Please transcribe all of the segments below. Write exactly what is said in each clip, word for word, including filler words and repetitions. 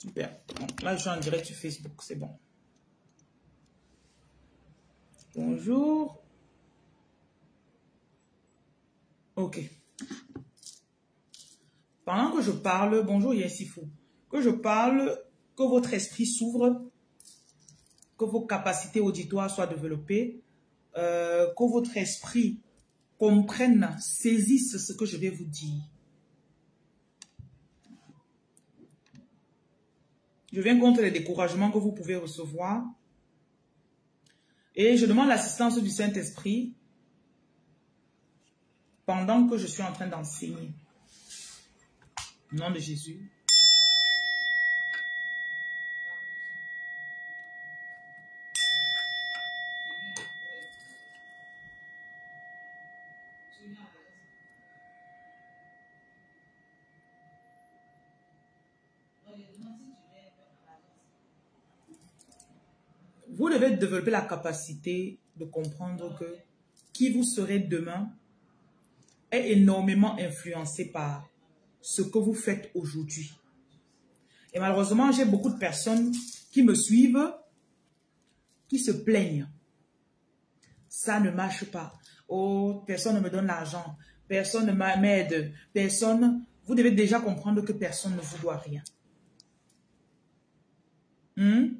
Super. Donc, là, je suis en direct sur Facebook, c'est bon. Bonjour. Ok. Pendant que je parle, bonjour Yessifou, que je parle, que votre esprit s'ouvre, que vos capacités auditoires soient développées, euh, que votre esprit comprenne, saisisse ce que je vais vous dire. Je viens contre les découragements que vous pouvez recevoir et je demande l'assistance du Saint-Esprit pendant que je suis en train d'enseigner. Au nom de Jésus. Vous devez développer la capacité de comprendre que qui vous serez demain est énormément influencé par ce que vous faites aujourd'hui. Et malheureusement, j'ai beaucoup de personnes qui me suivent, qui se plaignent. Ça ne marche pas. Oh, personne ne me donne l'argent. Personne ne m'aide. Personne. Vous devez déjà comprendre que personne ne vous doit rien. Hmm?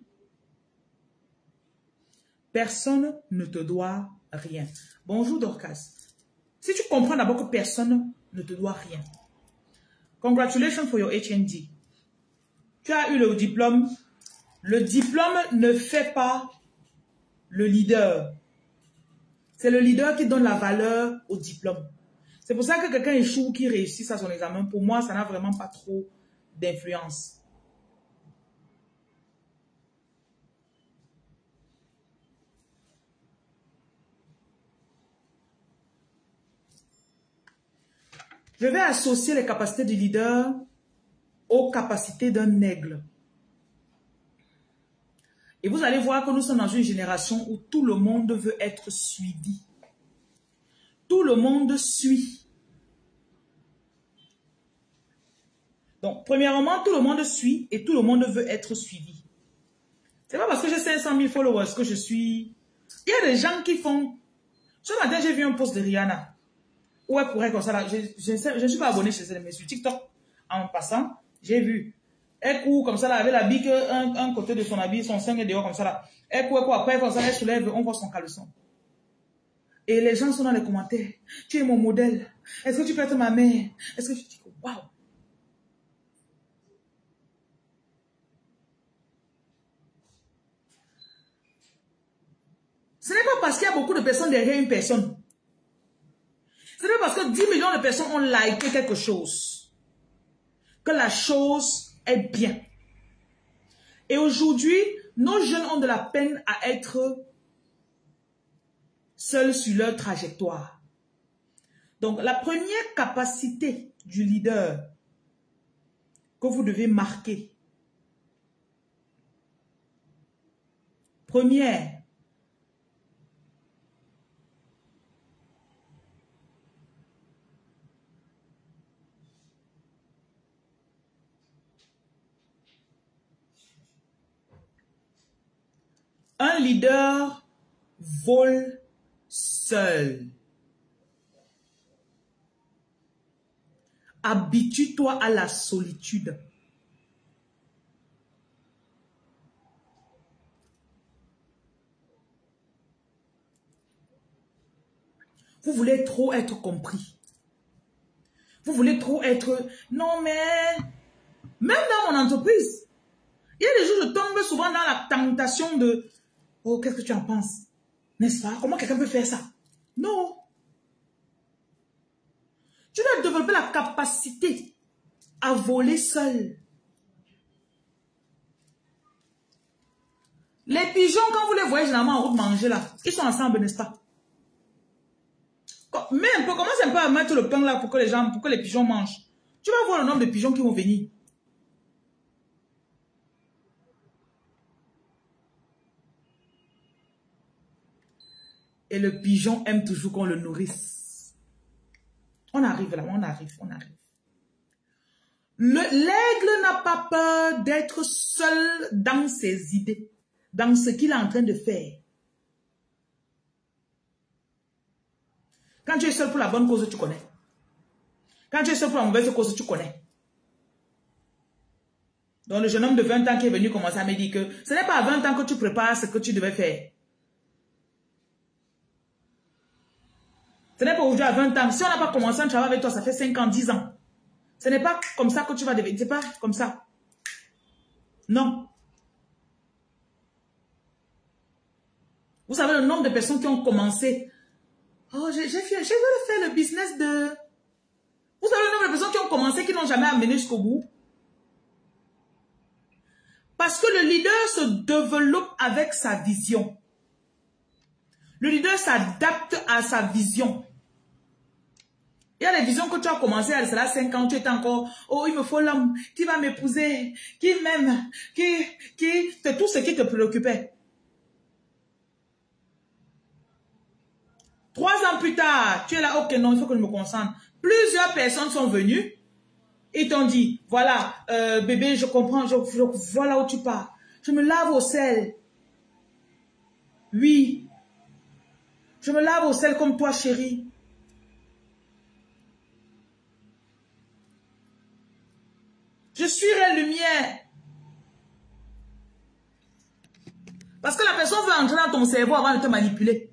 Personne ne te doit rien. Bonjour Dorcas. Si tu comprends d'abord que personne ne te doit rien. Congratulations for your H N D. Tu as eu le diplôme. Le diplôme ne fait pas le leader. C'est le leader qui donne la valeur au diplôme. C'est pour ça que quelqu'un échoue ou qui réussit à son examen. Pour moi, ça n'a vraiment pas trop d'influence. Je vais associer les capacités du leader aux capacités d'un aigle. Et vous allez voir que nous sommes dans une génération où tout le monde veut être suivi. Tout le monde suit. Donc, premièrement, tout le monde suit et tout le monde veut être suivi. C'est pas parce que j'ai cinq cent mille followers que je suis... Il y a des gens qui font... Ce matin, j'ai vu un post de Rihanna. Où elle courait comme ça là. Je ne suis pas abonné chez elle, mais sur TikTok, en passant, j'ai vu. Elle court comme ça là, avec la bique, un, un côté de son habit, son sein est dehors comme ça là. Elle court, quoi, après, comme ça, elle soulève, on voit son caleçon. Et les gens sont dans les commentaires. Tu es mon modèle. Est-ce que tu peux être ma mère? Est-ce que tu dis, waouh. Ce n'est pas parce qu'il y a beaucoup de personnes derrière une personne. Ce n'est pas parce que dix millions de personnes ont liké quelque chose que la chose est bien. Et aujourd'hui, nos jeunes ont de la peine à être seuls sur leur trajectoire. Donc, la première capacité du leader que vous devez marquer, première, un leader vole seul. Habitue-toi à la solitude. Vous voulez trop être compris. Vous voulez trop être... Non, mais... Même dans mon entreprise, il y a des jours, je tombe souvent dans la tentation de... Oh, qu'est-ce que tu en penses? N'est-ce pas? Comment quelqu'un peut faire ça? Non. Tu dois développer la capacité à voler seul. Les pigeons, quand vous les voyez généralement en route manger là, ils sont ensemble, n'est-ce pas? Mais un peu, commence un peu à mettre le pain là pour que les gens, pour que les pigeons mangent. Tu vas voir le nombre de pigeons qui vont venir. Et le pigeon aime toujours qu'on le nourrisse. On arrive là, on arrive, on arrive. L'aigle n'a pas peur d'être seul dans ses idées, dans ce qu'il est en train de faire. Quand tu es seul pour la bonne cause, tu connais. Quand tu es seul pour la mauvaise cause, tu connais. Donc le jeune homme de vingt ans qui est venu commencer à me dire que ce n'est pas à vingt ans que tu prépares ce que tu devais faire. Ce n'est pas aujourd'hui à vingt ans. Si on n'a pas commencé un travail avec toi, ça fait cinq ans, dix ans. Ce n'est pas comme ça que tu vas devenir. Ce n'est pas comme ça. Non. Vous savez le nombre de personnes qui ont commencé. Oh, j'ai voulu faire le business de... Vous savez le nombre de personnes qui ont commencé, qui n'ont jamais amené jusqu'au bout. Parce que le leader se développe avec sa vision. Le leader s'adapte à sa vision. Il y a des visions que tu as commencé à cela cinq ans, tu étais encore, oh, il me faut l'homme qui va m'épouser, qui m'aime, qui, qui, c'est tout ce qui te préoccupait. Trois ans plus tard, tu es là, ok, non, il faut que je me concentre. Plusieurs personnes sont venues, ils t'ont dit, voilà, euh, bébé, je comprends, je, je, voilà où tu pars. Je me lave au sel. Oui. Je me lave au sel comme toi, chérie. Je suis la lumière. Parce que la personne veut entrer dans ton cerveau avant de te manipuler.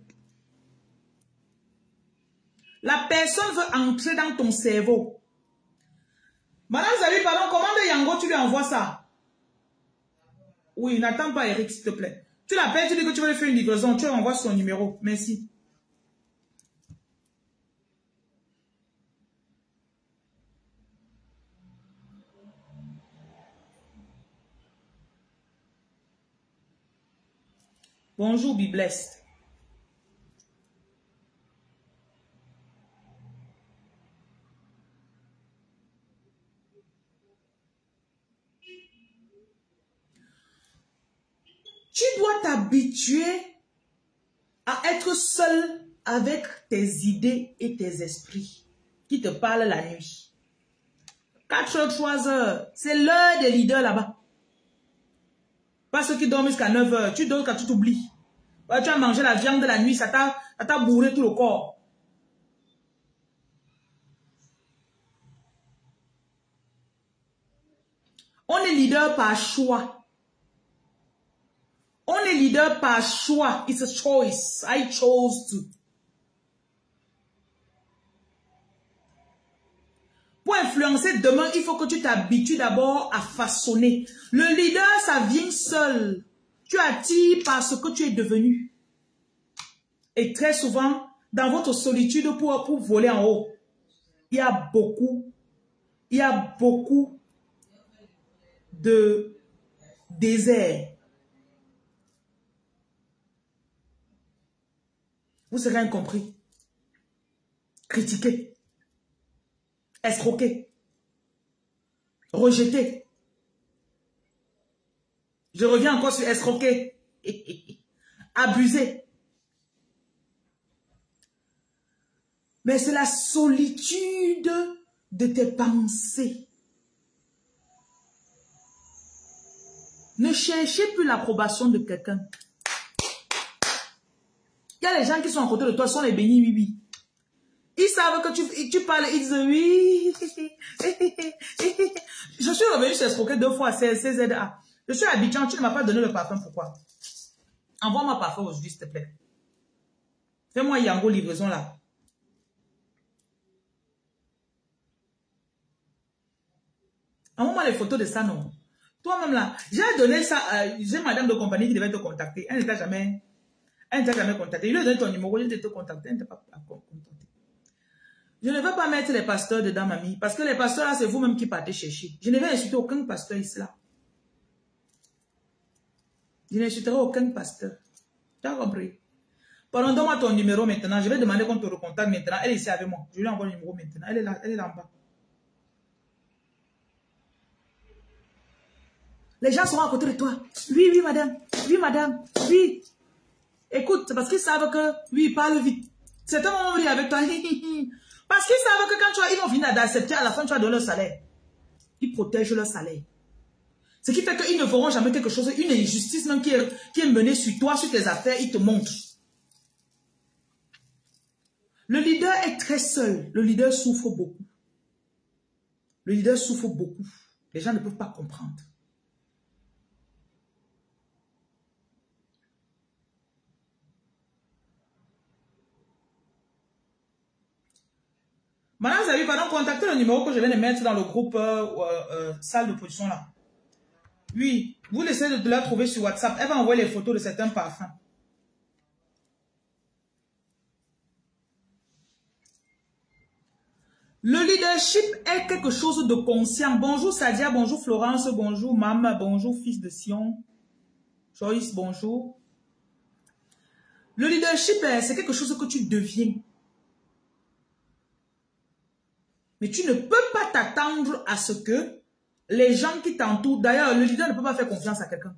La personne veut entrer dans ton cerveau. Madame Zali, pardon, commande Yango, tu lui envoies ça. Oui, n'attends pas Eric, s'il te plaît. Tu l'appelles, tu dis que tu veux lui faire une livraison, tu lui envoies son numéro. Merci. Bonjour, be blessed. Tu dois t'habituer à être seul avec tes idées et tes esprits qui te parlent la nuit. quatre heures, trois heures, c'est l'heure des leaders là-bas. Pas ceux qui dorment jusqu'à neuf heures. Tu dors quand tu t'oublies. Ouais, tu as mangé la viande de la nuit, ça t'a bourré tout le corps. On est leader par choix. On est leader par choix. It's a choice. I chose to. Pour influencer demain, il faut que tu t'habitues d'abord à façonner. Le leader, ça vient seul. Tu attires par ce que tu es devenu. Et très souvent, dans votre solitude pour, pour voler en haut, il y a beaucoup, il y a beaucoup de désert. Vous serez incompris, critiqué, escroqué, rejeté. Je reviens encore sur escroqué, abusé. Mais c'est la solitude de tes pensées. Ne cherchez plus l'approbation de quelqu'un. Il y a les gens qui sont à côté de toi, sont les bénis, oui, oui. Ils savent que tu, tu parles, ils disent oui. Je suis revenu chez Escroquet deux fois, C Z A. Je suis habitué, tu ne m'as pas donné le parfum, pourquoi? Envoie-moi parfum aujourd'hui, s'il te plaît. Fais-moi Yango livraison là. Envoie-moi les photos de ça, non? Toi-même là, j'ai donné ça, euh, j'ai madame de compagnie qui devait te contacter. Elle ne t'a jamais, elle ne t'a jamais contacté. Il lui a donné ton numéro, il devait te contacter, elle ne t'a pas contacté. Je ne veux pas mettre les pasteurs dedans, mamie, parce que les pasteurs là, c'est vous-même qui partez chercher. Je ne vais insulter aucun pasteur ici là. Je n'insulterai aucun pasteur. Tu as compris? Pardon, donne-moi ton numéro maintenant. Je vais demander qu'on te recontacte maintenant. Elle est ici avec moi. Je lui envoie le numéro maintenant. Elle est là, elle est là en bas. Les gens seront à côté de toi. Oui, oui, madame. Oui, madame. Oui. Écoute, c'est parce qu'ils savent que, oui, ils parlent vite. C'est un moment où il est avec toi. Parce qu'ils savent que quand tu vas, ils vont finir d'accepter, à la fin, tu vas donner le salaire. Ils protègent leur salaire. Ce qui fait qu'ils ne feront jamais quelque chose, une injustice même qui est, qui est menée sur toi, sur tes affaires, ils te montrent. Le leader est très seul. Le leader souffre beaucoup. Le leader souffre beaucoup. Les gens ne peuvent pas comprendre. Maintenant, vous avez vu, pendant contacter le numéro que je viens de mettre dans le groupe euh, euh, euh, salle de production là. Oui, vous laissez de, de la trouver sur WhatsApp. Elle va envoyer les photos de certains parfums. Le leadership est quelque chose de conscient. Bonjour Sadia, bonjour Florence, bonjour Mam, bonjour fils de Sion. Joyce, bonjour. Le leadership, c'est quelque chose que tu deviens. Mais tu ne peux pas t'attendre à ce que les gens qui t'entourent... D'ailleurs, le leader ne peut pas faire confiance à quelqu'un.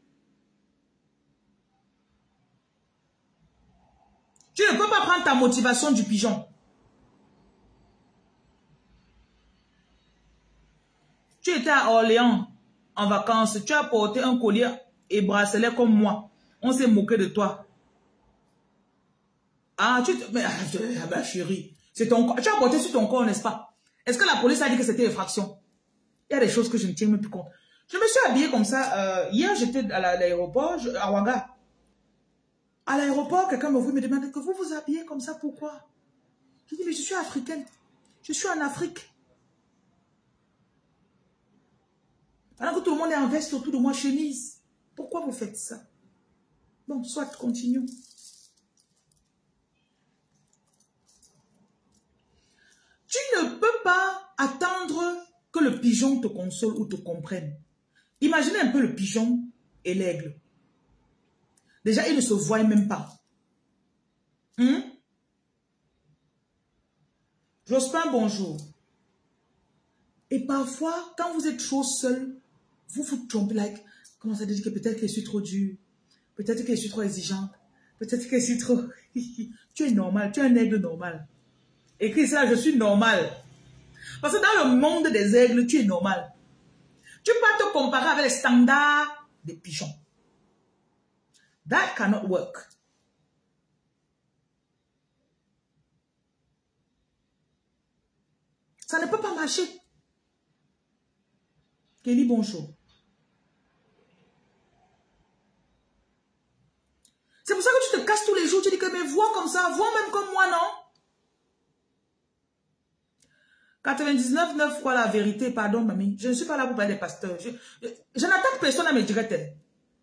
Tu ne peux pas prendre ta motivation du pigeon. Tu étais à Orléans en vacances. Tu as porté un collier et bracelet comme moi. On s'est moqué de toi. Ah, tu te... Mais, ah, bah, chérie, c'est ton corps. Tu as porté sur ton corps, n'est-ce pas? Est-ce que la police a dit que c'était effraction? Il y a des choses que je ne tiens même plus compte. Je me suis habillée comme ça. Euh, hier, j'étais à l'aéroport, à Ouaga. À l'aéroport, quelqu'un me me demande que vous vous habillez comme ça, pourquoi? Je dis, mais je suis africaine. Je suis en Afrique. Alors que tout le monde est en veste autour de moi, chemise. Pourquoi vous faites ça? Bon, soit, continuons. Tu ne peux pas attendre que le pigeon te console ou te comprenne. Imaginez un peu le pigeon et l'aigle. Déjà, ils ne se voient même pas. Hum? Jospin, bonjour. Et parfois, quand vous êtes trop seul, vous vous trompez, like, comment ça dit que peut-être que je suis trop dure, peut-être que je suis trop exigeante, peut-être que je suis trop... Tu es normal, tu es un aigle normal. Écris ça, je suis normal. Parce que dans le monde des aigles, tu es normal. Tu peux pas te comparer avec les standards des pigeons. That cannot work. Ça ne peut pas marcher. Kelly, bonjour. C'est pour ça que tu te casses tous les jours. Tu dis que mes voix comme ça, voix même comme moi, non? quatre-vingt-dix-neuf neuf fois la vérité, pardon, mamie. Je ne suis pas là pour parler des pasteurs. Je, je, je n'attaque personne à mes directs.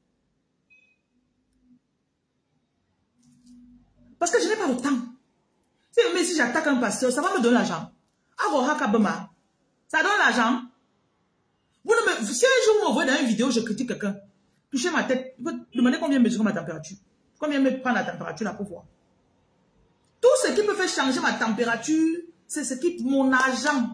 Parce que je n'ai pas le temps. Mais si j'attaque un pasteur, ça va me donner l'argent. Ça donne l'argent. Vous ne me, si un jour vous me voyez dans une vidéo, je critique quelqu'un, touchez ma tête, vous demandez combien mesurer ma température. Combien me prendre la température là pour voir. Tout ce qui peut faire changer ma température, c'est ce qui, mon argent.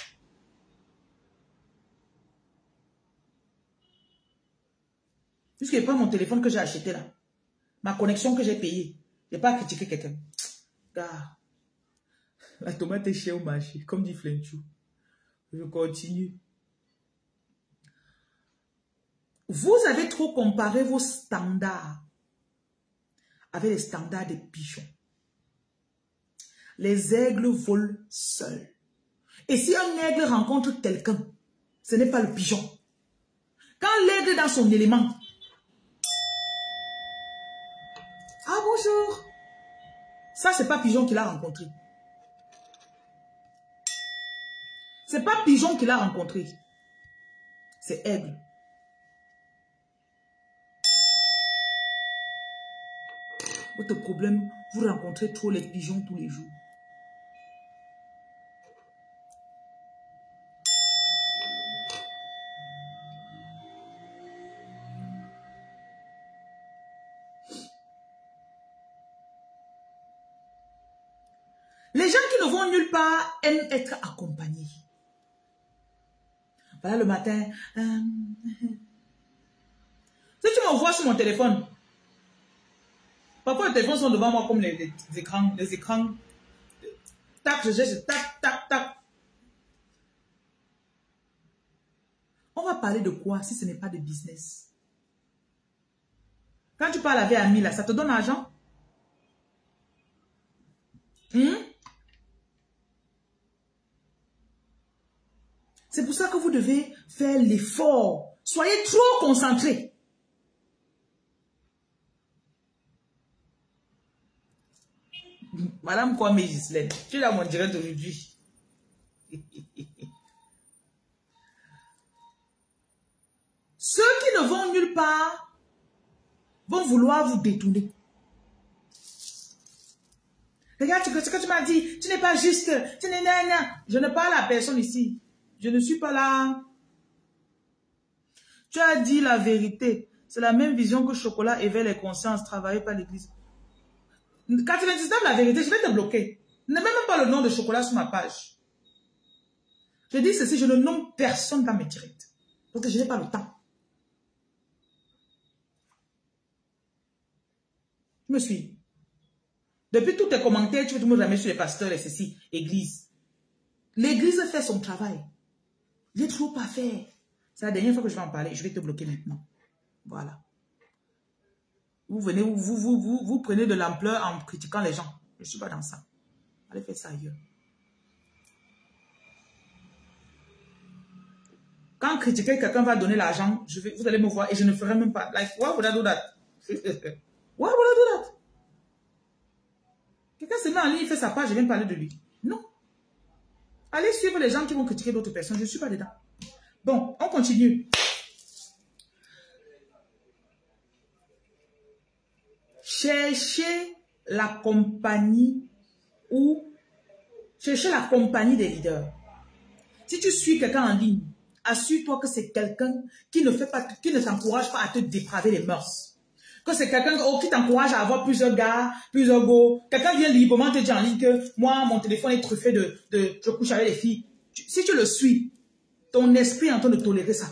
Puisque c'est pas mon téléphone que j'ai acheté là. Ma connexion que j'ai payée. Je n'ai pas critiqué quelqu'un. Car la tomate est chère au marché, comme dit Flenchou. Je continue. Vous avez trop comparé vos standards avec les standards des pigeons. Les aigles volent seuls. Et si un aigle rencontre quelqu'un, ce n'est pas le pigeon. Quand l'aigle est dans son élément. Ah bonjour. Ça, c'est pas pigeon qui l'a rencontré. C'est pas pigeon qui l'a rencontré. C'est aigle. Votre problème, vous rencontrez trop les pigeons tous les jours. Les gens qui ne vont nulle part aiment être accompagnés. Voilà le matin. Euh, si tu me vois sur mon téléphone, parfois les téléphones sont devant moi comme les, les, les écrans. Les écrans. Tac, je geste, tac, tac, tac. parler de quoi si ce n'est pas de business? Quand tu parles avec Ami, là, ça te donne l'argent? Hmm? C'est pour ça que vous devez faire l'effort. Soyez trop concentrés. Madame Kwame Gislaine, tu es dans mon direct aujourd'hui. Ceux qui ne vont nulle part vont vouloir vous détourner. Regarde ce que tu m'as dit, tu n'es pas juste. Tu n'es pas. Je ne parle à personne ici. Je ne suis pas là. Tu as dit la vérité. C'est la même vision que Chocolat éveille les consciences, travaillé par l'église. Quand tu me dis la vérité, je vais te bloquer. Ne mets même pas le nom de Chocolat sur ma page. Je dis ceci, je ne nomme personne dans mes directs. Parce que je n'ai pas le temps. Tu me suis. Depuis tous tes commentaires, tu veux me ramener sur les pasteurs et ceci, église. L'église fait son travail. Je n'ai toujours pas fait. C'est la dernière fois que je vais en parler. Je vais te bloquer maintenant. Voilà. Vous venez, vous, vous, vous, vous, vous prenez de l'ampleur en critiquant les gens. Je ne suis pas dans ça. Allez faire ça ailleurs. Quand critiquer quelqu'un va donner l'argent, je vais, vous allez me voir et je ne ferai même pas. Like, why would I do that? Why would I do that? Quelqu'un se met en ligne, il fait sa page, je viens parler de lui. Non. Allez suivre les gens qui vont critiquer d'autres personnes. Je ne suis pas dedans. Bon, on continue. Cherchez la compagnie ou cherchez la compagnie des leaders. Si tu suis quelqu'un en ligne, assure-toi que c'est quelqu'un qui ne fait pas, qui ne t'encourage pas à te dépraver les mœurs. Que c'est quelqu'un oh, qui t'encourage à avoir plusieurs gars, plusieurs go. Quelqu'un vient librement te dire en ligne que moi, mon téléphone est truffé de, de je couche avec les filles. Tu, si tu le suis, ton esprit est en train de tolérer ça.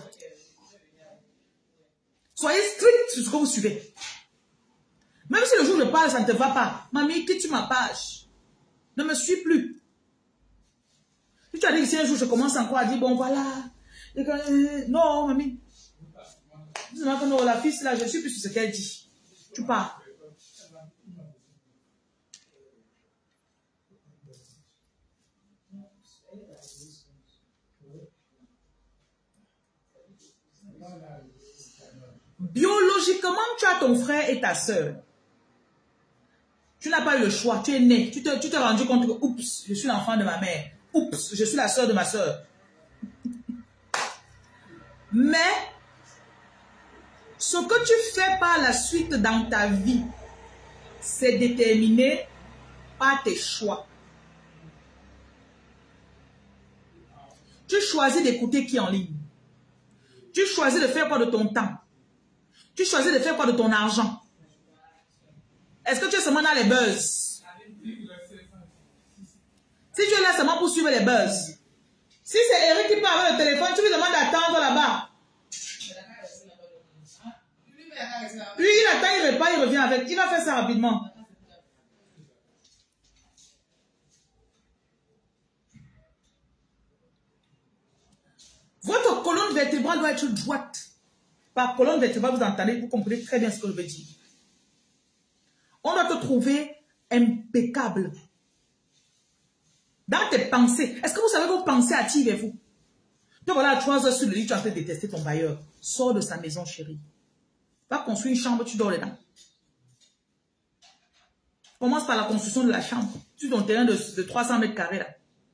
Soyez strict sur ce que vous suivez. Même si le jour où je parle, ça ne te va pas. Mamie, quitte ma page. Ne me suis plus. Si tu as dit que si un jour je commence encore à dire, bon voilà. Non, mamie. Dis-moi que non, la fille, là, je ne suis plus sur ce qu'elle dit. Tu pars. Biologiquement, tu as ton frère et ta soeur. Tu n'as pas eu le choix. Tu es né. Tu t'es tu t'es rendu compte que, oups, je suis l'enfant de ma mère. Oups, je suis la soeur de ma soeur. Mais, ce que tu fais par la suite dans ta vie, c'est déterminé par tes choix. Tu choisis d'écouter qui en ligne. Tu choisis de faire quoi de ton temps. Tu choisis de faire quoi de ton argent. Est-ce que tu es seulement dans les buzz? Si tu es là seulement pour suivre les buzz. Si c'est Eric qui parle avec le téléphone, tu lui demandes d'attendre là-bas. Lui, il attend, il repart, il revient avec. Il va faire ça rapidement. Votre colonne vertébrale doit être droite. Par colonne vertébrale, vous entendez, vous comprenez très bien ce que je veux dire. On doit te trouver impeccable. Dans tes pensées. Est-ce que vous savez que vos pensées attirent vous? Donc voilà, à trois heures sur le lit, tu es en train de détester ton bailleur. Sors de sa maison, chérie. Va construire une chambre, tu dors dedans. Commence par la construction de la chambre. Sur ton terrain de, de trois cents mètres carrés là.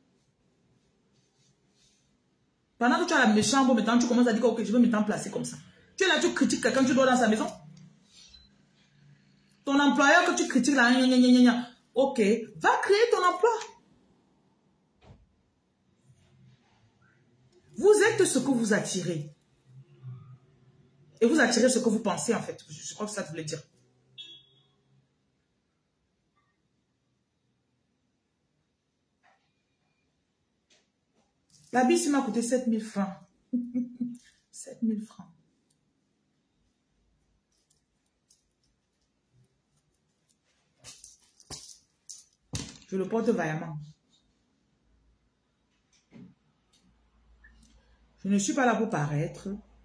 Pendant que tu as la chambre, maintenant tu commences à dire que okay, je vais me placer comme ça. Tu es là, tu critiques quelqu'un, tu dors dans sa maison. Ton employeur que tu critiques là, gna, gna, gna, gna, ok, va créer ton emploi. Vous êtes ce que vous attirez. Et vous attirez ce que vous pensez en fait. Je crois que ça voulait dire. La bille m'a coûté sept mille francs. sept mille francs. Je le porte vaillamment. Je ne suis pas là pour paraître.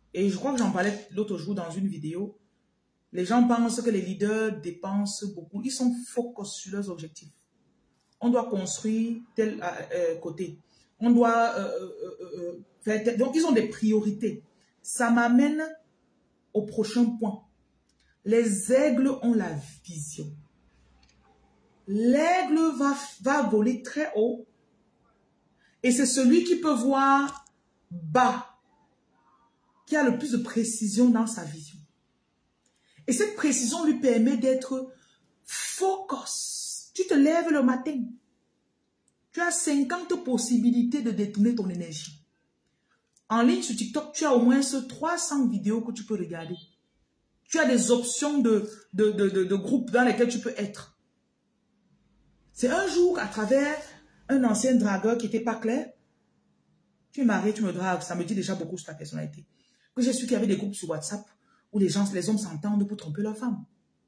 Et je crois que j'en parlais l'autre jour dans une vidéo. Les gens pensent que les leaders dépensent beaucoup. Ils sont focus sur leurs objectifs. On doit construire tel euh, côté. On doit euh, euh, euh, faire tel. Donc, ils ont des priorités. Ça m'amène au prochain point. Les aigles ont la vision. L'aigle va, va voler très haut. Et c'est celui qui peut voir bas, qui a le plus de précision dans sa vision. Et cette précision lui permet d'être focus. Tu te lèves le matin. Tu as cinquante possibilités de détourner ton énergie. En ligne sur TikTok, tu as au moins trois cents vidéos que tu peux regarder. Tu as des options de, de, de, de, de groupes dans lesquels tu peux être. C'est un jour, à travers un ancien dragueur qui n'était pas clair, tu es marié, tu me dragues, ça me dit déjà beaucoup sur ta personnalité. Que j'ai su qu'il y avait des groupes sur WhatsApp où les gens, les hommes s'entendent pour tromper leur femme.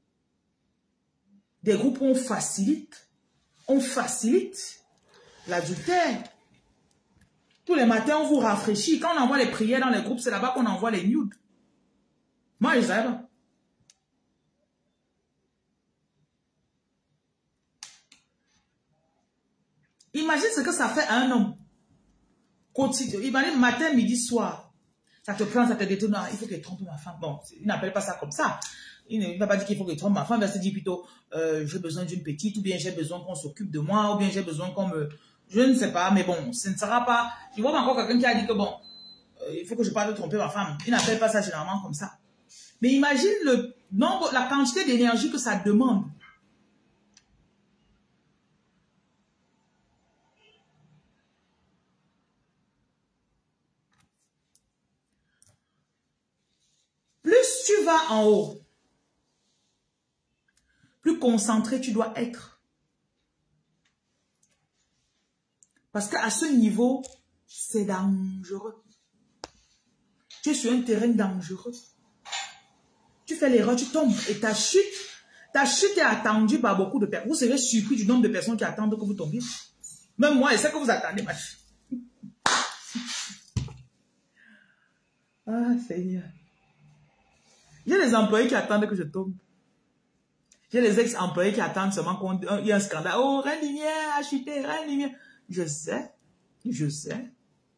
Des groupes où on facilite, on facilite l'adultère. Tous les matins, on vous rafraîchit. Quand on envoie les prières dans les groupes, c'est là-bas qu'on envoie les nudes. Moi, je sais pas. Imagine ce que ça fait à un homme. Quotidien. Imagine matin, midi, soir. Ça te prend, ça te détourne. Il faut qu'il trompe ma femme. Bon, il n'appelle pas ça comme ça. Il ne va pas dire qu'il faut qu'il trompe ma femme. Il va se dire plutôt, euh, j'ai besoin d'une petite, ou bien j'ai besoin qu'on s'occupe de moi, ou bien j'ai besoin qu'on me... Je ne sais pas, mais bon, ce ne sera pas... Je vois encore quelqu'un qui a dit que bon, euh, il faut que je parle de tromper ma femme. Il n'appelle pas ça généralement comme ça. Mais imagine le nombre, la quantité d'énergie que ça demande. Plus tu vas en haut, plus concentré tu dois être. Parce qu'à ce niveau, c'est dangereux. Tu es sur un terrain dangereux. Tu fais l'erreur, tu tombes et ta chute, ta chute est attendue par beaucoup de personnes. Vous serez surpris du nombre de personnes qui attendent que vous tombiez. Même moi, je sais que vous attendez ma chute. Ah, Seigneur. J'ai des employés qui attendent que je tombe. J'ai les ex-employés qui attendent seulement qu'il y ait un scandale. Oh, Reine Lumière a chuté, Reine Lumière. Je sais, je sais.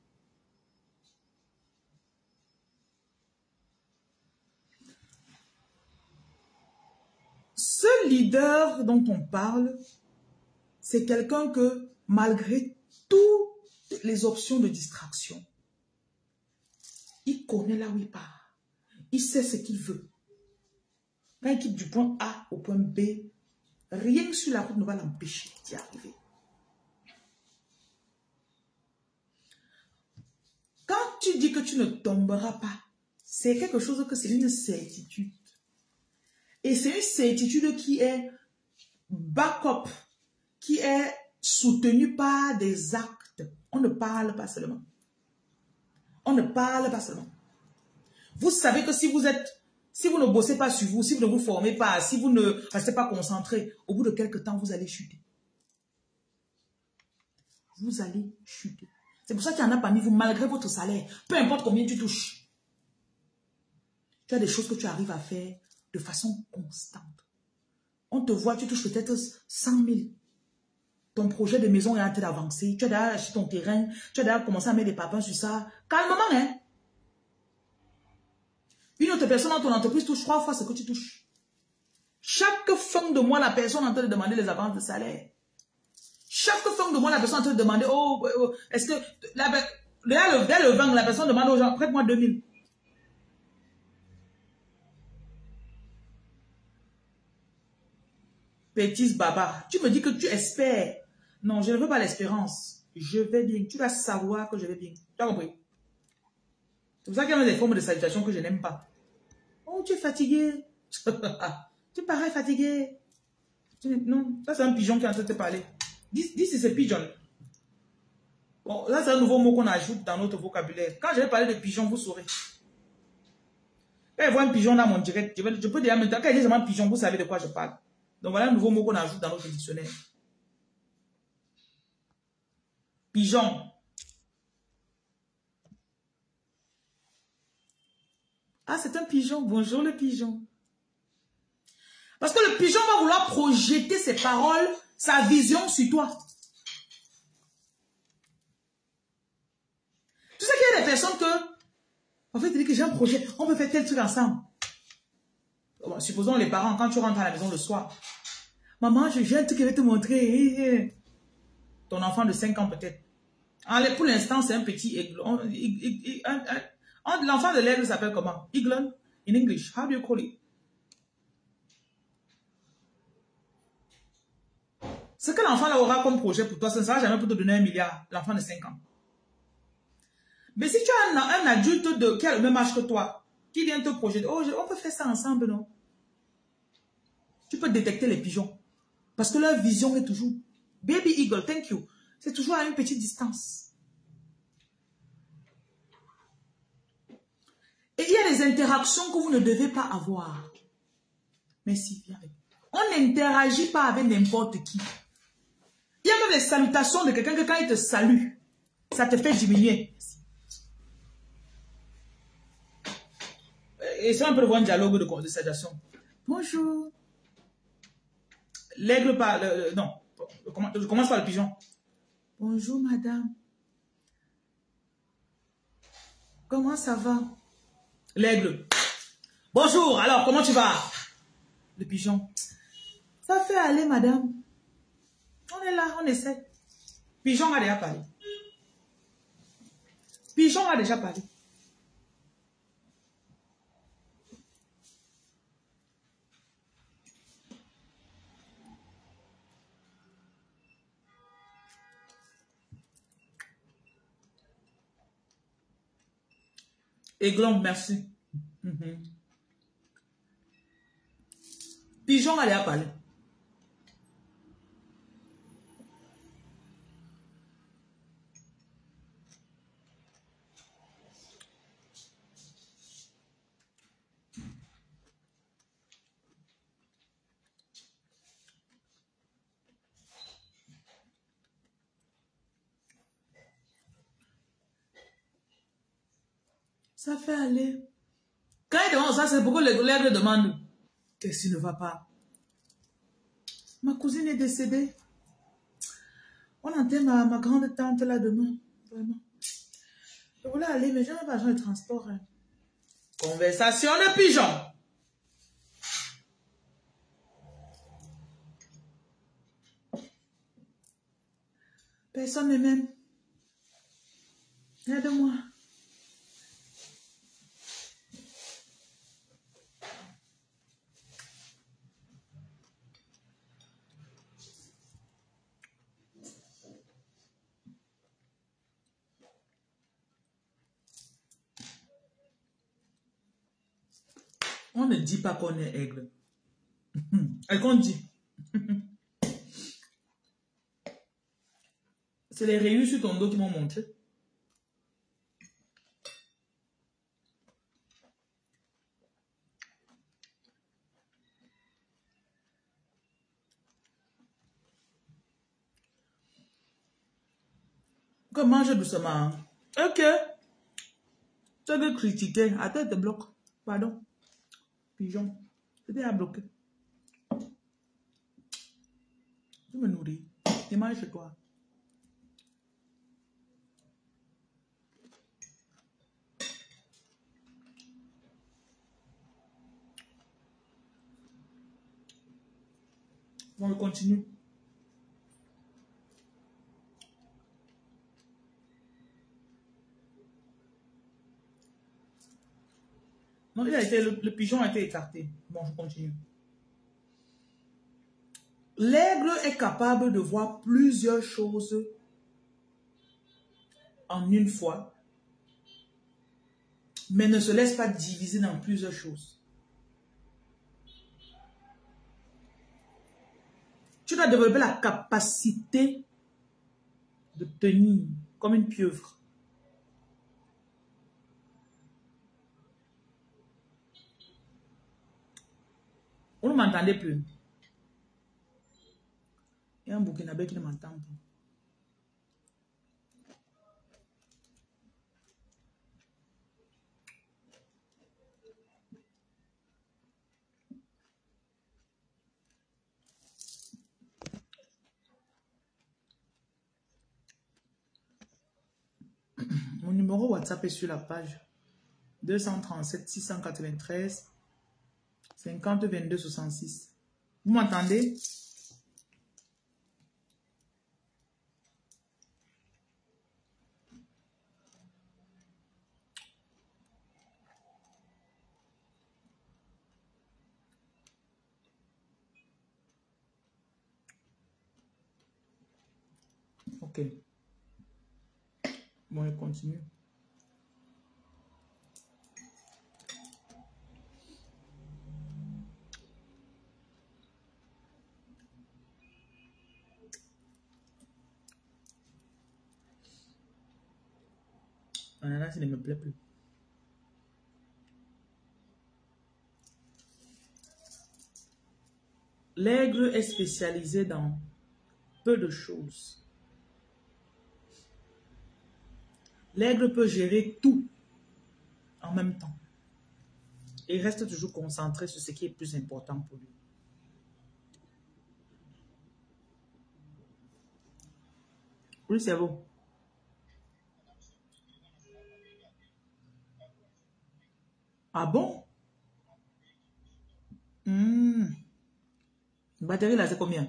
Ce leader dont on parle, c'est quelqu'un que, malgré toutes les options de distraction, il connaît là où il part. Il sait ce qu'il veut. Quand il quitte du point A au point B, rien que sur la route ne va l'empêcher d'y arriver. Quand tu dis que tu ne tomberas pas, c'est quelque chose que c'est une certitude. Et c'est une certitude qui est backup, qui est soutenue par des actes. On ne parle pas seulement. On ne parle pas seulement. Vous savez que si vous êtes, si vous ne bossez pas sur vous, si vous ne vous formez pas, si vous ne restez pas concentré, au bout de quelques temps, vous allez chuter. Vous allez chuter. C'est pour ça qu'il y en a parmi vous, malgré votre salaire, peu importe combien tu touches, tu as des choses que tu arrives à faire de façon constante. On te voit, tu touches peut-être cent mille. Ton projet de maison est en train d'avancer. Tu as déjà acheté ton terrain. Tu as déjà commencé à mettre des papins sur ça. Calmement, hein. Une autre personne dans ton entreprise touche trois fois ce que tu touches. Chaque fin de mois, la personne est en train de demander les avances de salaire. Chaque fin de mois, la personne est en train de demander, oh, oh est-ce que, la, dès, le, dès le vingt, la personne demande aux gens, prête-moi deux mille. Pétisse baba, tu me dis que tu espères. Non, je ne veux pas l'espérance. Je vais bien. Tu vas savoir que je vais bien. Tu as compris? C'est pour ça qu'il y a des formes de salutation que je n'aime pas. Oh, tu es fatigué. Tu parais fatigué. Non, ça c'est un pigeon qui est en train de te parler. Dis, dis si c'est pigeon. Bon, là c'est un nouveau mot qu'on ajoute dans notre vocabulaire. Quand je vais parler de pigeon, vous saurez. Quand je vois un pigeon dans mon direct, je, vais, je peux dire en même temps, quand je dis seulement pigeon, vous savez de quoi je parle. Donc voilà un nouveau mot qu'on ajoute dans notre dictionnaire. Pigeon. Ah, c'est un pigeon. Bonjour le pigeon. Parce que le pigeon va vouloir projeter ses paroles, sa vision sur toi. Tu sais qu'il y a des personnes que, en fait, tu dis que j'ai un projet, on peut faire tel truc ensemble. Bon, supposons les parents, quand tu rentres à la maison le soir, maman, j'ai un truc qui va te montrer. Ton enfant de cinq ans peut-être. Pour l'instant, c'est un petit aigle. L'enfant de l'aigle s'appelle comment? Eagle in English. How do you call it? Ce que l'enfant là aura comme projet pour toi, ça ne sera jamais pour te donner un milliard, l'enfant de cinq ans. Mais si tu as un, un adulte de, qui a le même âge que toi, qui vient te projeter, oh, on peut faire ça ensemble, non? Tu peux détecter les pigeons. Parce que leur vision est toujours, baby eagle, thank you. C'est toujours à une petite distance. Et il y a des interactions que vous ne devez pas avoir. Merci, viens. On n'interagit pas avec n'importe qui. Il y a même des salutations de quelqu'un que quand il te salue, ça te fait diminuer. Et ça, on peut voir un dialogue de, de salutation. Bonjour. L'aigle parle... Euh, non, je commence par le pigeon. Bonjour, madame. Comment ça va? L'aigle. Bonjour, alors, comment tu vas? Le pigeon. Ça fait aller, madame. On est là, on essaie. Pigeon a déjà parlé. Pigeon a déjà parlé. Aiglon, merci. Mm-hmm. Pigeon a déjà parlé. Ça fait aller. Quand il demande ça, c'est pourquoi l'aigle demande. Qu'est-ce qui ne va pas? Ma cousine est décédée. On enterre ma, ma grande tante là demain. Vraiment. Je voulais aller, mais je n'ai pas besoin de transport. Hein. Conversation de pigeon. Personne ne m'aime. Aide-moi. On ne dit pas qu'on est aigle. Et qu'on dit. C'est les rayures sur ton dos qui m'ont montré. Que mange doucement. Ok. Tu veux critiquer. Attends, te bloque. Pardon. Pigeon. C'était à bloquer. Tu me nourris. Tu manges chez toi. On continue. Non, il a été, le, le pigeon a été écarté. Bon, je continue. L'aigle est capable de voir plusieurs choses en une fois, mais ne se laisse pas diviser dans plusieurs choses. Tu dois développer la capacité de tenir comme une pieuvre. Vous ne m'entendez plus. Il y a un Burkinabé qui ne m'entend pas. numéro WhatsApp est sur la page. deux cent trente-sept, six cent quatre-vingt-treize, cinquante, vingt-deux, soixante-six. Vous m'entendez? Ok. Bon, je continue. Ananas, il ne me plaît plus. L'aigle est spécialisé dans peu de choses. L'aigle peut gérer tout en même temps. Et il reste toujours concentré sur ce qui est plus important pour lui. Oui, c'est bon. Ah bon? Hmm. Batterie là, c'est combien?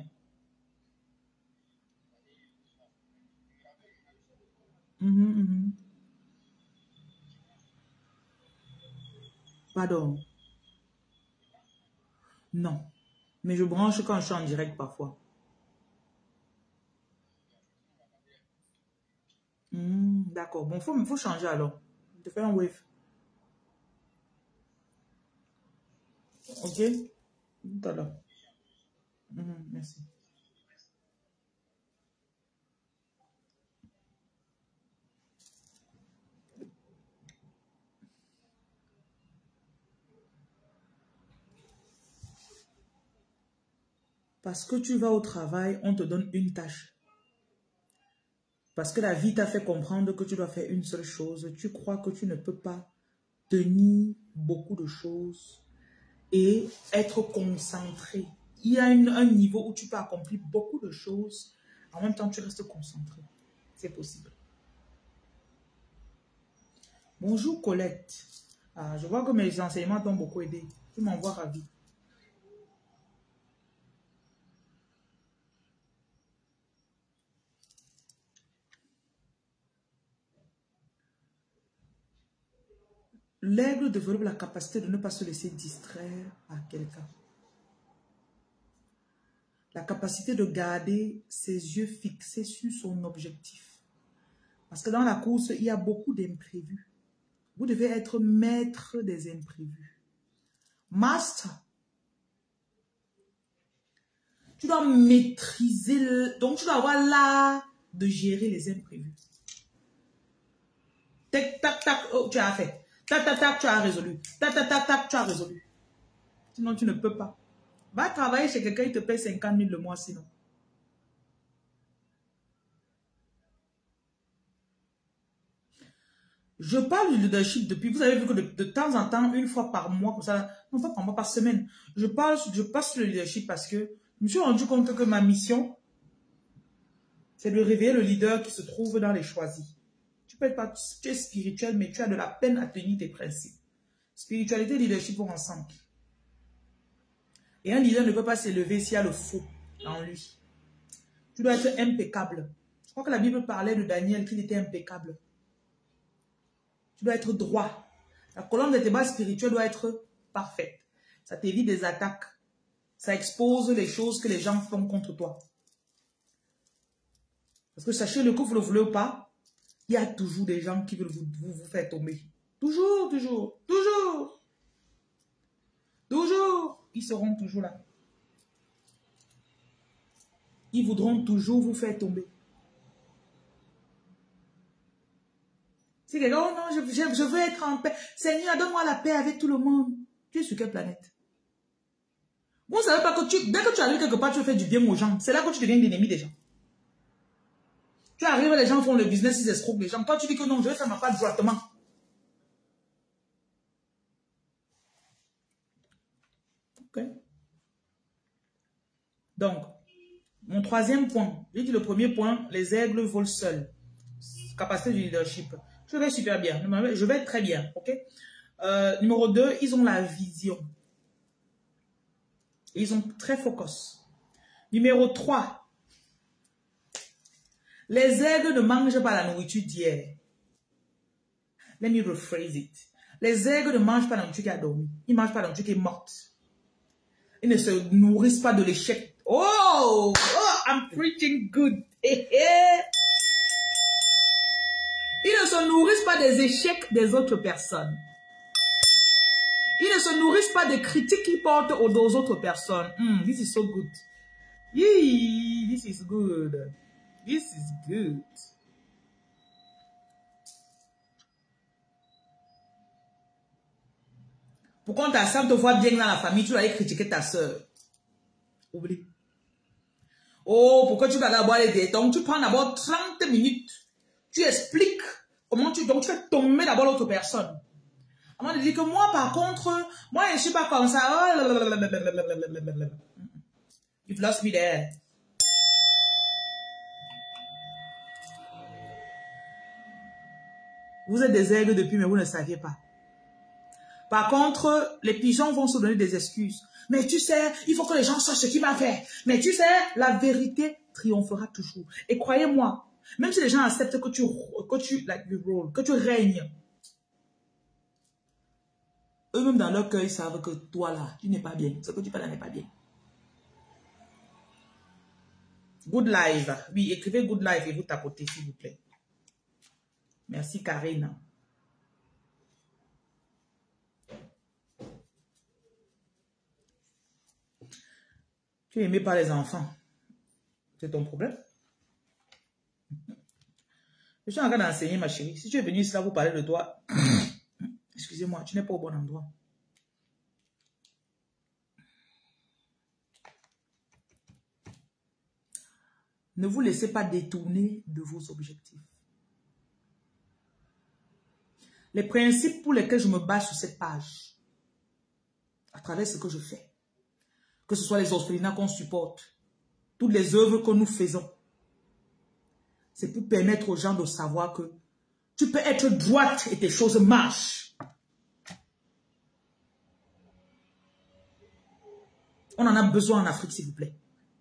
Mhm, mhm. Pardon. Non. Mais je branche quand je suis en direct parfois. Hmm, d'accord. Bon, il faut, faut changer alors. Je te fais un wave. Ok? Tout à l'heure. Mhm, merci. Parce que tu vas au travail, on te donne une tâche. Parce que la vie t'a fait comprendre que tu dois faire une seule chose. Tu crois que tu ne peux pas tenir beaucoup de choses et être concentré. Il y a une, un niveau où tu peux accomplir beaucoup de choses. En même temps, tu restes concentré. C'est possible. Bonjour Colette. Ah, je vois que mes enseignements t'ont beaucoup aidé. Tu m'envoies ravi. L'aigle développe la capacité de ne pas se laisser distraire par quelqu'un. La capacité de garder ses yeux fixés sur son objectif. Parce que dans la course, il y a beaucoup d'imprévus. Vous devez être maître des imprévus. Master. Tu dois maîtriser, le... donc tu dois avoir l'art de gérer les imprévus. Tac, tac, tac, oh, tu as fait. Tac, tac, tac, tu as résolu. Tac, tac, tac, tac, tu as résolu. Sinon, tu ne peux pas. Va travailler chez quelqu'un, il te paie cinquante mille le mois sinon. Je parle du leadership depuis, vous avez vu que de, de temps en temps, une fois par mois, comme ça, non pas par mois, par semaine, je parle, je passe sur le leadership parce que je me suis rendu compte que ma mission, c'est de réveiller le leader qui se trouve dans les choisis. Tu peux être pas, tu es spirituel, mais tu as de la peine à tenir tes principes. Spiritualité et leadership vont ensemble. Et un leader ne peut pas s'élever s'il y a le faux en lui. Tu dois être impeccable. Je crois que la Bible parlait de Daniel, qu'il était impeccable. Tu dois être droit. La colonne vertébrale spirituelle doit être parfaite. Ça t'évite des attaques. Ça expose les choses que les gens font contre toi. Parce que sachez-le, que vous le voulez ou pas, il y a toujours des gens qui veulent vous, vous, vous faire tomber. Toujours, toujours, toujours. Toujours. Ils seront toujours là. Ils voudront toujours vous faire tomber. Si quelqu'un, oh non, je, je, je veux être en paix. Seigneur, donne-moi la paix avec tout le monde. Tu es sur quelle planète? Vous ne savez pas que tu, dès que tu arrives quelque part, tu fais du bien aux gens. C'est là que tu deviens l'ennemi des gens. Tu arrives, les gens font le business, ils escroquent les gens. Toi, tu dis que non, je vais faire ma part droitement. Ok. Donc, mon troisième point. J'ai dit le premier point, les aigles volent seuls. Capacité du leadership. Je vais super bien. Je vais très bien. Ok. Euh, numéro deux, ils ont la vision. Ils sont très focus. Numéro trois, les aigles ne mangent pas la nourriture d'hier. Let me rephrase it. Les aigles ne mangent pas la nourriture qui a dormi. Ils ne mangent pas la nourriture qui est morte. Ils ne se nourrissent pas de l'échec. Oh, oh, I'm preaching good. Ils ne se nourrissent pas des échecs des autres personnes. Ils ne se nourrissent pas des critiques qu'ils portent aux autres personnes. Mm, this is so good. Yee, this is good. This is good. Pour quand ta soeur te voit bien dans la famille, tu dois aller critiquer ta soeur. Oublie. Oh, pourquoi tu vas d'abord les détails? Donc, tu prends d'abord trente minutes. Tu expliques comment tu... Donc, tu fais tomber d'abord l'autre personne. Avant de dire que moi, par contre, moi, je ne suis pas comme ça. You've lost me there. Vous êtes des aigles depuis, mais vous ne saviez pas. Par contre, les pigeons vont se donner des excuses. Mais tu sais, il faut que les gens sachent ce qu'il m'a fait. Mais tu sais, la vérité triomphera toujours. Et croyez-moi, même si les gens acceptent que tu, que tu, like you roll, que tu règnes, eux-mêmes dans leur cœur, ils savent que toi là, tu n'es pas bien. Ce que tu fais là n'est pas bien. Good life. Oui, écrivez good life et vous tapotez, s'il vous plaît. Merci, Karine. Tu es aimé par les enfants. C'est ton problème. Je suis en train d'enseigner, ma chérie. Si tu es venu ici là vous parler de toi, excusez-moi, tu n'es pas au bon endroit. Ne vous laissez pas détourner de vos objectifs. Les principes pour lesquels je me base sur cette page, à travers ce que je fais, que ce soit les orphelinats qu'on supporte, toutes les œuvres que nous faisons, c'est pour permettre aux gens de savoir que tu peux être droite et tes choses marchent. On en a besoin en Afrique, s'il vous plaît.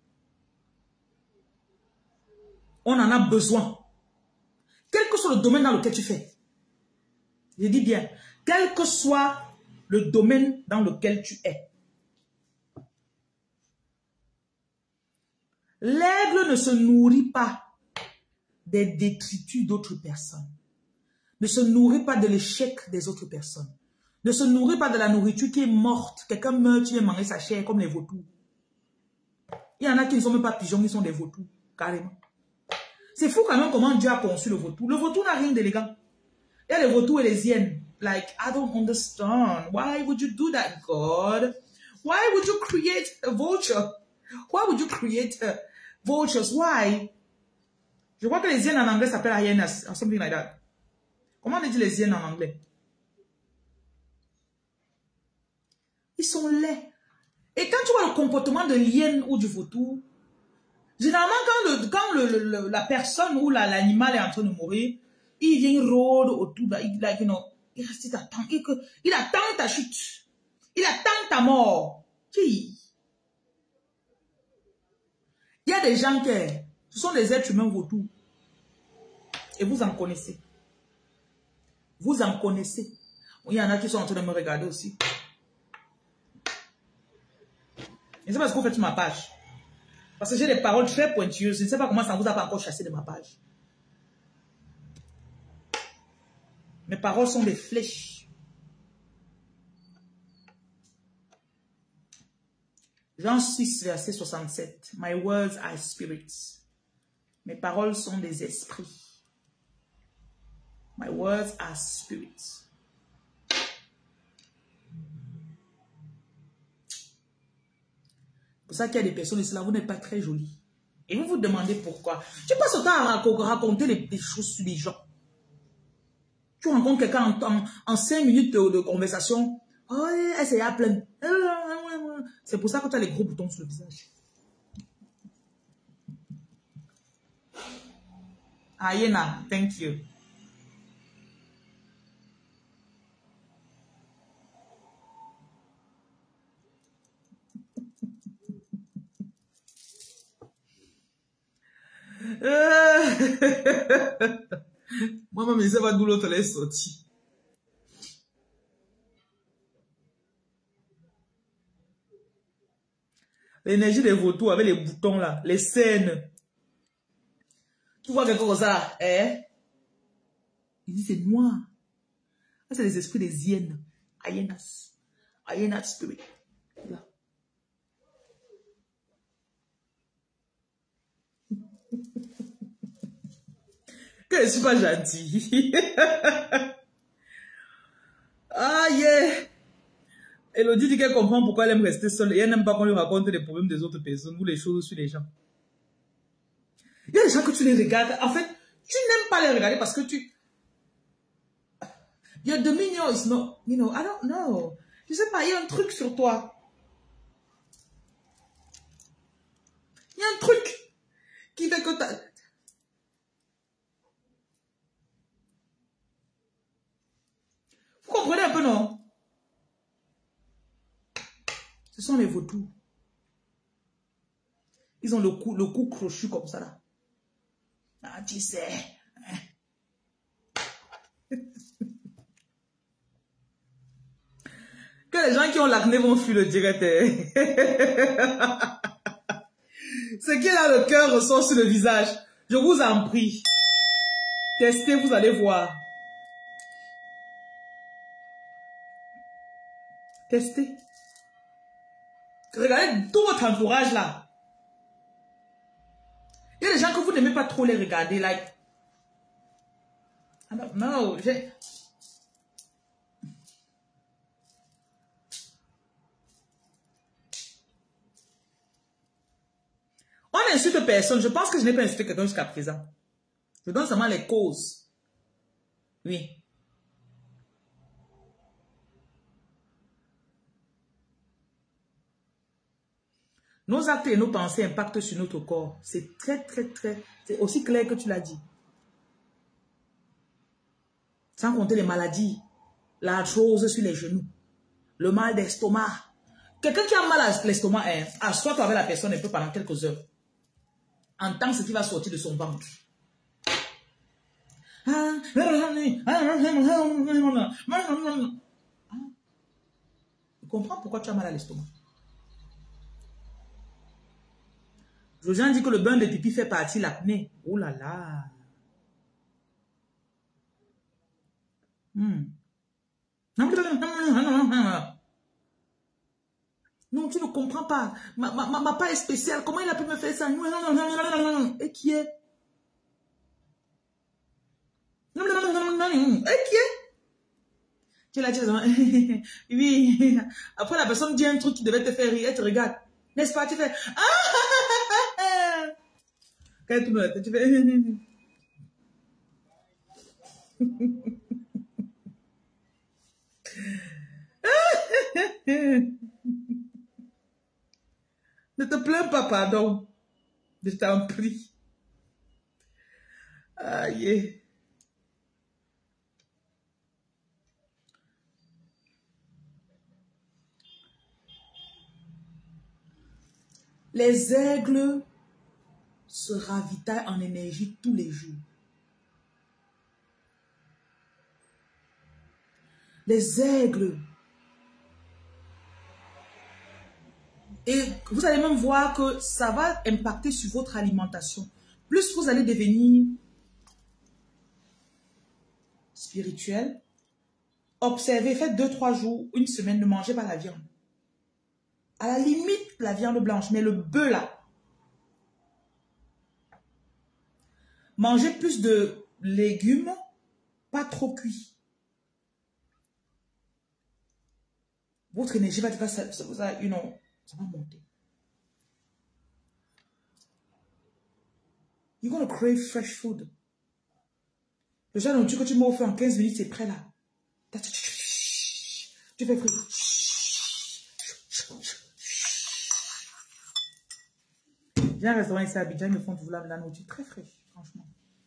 On en a besoin. Quel que soit le domaine dans lequel tu fais. Je dis bien, quel que soit le domaine dans lequel tu es. L'aigle ne se nourrit pas des détritus d'autres personnes. Ne se nourrit pas de l'échec des autres personnes. Ne se nourrit pas de la nourriture qui est morte. Quelqu'un meurt, tu viens manger sa chair comme les vautours. Il y en a qui ne sont même pas pigeons, ils sont des vautours, carrément. C'est fou quand même comment Dieu a conçu le vautour. Le vautour n'a rien d'élégant. Il y a les vautours et les hyènes. Like, I don't understand. Why would you do that, God? Why would you create a vulture? Why would you create a vultures? Why? Je crois que les hyènes en anglais s'appellent hyenas or something like that. Comment on dit les hyènes en anglais? Ils sont laids. Et quand tu vois le comportement de l'hyène ou du vautour, généralement quand, le, quand le, le, la personne ou l'animal est en train de mourir, il vient rôde autour, il, like, you know, il reste, il attend, il, il attend ta chute. Il attend ta mort. Qui? Il y a des gens qui, ce sont des êtres humains vautours. Et vous en connaissez. Vous en connaissez. Il y en a qui sont en train de me regarder aussi. Et c'est parce que vous faites sur ma page. Parce que j'ai des paroles très pointueuses. Je ne sais pas comment ça vous a pas encore chassé de ma page. Mes paroles sont des flèches. Jean six, verset soixante-sept. My words are spirits. Mes paroles sont des esprits. My words are spirits. C'est pour ça qu'il y a des personnes ici là, vous n'êtes pas très jolie. Et vous vous demandez pourquoi. Tu passes le temps à raconter les, les choses sur les gens. Tu rencontres quelqu'un en, en, en cinq minutes de, de conversation. Oh, elle s'est à plein. C'est pour ça que tu as les gros boutons sur le visage. Ayena, thank you. Euh... Moi, je ne sais pas d'où l'autre est sorti. L'énergie des vautours avec les boutons là, les scènes. Tu vois quelque chose comme ça, hein? Il dit c'est noir. C'est les esprits des hyènes. Hyenas. Hyenas spirit. Là. Que je ne suis pas gentil. Ah yeah. Elodie dit qu'elle comprend pourquoi elle aime rester seule et elle n'aime pas qu'on lui raconte les problèmes des autres personnes ou les choses sur les gens. Il y a des gens que tu les regardes. En fait, tu n'aimes pas les regarder parce que tu... Your dominion is not... You know, I don't know. Je sais pas, il y a un truc sur toi. Il y a un truc qui fait que t'as... Vous comprenez un peu, non? Ce sont les vautours. Ils ont le cou, le cou crochu comme ça, là. Ah, tu sais. Que les gens qui ont l'acné vont fuir le direct. Ce qui est là, le cœur ressort sur le visage. Je vous en prie. Testez, vous allez voir. Testez. Regardez tout votre entourage là. Il y a des gens que vous n'aimez pas trop les regarder. Like, I don't know. J'ai... On n'insulte personne. Je pense que je n'ai pas insulté quelqu'un jusqu'à présent. Je donne seulement les causes. Oui. Nos actes et nos pensées impactent sur notre corps. C'est très, très, très... C'est aussi clair que tu l'as dit. Sans compter les maladies. L'arthrose sur les genoux. Le mal d'estomac. Quelqu'un qui a mal à l'estomac, hein, assois-toi avec la personne un peu pendant quelques heures. Entends ce qui va sortir de son ventre. Ah, je comprends pourquoi tu as mal à l'estomac. Josiane dit que le bain de pipi fait partie de l'acné. Oh là là. Hmm. Non, tu ne comprends pas. Ma, ma, ma, ma part est spéciale. Comment il a pu me faire ça? Et qui est? Et qui est? Tu l'as dit. Oui. Après, la personne dit un truc qui devait te faire rire. Elle te regarde. N'est-ce pas? Tu fais. Quand tu me tu fais. Ne te plains pas, pardon. Je t'en prie. Aïe. Les aigles se ravitaillent en énergie tous les jours. Les aigles. Et vous allez même voir que ça va impacter sur votre alimentation. Plus vous allez devenir spirituel, observez, faites deux, trois jours, une semaine, ne mangez pas la viande. À la limite, la viande blanche, mais le bœuf là. Mangez plus de légumes, pas trop cuits. Votre énergie va, va, ça, ça, ça, you know, ça va monter. You're gonna crave fresh food. Le genre de nourriture que tu m'as offert en quinze minutes, c'est prêt là. Tu fais frire. J'ai un restaurant ici à Abidjan, ils me font toujours la nourriture très fraîche, franchement.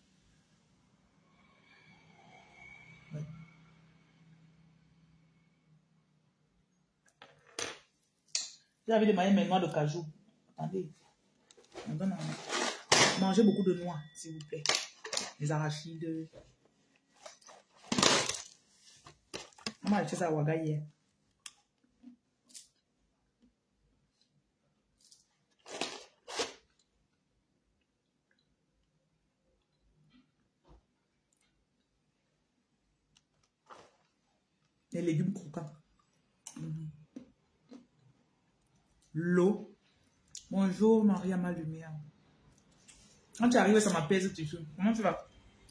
Ouais. J'ai envie de manger mes noix de cajou. Attendez. On donne un... Mangez beaucoup de noix, s'il vous plaît. Les arachides. On m'a acheté ça à Ouaga hier. Les légumes croquants. Mm-hmm. L'eau. Bonjour, Maria, ma lumière. Quand tu arrives, ça m'apaise, tu sais. Comment tu vas?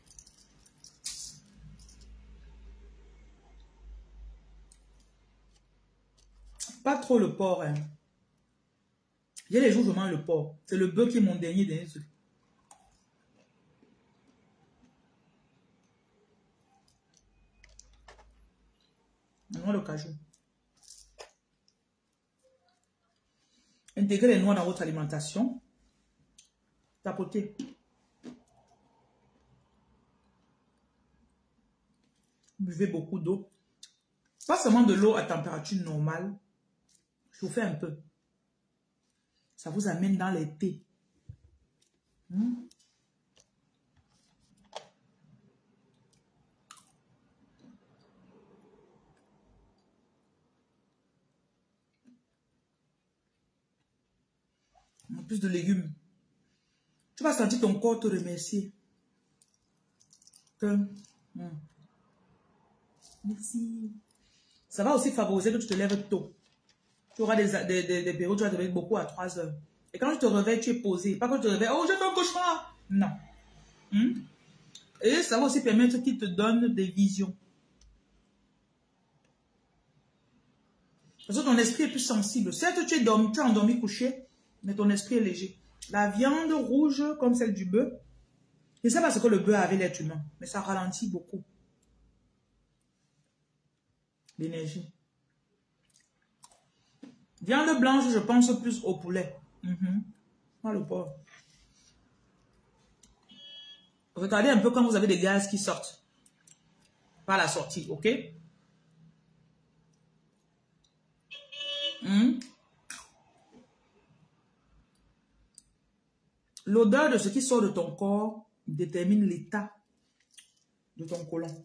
Pas trop le porc. Hein. Il y a les jours où je mange le porc. C'est le bœuf qui est mon dernier dernier truc. Noix de cajou. Intégrez les noix dans votre alimentation. Tapotez. Buvez beaucoup d'eau. Pas seulement de l'eau à température normale. Chauffez un peu. Ça vous amène dans les thés. Hmm? Plus de légumes. Tu vas sentir ton corps te remercier. Que, hmm. Merci. Ça va aussi favoriser que tu te lèves tôt. Tu auras des, des, des, des périodes où tu vas te réveiller beaucoup à trois heures. Et quand tu te réveilles, tu es posé. Pas quand tu te réveilles, oh, j'ai fait un cauchemar. Non. Hmm? Et ça va aussi permettre qu'il te donne des visions. Parce que ton esprit est plus sensible. Certes, tu es, dormi, tu es endormi couché, mais ton esprit est léger. La viande rouge, comme celle du bœuf, je ne sais pas ce que le bœuf a avec l'être humain, mais ça ralentit beaucoup l'énergie. Viande blanche, je pense plus au poulet. Mm-hmm. Pas le porc. Regardez un peu quand vous avez des gaz qui sortent par la sortie, ok? Mm. L'odeur de ce qui sort de ton corps détermine l'état de ton côlon.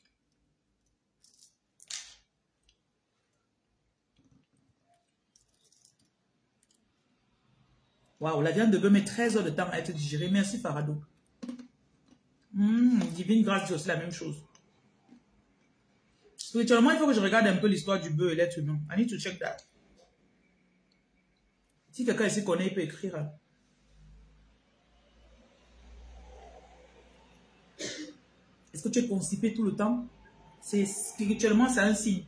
Waouh, la viande de bœuf met treize heures de temps à être digérée. Merci Farado. Mmh, divine grâce, c'est aussi la même chose. Spirituellement, il faut que je regarde un peu l'histoire du bœuf et l'être humain. I need to check that. Si quelqu'un ici connaît, il peut écrire. Hein. Est-ce que tu es constipé tout le temps? C'est spirituellement, c'est un signe.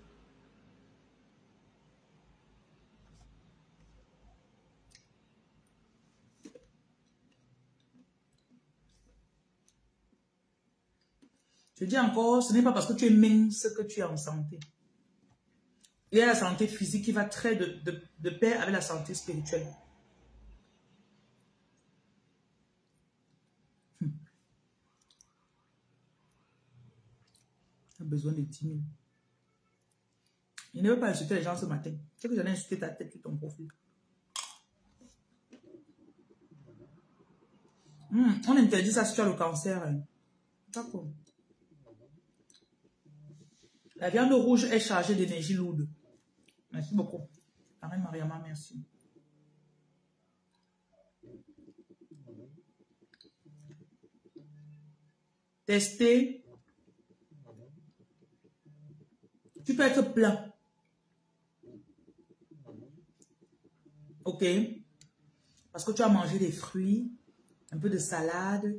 Je dis encore, ce n'est pas parce que tu es mince que tu es en santé. Il y a la santé physique qui va très de, de, de pair avec la santé spirituelle. Hmm. Tu as besoin de dix mille. Il ne veut pas insulter les gens ce matin. C'est que j'en ai insulté ta tête sur ton profil. Hmm. On interdit ça si tu as le cancer. Hein. D'accord. La viande rouge est chargée d'énergie lourde. Merci beaucoup. Arrête Mariama, merci. Tester. Tu peux être plein. Ok. Parce que tu as mangé des fruits, un peu de salade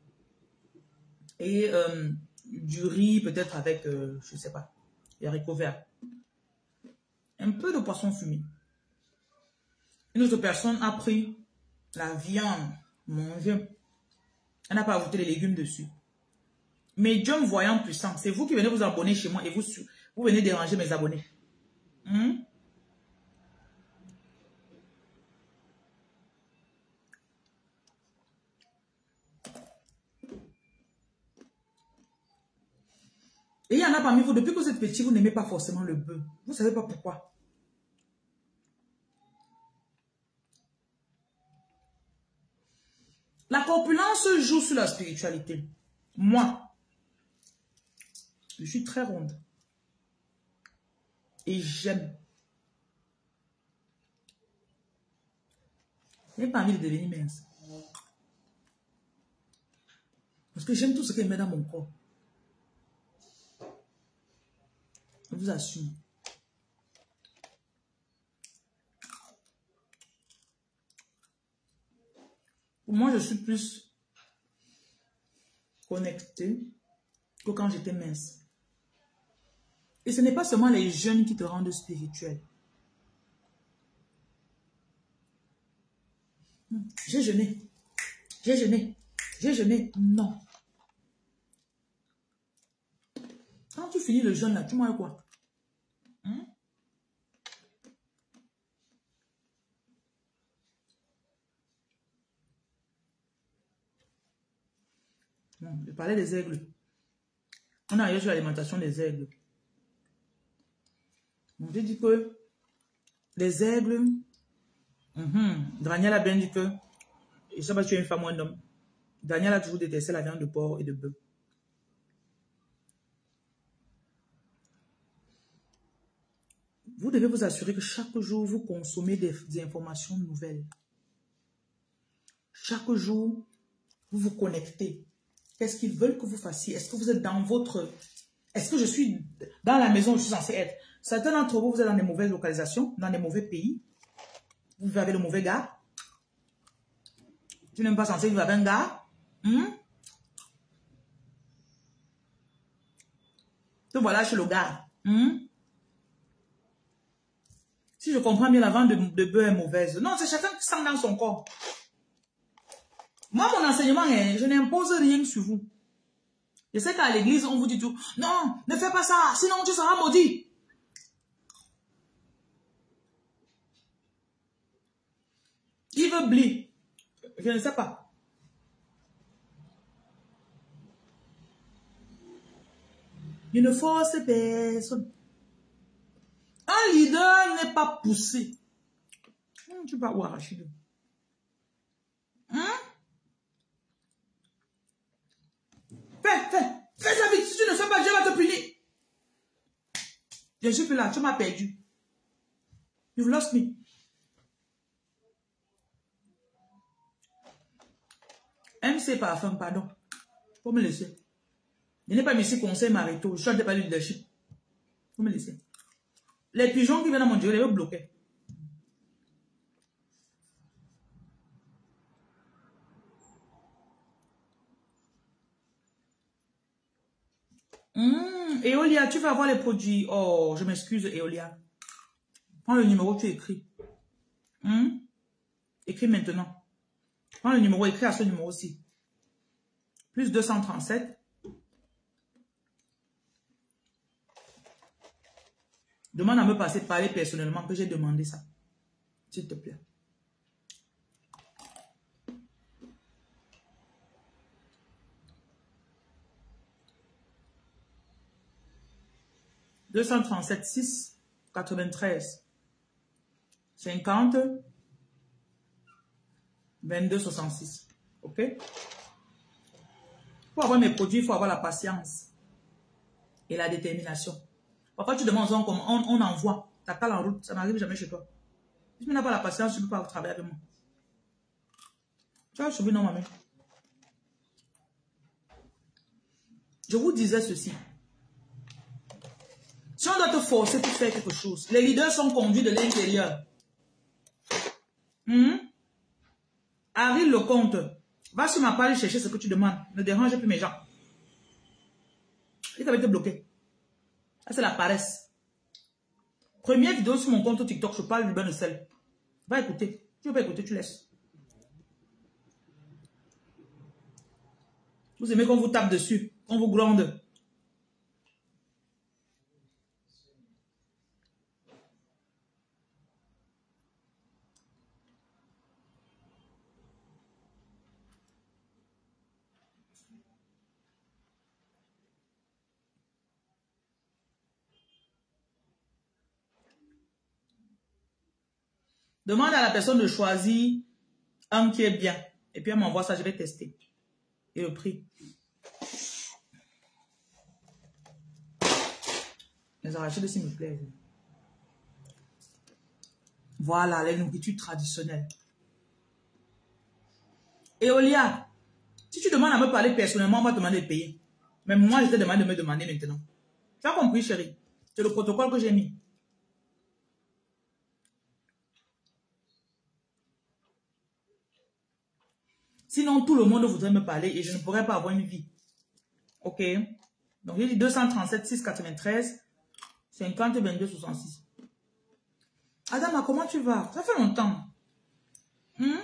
et euh, du riz peut-être avec, euh, je ne sais pas, des haricots verts. Un peu de poisson fumé. Une autre personne a pris la viande, mangée. Elle n'a pas ajouté les légumes dessus. Médium voyant puissant, c'est vous qui venez vous abonner chez moi et vous, vous venez déranger mes abonnés. Hmm? Et il y en a parmi vous, depuis que vous êtes petit, vous n'aimez pas forcément le bœuf. Vous ne savez pas pourquoi. La corpulence joue sur la spiritualité. Moi, je suis très ronde. Et j'aime. Je n'ai pas envie de devenir mince. Parce que j'aime tout ce qu'elle met dans mon corps. Je vous assure. Pour moi, je suis plus connectée que quand j'étais mince. Et ce n'est pas seulement les jeunes qui te rendent spirituel. J'ai jeûné. J'ai jeûné. J'ai jeûné. Non. Quand tu finis le jeûne là, tu manges quoi? Hein? Non, je parlais des aigles. On arrive sur l'alimentation des aigles. On te dit que les aigles, mm-hmm, Daniel a bien dit que, je ne sais pas si tu es une femme ou un homme, Daniel a toujours détesté la viande de porc et de bœuf. Vous devez vous assurer que chaque jour, vous consommez des, des informations nouvelles. Chaque jour, vous vous connectez. Qu'est-ce qu'ils veulent que vous fassiez? Est-ce que vous êtes dans votre... Est-ce que je suis dans la maison où je suis censée être? Certains d'entre vous, vous êtes dans des mauvaises localisations, dans des mauvais pays. Vous vivez avec le mauvais gars. Tu n'es pas censé vivre avec un gars. Hmm? Te voilà chez le gars. Hmm? Si je comprends bien, la vente de, de bœuf est mauvaise. Non, c'est chacun qui sent dans son corps. Moi, mon enseignement, est, je n'impose rien sur vous. Je sais qu'à l'église, on vous dit tout. Non, ne fais pas ça, sinon tu seras maudit. Qui veut blé? Je ne sais pas. Il ne force personne. Un leader n'est pas poussé. Hum, tu vas où, Rachid? Hein? Fais, fais, fais ça vite. Si tu ne fais pas, Dieu va te punir. Je suis plus là, tu m'as perdu. You've lost me. M C Parfum, pardon. Faut me laisser. Je n'ai pas mis ici conseil maritaux. Je ne pas le leadership. Faut me laisser. Les pigeons qui viennent dans mon Dieu, les veulent bloquer. Mmh, Eolia, tu vas avoir les produits. Oh, je m'excuse, Eolia. Prends le numéro, tu écris. Mmh? Écris maintenant. Prends le numéro, écris à ce numéro-ci. Plus deux cent trente-sept. Demande à me passer parler personnellement que j'ai demandé ça. S'il te plaît. deux cent trente-sept, six, quatre-vingt-treize, cinquante, vingt-deux, soixante-six. OK? Pour avoir mes produits, il faut avoir la patience et la détermination. Parfois, tu demandes, on, on, on envoie. Ta cale en route, ça n'arrive jamais chez toi. Si tu n'as pas la patience, tu ne peux pas travailler avec moi. Tu vas sauver non, maman. Je vous disais ceci. Si on doit te forcer pour faire quelque chose, les leaders sont conduits de l'intérieur. Mmh. Harry Lecomte, va sur ma page chercher ce que tu demandes. Ne dérange plus mes gens. Il t'avait été bloqué. Ça, c'est la paresse. Première vidéo sur mon compte TikTok, je parle du bain de sel. Va écouter. Tu veux pas écouter, tu laisses. Vous aimez qu'on vous tape dessus, qu'on vous gronde. Demande à la personne de choisir un qui est bien. Et puis elle m'envoie ça, je vais tester. Et le prix. Les arachides, s'il me plaît. Voilà, les nourritures traditionnelles. Et Olia, si tu demandes à me parler personnellement, on va te demander de payer. Mais moi, je te demande de me demander maintenant. Tu as compris, chérie? C'est le protocole que j'ai mis. Sinon, tout le monde voudrait me parler et je ne pourrais pas avoir une vie. Ok? Donc, j'ai dit deux cent trente-sept, six cent quatre-vingt-treize, cinquante, vingt-deux, soixante-six. Adama, comment tu vas? Ça fait longtemps. Hmm?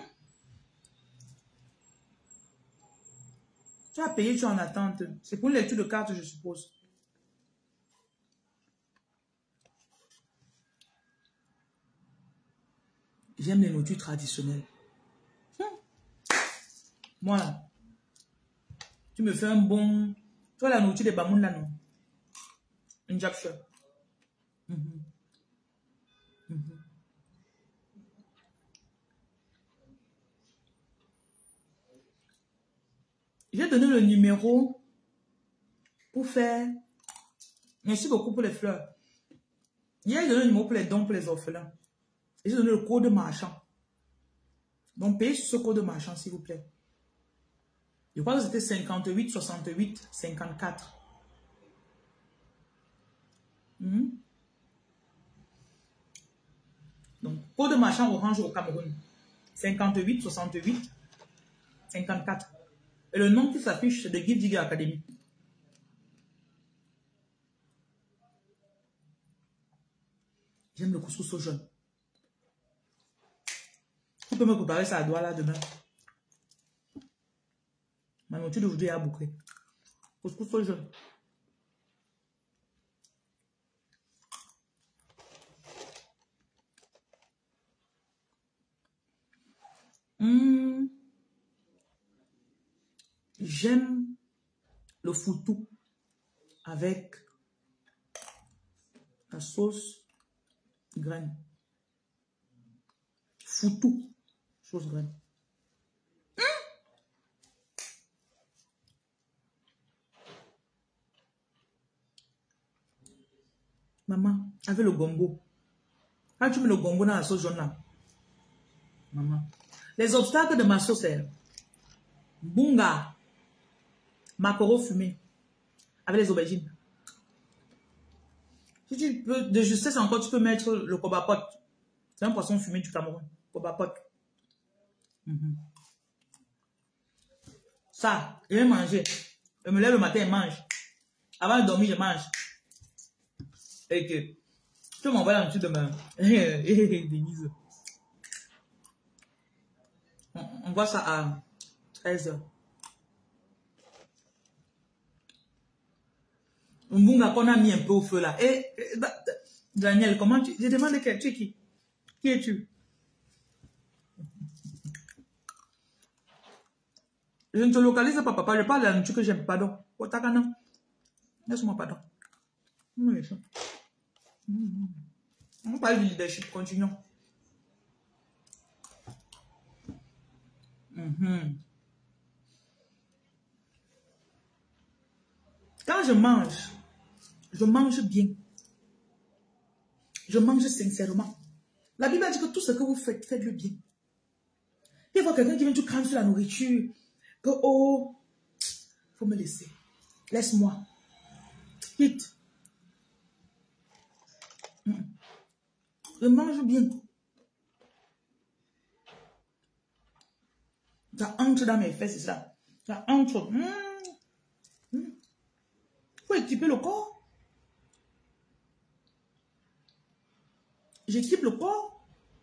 Tu as payé, tu es en attente. C'est pour une lecture de carte, je suppose. J'aime les nourritures traditionnelles. Hmm. Moi, là, tu me fais un bon... Tu vois la nourriture des Bamoun, là, non? Une japcha. Mm -hmm. Mm -hmm. J'ai donné le numéro pour faire... Merci beaucoup pour les fleurs. J'ai donné le numéro pour les dons pour les orphelins. Et j'ai donné le code marchand. Donc, payez sur ce code marchand, s'il vous plaît. Je crois que c'était cinquante-huit, soixante-huit, cinquante-quatre. Mmh. Donc, code marchand orange au Cameroun. cinquante-huit, soixante-huit, cinquante-quatre. Et le nom qui s'affiche, c'est de Give Digger Academy. J'aime le couscous au jaune. Tu peux me préparer ça à doigt là demain. Ma nourriture d'aujourd'hui est à boucler. Couscous au jaune. Mmh. J'aime le foutou avec la sauce graine. Foutou, sauce graine. Mmh. Maman, avec le gombo. Quand tu mets le gombo dans la sauce jaune là. Maman. Les obstacles de ma sauce, c'est bunga, maquereau fumé, avec les aubergines. Si tu peux, de justesse encore, tu peux mettre le kobapot. C'est un poisson fumé du Cameroun. Kobapot. Mm-hmm. Ça, je vais manger. Je me lève le matin et mange. Avant de dormir, je mange. Et que, tu m'envoies la nourriture demain. Denise. On voit ça à treize heures. Un bunga qu'on a mis un peu au feu là. Et, et Daniel, comment tu... Je demande que tu es qui? Qui es-tu? Je ne te localise pas, papa. Je parle de la nourriture que j'aime. Pardon. Otakana. Laisse-moi pardon. Oui, ça. On parle du leadership. Continuons. Mm-hmm. Quand je mange, je mange bien. Je mange sincèrement. La Bible dit que tout ce que vous faites, faites-le bien. Il faut quelqu'un qui vient tout cramer sur la nourriture. Que oh, faut me laisser. Laisse-moi. Quitte. Mm. Je mange bien. Ça entre dans mes fesses, c'est ça. Ça entre. Mmh. Mmh. Faut équiper le corps. J'équipe le corps.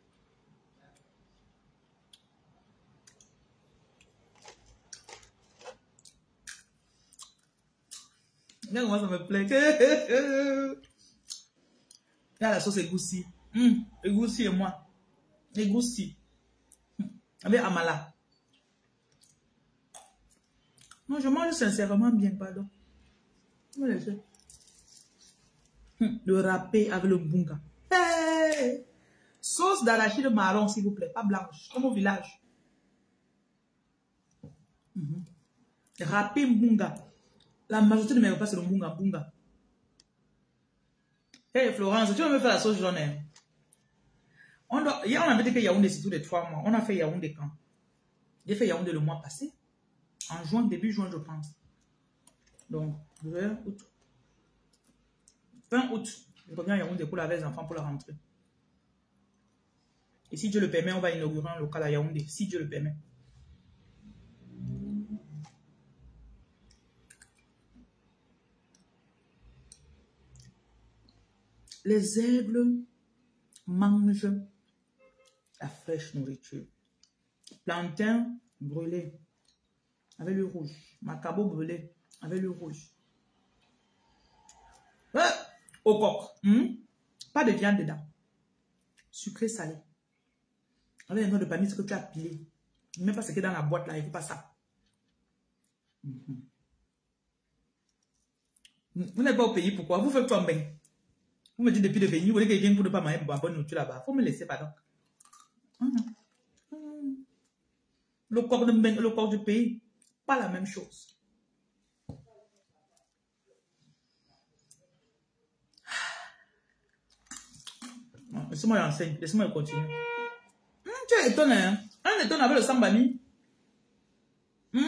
Regarde comment ça me plaît. Là, la sauce égoussie. Mmh. Égoussie et moi. Égoussie. Mmh. Avec amala. Non, je mange sincèrement bien, pardon. Le râpé avec le bunga. Hey! Sauce d'arachide marron, s'il vous plaît, pas blanche, comme au village. Mm-hmm. Râpé Mbunga. La majorité de mes repas, c'est le Mbunga. Mbunga. Hé, hey, Florence, tu veux me faire la sauce jaune? Hein? On doit... Hier, on avait dit que Yaoundé, c'est tous les trois mois. On a fait Yaoundé quand? J'ai fait Yaoundé le mois passé. En juin, début juin, je pense. Donc, juin, août. Fin août, je reviens à Yaoundé pour laver les enfants pour la rentrée. Et si Dieu le permet, on va inaugurer un local à Yaoundé. Si Dieu le permet. Les aigles mangent la fraîche nourriture. Plantain brûlé avec le rouge. Macabo brûlé avec le rouge. Euh, au coq. Hmm? Pas de viande dedans. Sucré salé. Avec un nom de famille, ce que tu as pilé. Même pas ce qui est dans la boîte là, il ne faut pas ça. Mm-hmm. Vous n'êtes pas au pays, pourquoi? Vous faites comme bien. Vous me dites depuis de venir, vous voulez que quelqu'un pour ne pas manger une bonne nourriture là-bas. Il faut me laisser, pardon. Mm-hmm. Mm-hmm. Le corps de ben, le corps du pays, pas la même chose. Laissez-moi l'enseigner, laissez-moi continuer. Hum, tu es étonné, hein? Un étonne avec le sambami. Hum?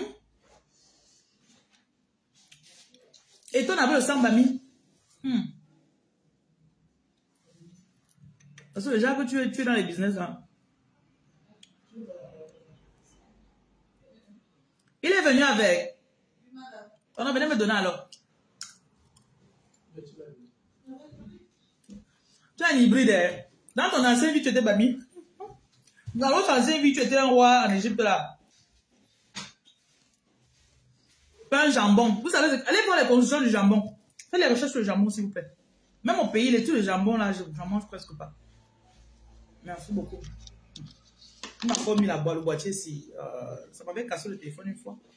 Étonne avec le sambami. Hum. Parce que déjà que tu es, tu es dans les business, là. Il est venu avec. On a venu me donner alors. Tu es un hybride, hein? Dans ton ancienne vie, tu étais Bami. Dans l'autre ancienne vie, tu étais un roi en Égypte, là. Pas un jambon. Vous savez, allez voir les constructions du jambon. Faites les recherches sur le jambon, s'il vous plaît. Même au pays, les tous les jambons, là, je n'en mange presque pas. Merci beaucoup. On m'a encore mis la boîte, le boîtier ici. Euh, ça m'avait cassé le téléphone une fois.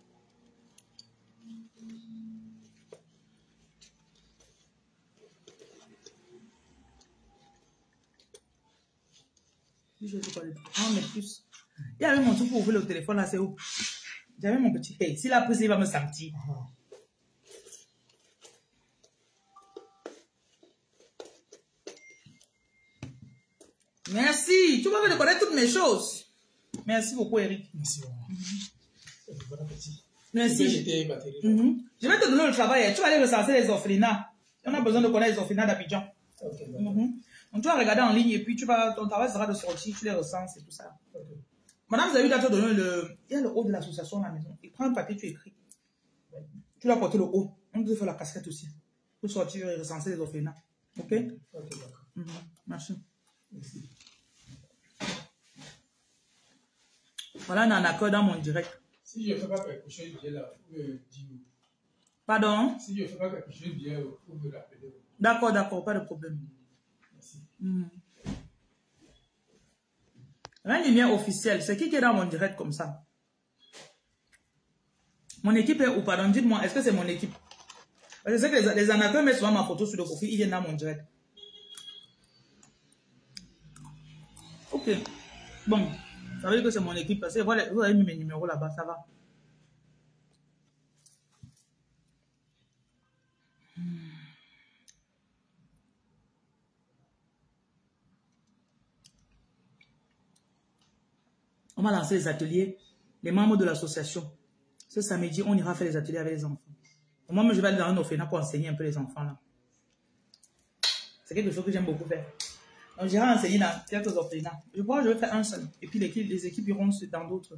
Je sais pas, non, mais plus. Il y avait mon truc pour ouvrir le téléphone là, c'est où? J'avais mon petit hey. S'il a pris, il va me sentir. Merci. Tu vas me connaître toutes mes choses. Merci beaucoup, Eric. Merci. Mm-hmm. Bon appétit. Merci. Mm-hmm. Je vais te donner le travail. Tu vas aller recenser les orphelinats. On a besoin de connaître les orphelinats d'Abidjan. Okay, mm-hmm. Donc tu vas regarder en ligne et puis tu vas, ton travail sera de sortir, tu les recenses et tout ça. Okay. Madame, vous avez eu à te donner le, il y a le haut de l'association à la maison. Il prend un papier, tu écris. Tu dois porter le haut. On doit faire la casquette aussi. Pour sortir et recenser les orphelinats. Ok? Ok, d'accord. Mm-hmm. Merci. Merci. Voilà, on a un accord dans mon direct. Si je ne fais pas quelque chose bien là, vous me dites. Pardon? Si je ne fais pas quelque chose bien, vous me rappelez. D'accord, d'accord, pas de problème. Merci. Mm. Rien de bien officiel. C'est qui qui est dans mon direct comme ça? Mon équipe est où? Pardon, dites-moi, est-ce que c'est mon équipe? Parce que c'est que les, les anacres mettent souvent ma photo sur le profil, ils viennent dans mon direct. Ok. Bon, ça veut dire que c'est mon équipe. Parce que voilà, vous avez mis mes numéros là-bas, ça va. On va lancer les ateliers, les membres de l'association. Ce samedi, on ira faire les ateliers avec les enfants. Moi, je vais aller dans un orphelinat pour enseigner un peu les enfants là. C'est quelque chose que j'aime beaucoup faire. Donc, j'irai enseigner dans quelques orphelinats. Je crois que je vais faire un seul. Et puis, les, les équipes iront dans d'autres.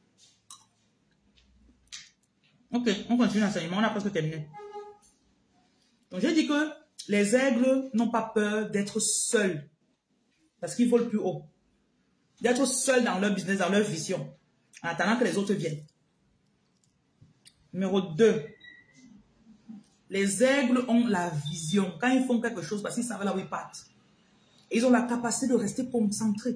Ok, on continue l'enseignement. On a presque terminé. Donc, j'ai dit que les aigles n'ont pas peur d'être seuls. Parce qu'ils volent plus haut. D'être seuls dans leur business, dans leur vision. En attendant que les autres viennent. Numéro deux. Les aigles ont la vision. Quand ils font quelque chose, parce qu'ils savent là où ils partent. Ils ont la capacité de rester concentrés.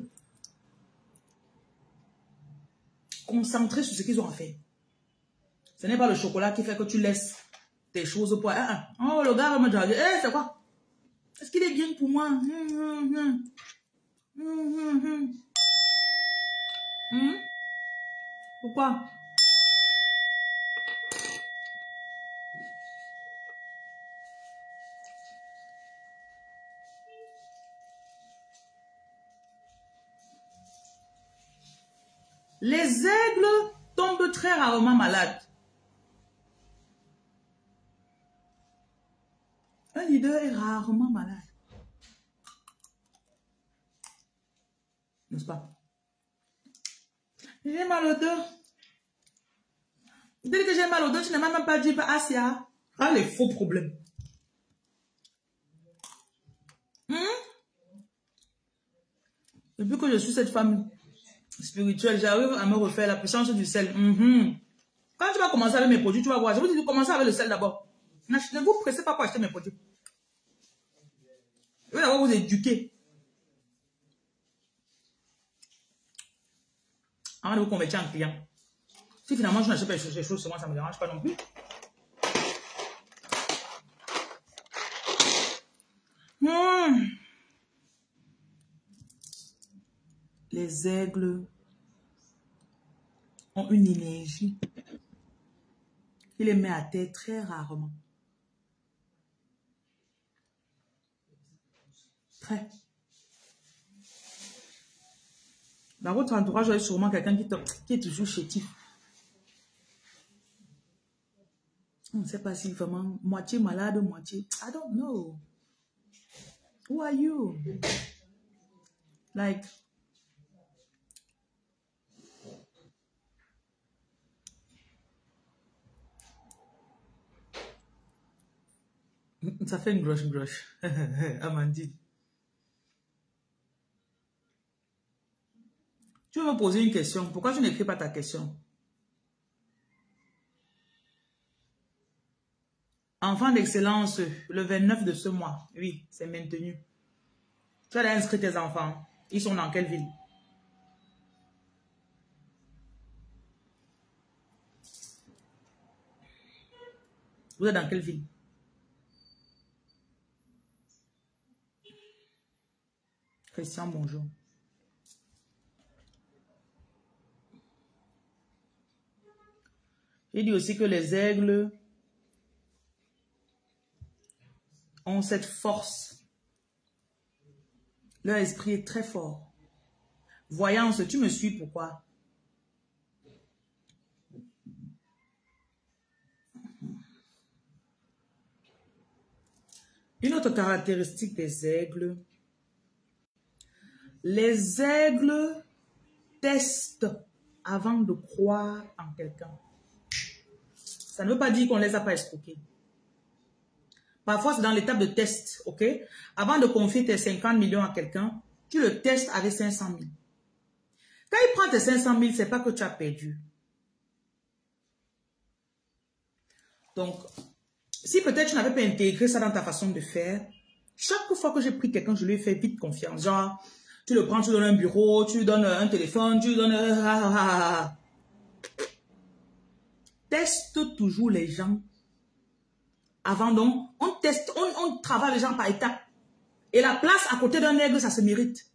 Concentrés sur ce qu'ils ont à faire. Ce n'est pas le chocolat qui fait que tu laisses tes choses pour... Ah, ah. Oh, le gars va me dire, eh, c'est quoi? Est-ce qu'il est bien pour moi? Hum, hum, hum. Hum, hum, hum. Hum? Pourquoi? Les aigles tombent très rarement malades. Un leader est rarement malade. N'est-ce pas? J'ai mal au dos. Dès que j'ai mal au dos, tu ne m'as même pas dit, bah, Asia. Ah, les faux problèmes. Hmm? Depuis que je suis cette femme spirituelle, j'arrive à me refaire la puissance du sel. Mm-hmm. Quand tu vas commencer avec mes produits, tu vas voir. Je vous dis, commencez avec le sel d'abord. Ne vous pressez pas pour acheter mes produits. Je vais d'abord vous éduquer. Avant de vous convertir en client. Si finalement je n'achète pas les choses sur moi, ça ne me dérange pas non plus. Mmh. Les aigles ont une énergie qui les met à terre très rarement. Très. Dans votre entourage, vous avez sûrement quelqu'un qui, qui est toujours chétif. On ne sait pas si vraiment moitié malade, moitié... I don't know. Who are you? Like... Ça fait une groche-groche. Amandine. Tu veux me poser une question? Pourquoi tu n'écris pas ta question? Enfant d'excellence, le vingt-neuf de ce mois. Oui, c'est maintenu. Tu as inscrit tes enfants. Ils sont dans quelle ville? Vous êtes dans quelle ville? Christian, bonjour. Il dit aussi que les aigles ont cette force. Leur esprit est très fort. Voyance, tu me suis pourquoi? Une autre caractéristique des aigles. Les aigles testent avant de croire en quelqu'un. Ça ne veut pas dire qu'on ne les a pas escroqués. Parfois, c'est dans l'étape de test, ok? Avant de confier tes cinquante millions à quelqu'un, tu le testes avec cinq cent mille. Quand il prend tes cinq cent mille, ce n'est pas que tu as perdu. Donc, si peut-être tu n'avais pas intégré ça dans ta façon de faire, chaque fois que j'ai pris quelqu'un, je lui ai fait vite confiance. Genre, tu le prends, tu lui donnes un bureau, tu lui donnes un téléphone, tu lui donnes... Teste toujours les gens. Avant donc, on teste, on, on travaille les gens par étapes. Et la place à côté d'un aigle, ça se mérite.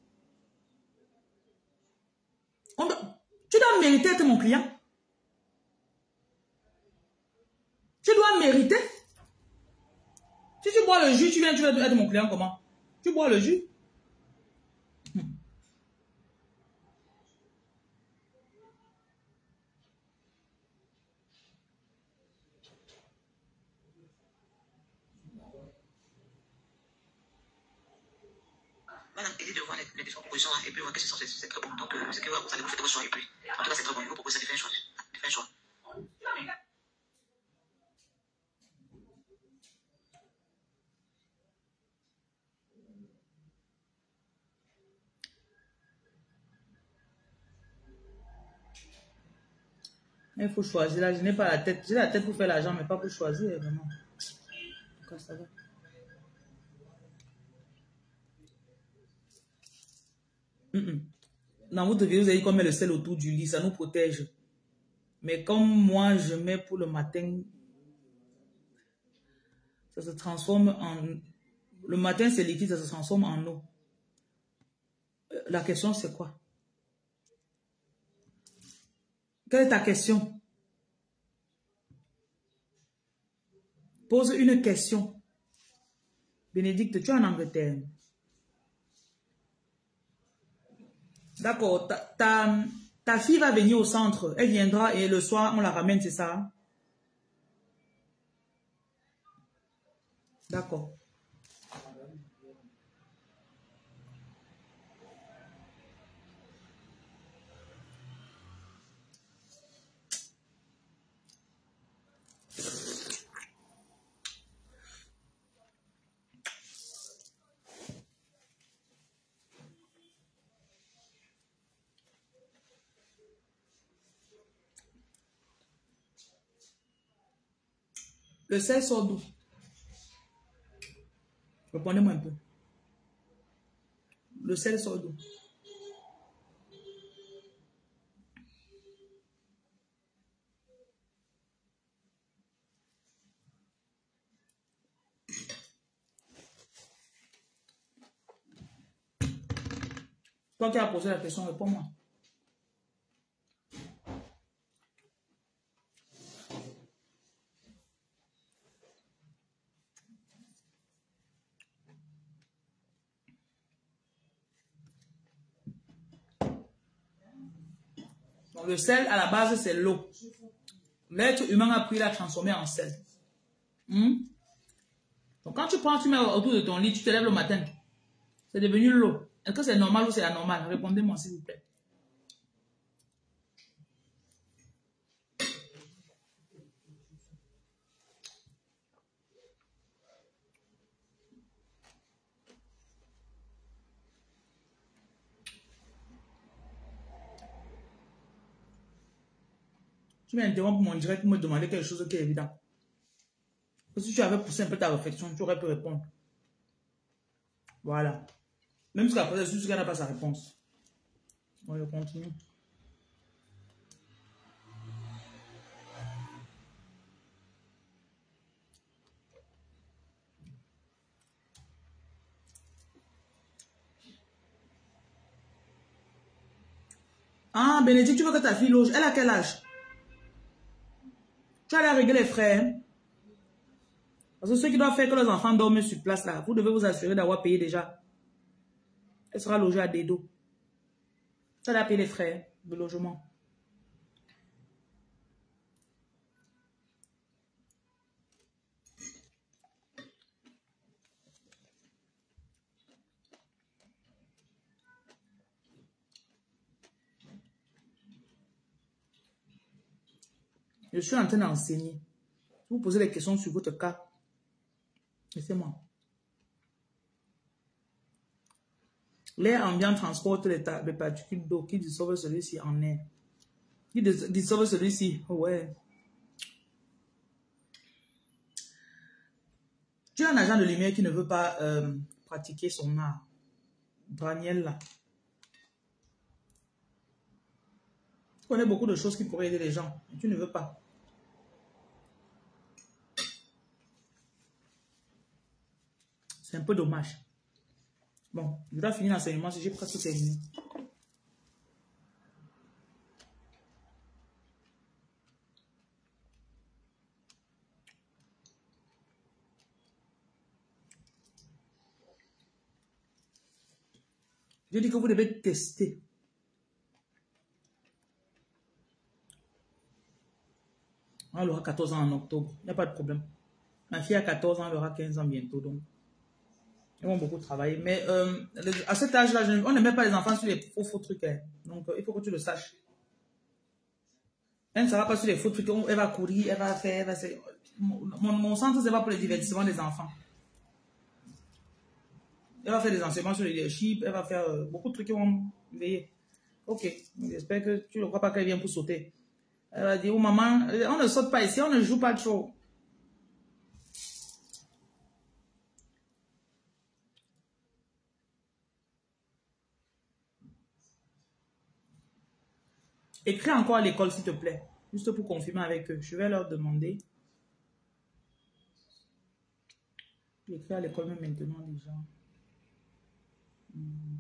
On doit, tu dois mériter être mon client. Tu dois mériter. Si tu bois le jus, tu viens, tu vas être mon client comment? Tu bois le jus. Voilà, essayez de voir les, les différentes propositions et puis voir que c'est très bon. Donc, euh, c'est que vous allez vous faire votre choix et puis, en tout cas, c'est très bon. Je vous propose de faire un choix. De faire un choix. Il faut choisir. Là, je n'ai pas la tête. J'ai la tête pour faire l'argent, mais pas pour choisir, vraiment. Pourquoi ça va? Mm-mm. Dans votre vidéo, vous avez dit qu'on met le sel autour du lit, ça nous protège. Mais comme moi, je mets pour le matin, ça se transforme en... Le matin, c'est liquide, ça se transforme en eau. La question, c'est quoi? Quelle est ta question? Pose une question. Bénédicte, tu es en Angleterre. D'accord, ta, ta, Ta fille va venir au centre. Elle viendra et le soir, on la ramène, c'est ça? D'accord. Le sel sort d'où? Répondez-moi un peu. Le sel sort d'où? Toi qui as posé la question, réponds-moi. Donc, le sel, à la base, c'est l'eau. L'être humain a pris la transformer en sel. Hmm? Donc, quand tu prends, tu mets autour de ton lit, tu te lèves le matin. C'est devenu l'eau. Est-ce que c'est normal ou c'est anormal? Répondez-moi, s'il vous plaît. Tu m'interromps mon direct pour me demander quelque chose qui est évident. Si tu avais poussé un peu ta réflexion, tu aurais pu répondre. Voilà. Même si après, c'est juste qu'elle n'a pas sa réponse. On va continuer. Ah, Bénédicte, tu veux que ta fille loge. Elle a quel âge? Tu allais régler les frais. Hein? Parce que ceux qui doivent faire que les enfants dorment sur place, là, vous devez vous assurer d'avoir payé déjà. Elle sera logée à Dedo. Tu allais payer les frais de logement. Je suis en train d'enseigner. Vous posez des questions sur votre cas. Laissez-moi. L'air ambiant transporte les, les particules d'eau qui dissolvent celui-ci en air. Qui dissolvent celui-ci. Oh ouais. Tu es un agent de lumière qui ne veut pas euh, pratiquer son art. Daniel là. Tu connais beaucoup de choses qui pourraient aider les gens. Mais tu ne veux pas. C'est un peu dommage. Bon, je dois finir l'enseignement si j'ai presque terminé. Je dis que vous devez tester. Elle aura quatorze ans en octobre. Il n'y a pas de problème. Ma fille a quatorze ans, elle aura quinze ans bientôt. Donc, ils vont beaucoup travailler. Mais euh, à cet âge-là, on ne met pas les enfants sur les faux, faux trucs. Hein. Donc, euh, il faut que tu le saches. Elle ne sera pas sur les faux trucs. Elle va courir, elle va faire. Elle va faire. Mon, mon centre, c'est pas pour le divertissement des enfants. Elle va faire des enseignements sur le leadership. Elle va faire euh, beaucoup de trucs qui vont veiller. Ok. J'espère que tu ne crois pas qu'elle vient pour sauter. Elle va dire, oh maman, on ne saute pas ici, on ne joue pas trop. Écris encore à l'école, s'il te plaît. Juste pour confirmer avec eux. Je vais leur demander. J'écris à l'école même maintenant déjà. Hmm.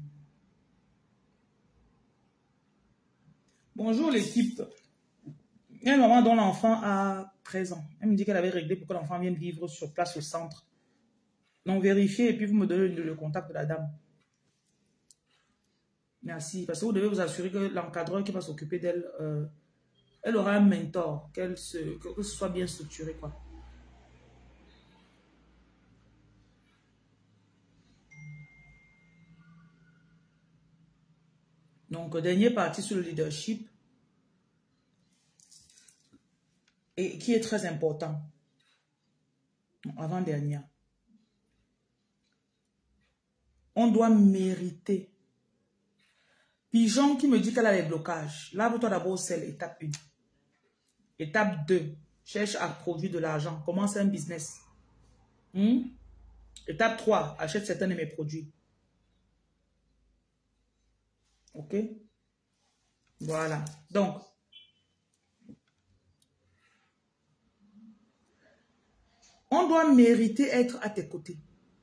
Bonjour l'équipe. Il y a une maman dont l'enfant a treize ans. Elle me dit qu'elle avait réglé pour que l'enfant vienne vivre sur place au centre. Donc vérifiez et puis vous me donnez le contact de la dame. Merci. Parce que vous devez vous assurer que l'encadreur qui va s'occuper d'elle, euh, elle aura un mentor, qu'elle se, que, que ce soit bien structuré, quoi. Donc, dernier parti sur le leadership, et qui est très important. Avant-dernière. On doit mériter. Pigeon qui me dit qu'elle a les blocages. Lave-toi d'abord au sel, étape un. Étape deux. Cherche à produire de l'argent. Commence un business. Hmm? Étape trois. Achète certains de mes produits. Ok? Voilà. Donc, on doit mériter être à tes côtés.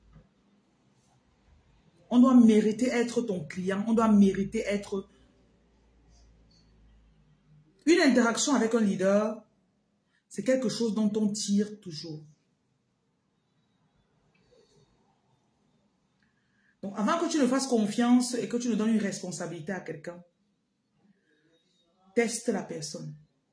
On doit mériter être ton client. On doit mériter être... Une interaction avec un leader, c'est quelque chose dont on tire toujours. Donc, avant que tu ne fasses confiance et que tu ne donnes une responsabilité à quelqu'un, teste la personne.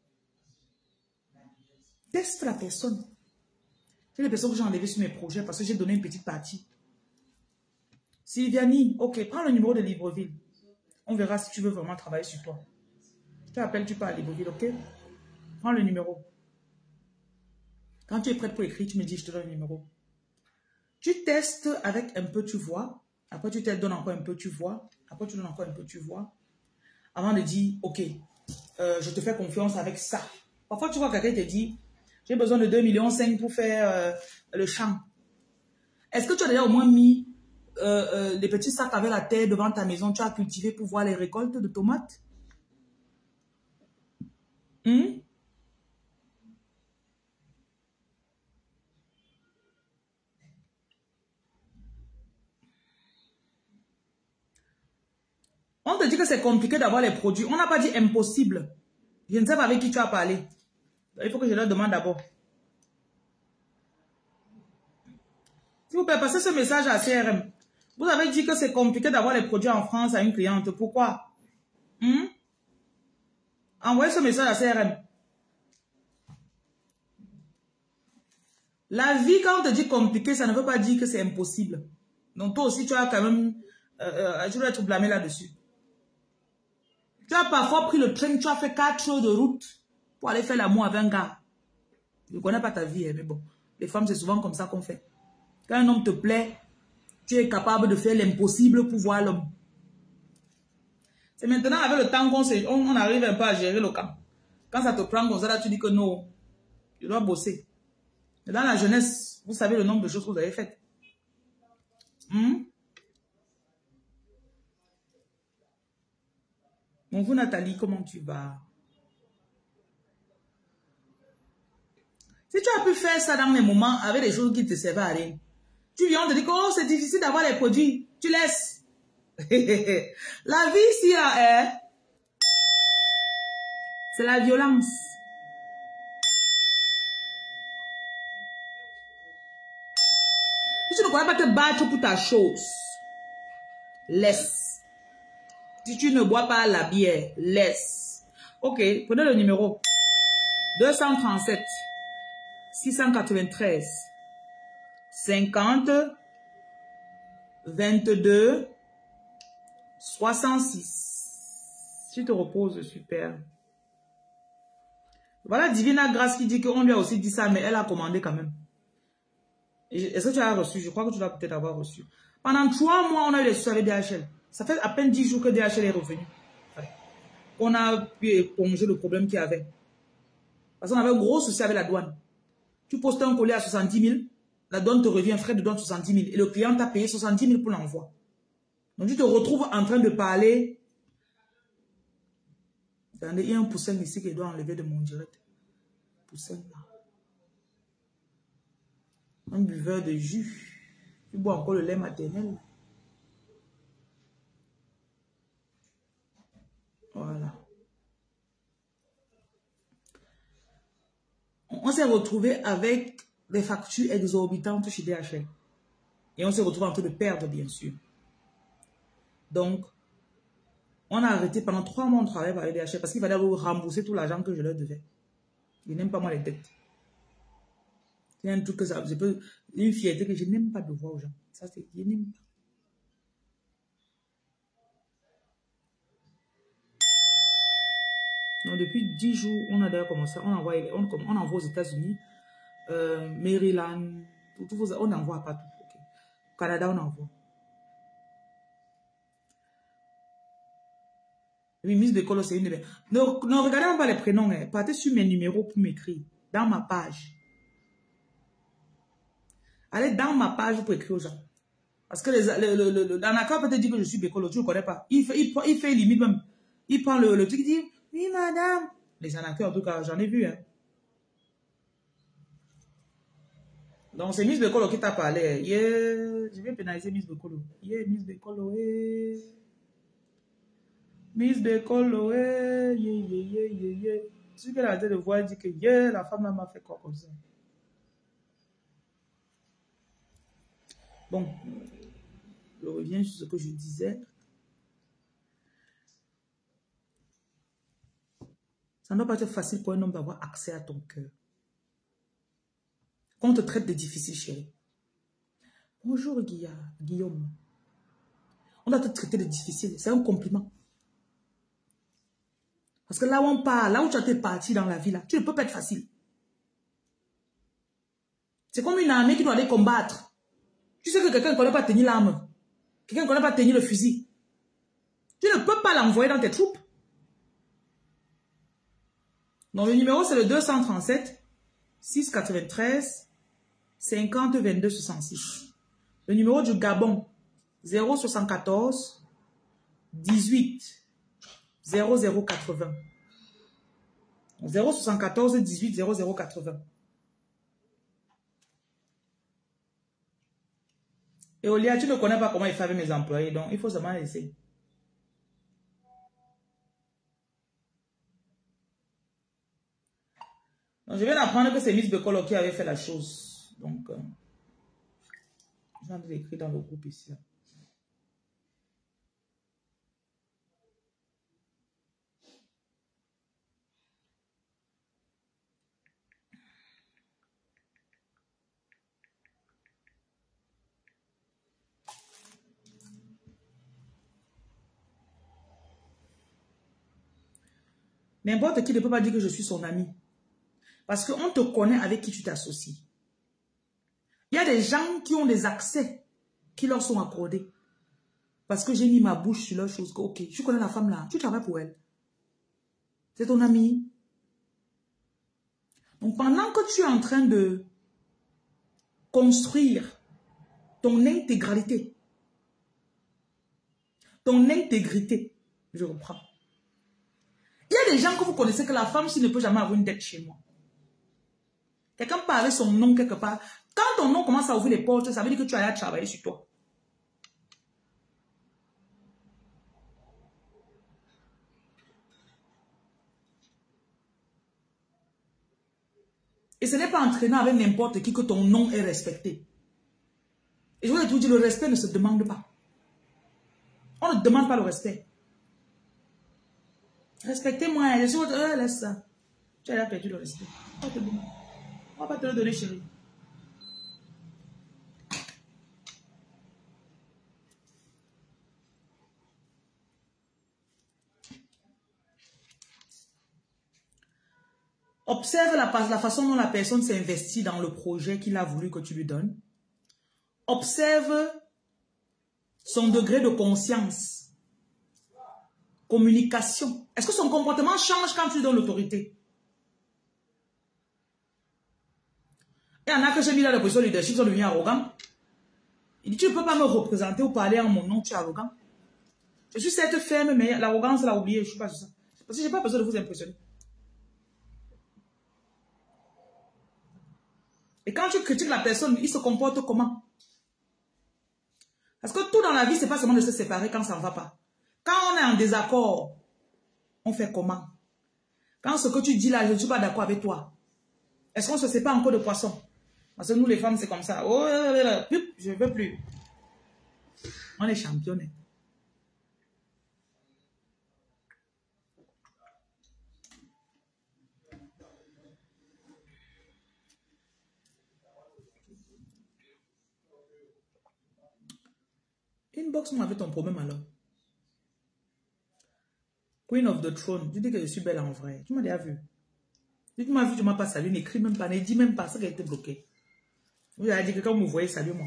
Teste la personne. C'est les personnes que j'ai enlevées sur mes projets parce que j'ai donné une petite partie. Sylvianie, ok, prends le numéro de Libreville. On verra si tu veux vraiment travailler sur toi. Tu appelles, tu parles à Libreville, ok? Prends le numéro. Quand tu es prête pour écrire, tu me dis, je te donne le numéro. Tu testes avec un peu, tu vois. Après, tu te donnes encore un peu, tu vois. Après, tu donnes encore un peu, tu vois. Avant de dire, ok, euh, je te fais confiance avec ça. Parfois, tu vois quelqu'un te dit, j'ai besoin de deux virgule cinq millions pour faire euh, le champ. Est-ce que tu as déjà au moins mis euh, euh, les petits sacs avec la terre devant ta maison, tu as cultivé pour voir les récoltes de tomates? Hmm? On te dit que c'est compliqué d'avoir les produits. On n'a pas dit impossible. Je ne sais pas avec qui tu as parlé. Il faut que je leur demande d'abord. S'il vous plaît, passez ce message à C R M. Vous avez dit que c'est compliqué d'avoir les produits en France à une cliente. Pourquoi? Hmm? Envoyez ce message à C R M. La vie, quand on te dit compliqué, ça ne veut pas dire que c'est impossible. Donc toi aussi, tu as quand même... Euh, euh, tu dois être blâmé là-dessus. Tu as parfois pris le train, tu as fait quatre heures de route pour aller faire l'amour avec un gars. Je ne connais pas ta vie, mais bon. Les femmes, c'est souvent comme ça qu'on fait. Quand un homme te plaît, tu es capable de faire l'impossible pour voir l'homme. C'est maintenant avec le temps qu'on on, on arrive un peu à gérer le camp. Quand ça te prend comme ça, là, tu dis que non, je dois bosser. Mais dans la jeunesse, vous savez le nombre de choses que vous avez faites. Hmm? Donc vous, Nathalie, comment tu vas? Si tu as pu faire ça dans les moments avec des choses qui te servent à rien, tu viens, on te dit que oh, c'est difficile d'avoir les produits. Tu laisses. La vie ici, là, est... c'est la violence. Si tu ne pourrais pas te battre pour ta chose, laisse. Si tu ne bois pas la bière, laisse. Ok, prenez le numéro. deux cent trente-sept, six cent quatre-vingt-treize, cinquante, vingt-deux, soixante-six. Tu te reposes, super. Voilà Divina Grâce qui dit qu'on lui a aussi dit ça, mais elle a commandé quand même. Est-ce que tu as reçu? Je crois que tu dois peut-être avoir reçu. Pendant trois mois, on a eu les soucis avec D H L. Ça fait à peine dix jours que D H L est revenu. Ouais. On a pu éponger le problème qu'il y avait. Parce qu'on avait un gros souci avec la douane. Tu postes un colis à soixante-dix mille, la douane te revient frais de douane soixante-dix mille. Et le client t'a payé soixante-dix mille pour l'envoi. Donc tu te retrouves en train de parler. Attendez, il y a un poussin ici qui doit enlever de mon direct. Poussin là. Un buveur de jus. Tu bois encore le lait maternel. Voilà. On s'est retrouvé avec des factures exorbitantes chez D H L. Et on s'est retrouvé en train de perdre, bien sûr. Donc, On a arrêté pendant trois mois, on travaillait par les D H L parce qu'il fallait rembourser tout l'argent que je leur devais. Ils n'aiment pas moi les dettes. C'est un truc que ça, je peux, une fierté que je n'aime pas devoir aux gens. Ça, c'est, je n'aime pas. Donc, depuis dix jours, on a déjà commencé, on envoie, on, on envoie aux États-Unis, euh, Maryland, tout, tout, on n'envoie pas tout. Okay. Canada, on envoie. Oui, Miss Bécolo, c'est une de mes... Ne, ne regardez pas les prénoms, hein. Partez sur mes numéros pour m'écrire, dans ma page. Allez dans ma page pour écrire aux gens. Parce que les, le, le, le, le, l'anaca peut te dire que je suis Bécolo, tu ne le connais pas. Il fait, il, il fait limite même. Il prend le, le truc, il dit, oui madame. Les anaca, en tout cas, j'en ai vu. Hein. Donc c'est Miss Bécolo qui t'a parlé. Yeah. Je vais pénaliser Miss Bécolo. Yeah, Miss Bécolo. Yeah. Miss Bécolo. Yeah, yeah, yeah, yeah, yeah. Celui qu'elle a dit de voir, il dit que yeah, la femme là m'a fait quoi comme ça. Bon, je reviens sur ce que je disais. Ça ne doit pas être facile pour un homme d'avoir accès à ton cœur. On te traite de difficile, chérie. Bonjour, Guillaume. On doit te traiter de difficile. C'est un compliment. Parce que là où on part, là où tu as été parti dans la vie, là, tu ne peux pas être facile. C'est comme une armée qui doit aller combattre. Tu sais que quelqu'un ne connaît pas tenir l'arme. Quelqu'un ne connaît pas tenir le fusil. Tu ne peux pas l'envoyer dans tes troupes. Donc le numéro c'est le deux cent trente-sept, six cent quatre-vingt-treize, cinquante, vingt-deux, soixante-six. Le numéro du Gabon, zéro soixante-quatorze, dix-huit, zéro zéro quatre-vingts. zéro soixante-quatorze, dix-huit, zéro zéro quatre-vingts. Et Olia, tu ne connais pas comment il fait avec mes employés, donc il faut seulement laisser. Donc je viens d'apprendre que c'est Miss Bécolo qui avait fait la chose. Donc, euh, j'en ai écrit dans le groupe ici. Là. N'importe qui ne peut pas dire que je suis son ami. Parce qu'on te connaît avec qui tu t'associes. Il y a des gens qui ont des accès qui leur sont accordés. Parce que j'ai mis ma bouche sur leur chose. Ok, tu connais la femme là, tu travailles pour elle. C'est ton ami. Donc pendant que tu es en train de construire ton intégralité, ton intégrité, je reprends. Il y a des gens que vous connaissez que la femme, s'il ne peut jamais avoir une dette chez moi. Quelqu'un parle avec son nom quelque part. Quand ton nom commence à ouvrir les portes, ça veut dire que tu as allé travailler sur toi. Et ce n'est pas entraînant avec n'importe qui que ton nom est respecté. Et je voulais te dire, le respect ne se demande pas. On ne demande pas le respect. Respectez-moi, je suis votre... Euh, laisse ça. Tu as perdu le respect. On ne va pas te le donner, chérie. Observe la, la façon dont la personne s'est investie dans le projet qu'il a voulu que tu lui donnes. Observe son degré de conscience. Communication. Est-ce que son comportement change quand tu lui donnes l'autorité? Il y en a que j'ai mis dans la position de leadership, ils sont devenus arrogants. Il dit, tu ne peux pas me représenter ou parler en mon nom, tu es arrogant. Je suis certes ferme, mais l'arrogance, elle a oublié, je ne suis pas sur ça. Parce que je n'ai pas besoin de vous impressionner. Et quand tu critiques la personne, il se comporte comment? Parce que tout dans la vie, ce n'est pas seulement de se séparer quand ça ne va pas. Quand on est en désaccord, on fait comment? Quand ce que tu dis là, je ne suis pas d'accord avec toi. Est-ce qu'on se sépare encore de poisson? Parce que nous, les femmes, c'est comme ça. Oh, je ne veux plus. On est championnes. Inbox-moi avec ton problème alors. Queen of the Throne. Tu dis que je suis belle en vrai. Tu m'as déjà vu. Si tu m'as vu, tu ne m'as pas salué. N'écris même pas. Ne dis même pas. Ça qui a été bloqué. Vous avez dit que quand vous me voyez, saluez-moi.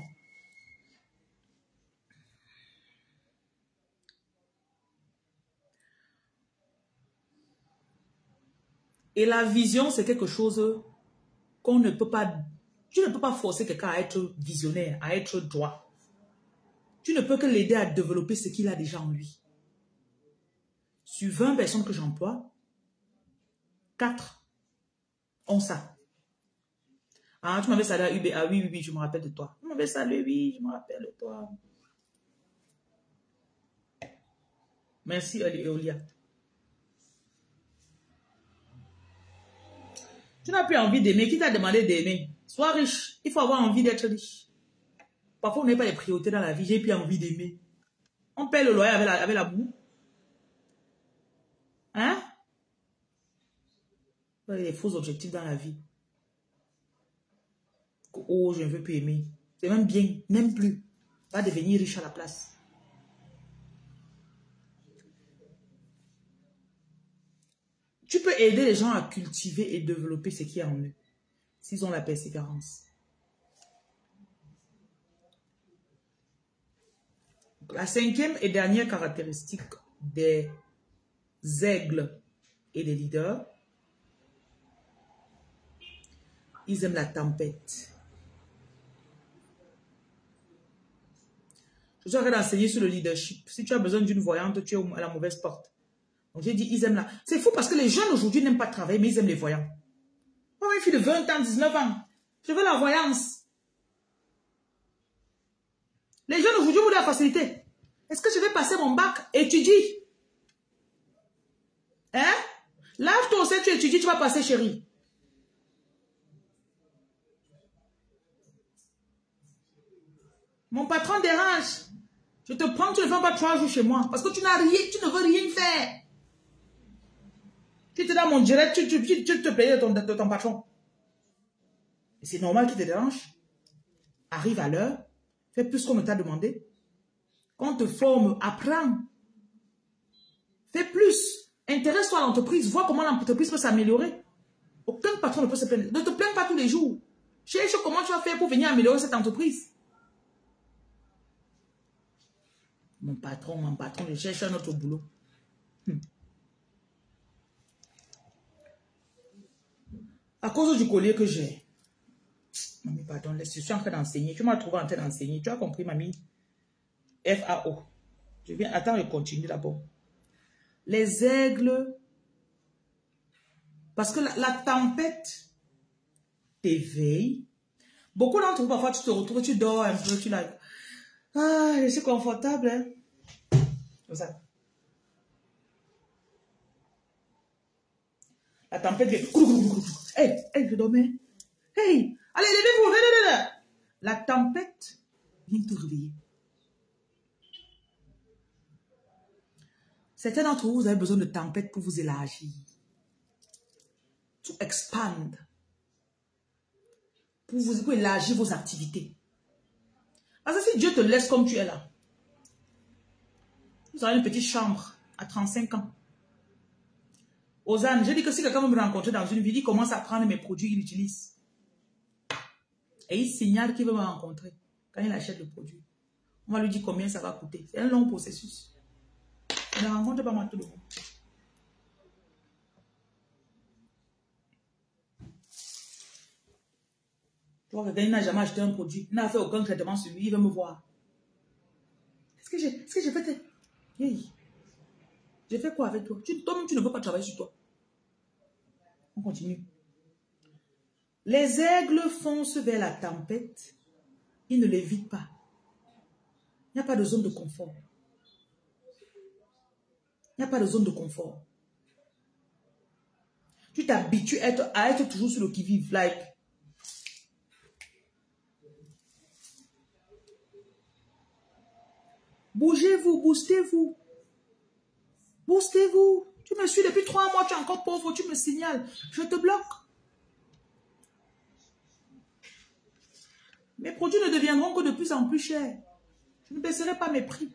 Et la vision, c'est quelque chose qu'on ne peut pas... Tu ne peux pas forcer quelqu'un à être visionnaire, à être droit. Tu ne peux que l'aider à développer ce qu'il a déjà en lui. Sur vingt personnes que j'emploie, quatre ont ça. Ah, tu m'avais salué à U B. Ah oui, oui, oui, je me rappelle de toi. Tu m'avais salué, oui, je me rappelle de toi. Merci, Eolia. Tu n'as plus envie d'aimer. Qui t'a demandé d'aimer? Sois riche. Il faut avoir envie d'être riche. Parfois, on n'a pas les priorités dans la vie. J'ai plus envie d'aimer. On paie le loyer avec la, avec la boue. Hein? Il y a des faux objectifs dans la vie. Oh, je ne veux plus aimer. C'est même bien. N'aime plus. Va devenir riche à la place. Tu peux aider les gens à cultiver et développer ce qui est en eux. S'ils ont la persévérance. La cinquième et dernière caractéristique des aigles et des leaders, ils aiment la tempête. Je suis en train d'enseigner sur le leadership. Si tu as besoin d'une voyante, tu es à la mauvaise porte. Donc j'ai dit, ils aiment la... C'est fou parce que les jeunes aujourd'hui n'aiment pas travailler, mais ils aiment les voyants. Moi, une fille de vingt ans, dix-neuf ans, je veux la voyance. Les jeunes aujourd'hui voulaient la facilité. Est-ce que je vais passer mon bac? Étudie. Hein? Lâche-toi aussi, tu étudies, tu vas passer, chérie. Mon patron dérange. Je te prends, tu ne fais pas trois jours chez moi. Parce que tu n'as rien, tu ne veux rien faire. Tu es dans mon direct, tu, tu, tu, tu te payes de ton, de ton patron. C'est normal qu'il te dérange. Arrive à l'heure. Fais plus qu'on t'a demandé. Quand on te forme, apprends. Fais plus. Intéresse-toi à l'entreprise. Vois comment l'entreprise peut s'améliorer. Aucun patron ne peut se plaindre. Ne te plains pas tous les jours. Cherche comment tu vas faire pour venir améliorer cette entreprise. Mon patron, mon patron, je cherche un autre boulot. Hmm. À cause du collier que j'ai. Mamie, pardon, laisse, je suis en train d'enseigner. Tu m'as trouvé en train d'enseigner. Tu as compris, mamie? F A O. Je viens, attends, je continue d'abord. Les aigles. Parce que la, la tempête t'éveille. Beaucoup d'entre vous, parfois, tu te retrouves, tu dors un peu, tu l'as. Ah, je suis confortable. Hein? Comme ça. La tempête vient. Hey, hey, je dormais. Hey, allez, levez-vous, levez-vous. La tempête vient te réveiller. Certains d'entre vous, vous avez besoin de tempête pour vous élargir. To expand. Pour vous pour élargir vos activités. Parce que si Dieu te laisse comme tu es là, vous avez une petite chambre à trente-cinq ans. Ozane, je dis que si quelqu'un veut me rencontrer dans une ville, il commence à prendre mes produits, il utilise. Et il signale qu'il veut me rencontrer quand il achète le produit. On va lui dire combien ça va coûter. C'est un long processus. Je ne rencontre pas moi tout le monde. Tu vois, quelqu'un n'a jamais acheté un produit, il n'a fait aucun traitement sur lui, il veut me voir. Est-ce que j'ai est-ce que j'ai fait... Hey. J'ai fait quoi avec toi? Tu, toi-même, tu ne peux pas travailler sur toi. On continue. Les aigles foncent vers la tempête. Ils ne l'évitent pas. Il n'y a pas de zone de confort. Il n'y a pas de zone de confort. Tu t'habitues à être, à être toujours sur le qui-vive. Like. Bougez-vous, boostez-vous. Boostez-vous. Tu me suis depuis trois mois, tu es encore pauvre, tu me signales. Je te bloque. Mes produits ne deviendront que de plus en plus chers. Je ne baisserai pas mes prix.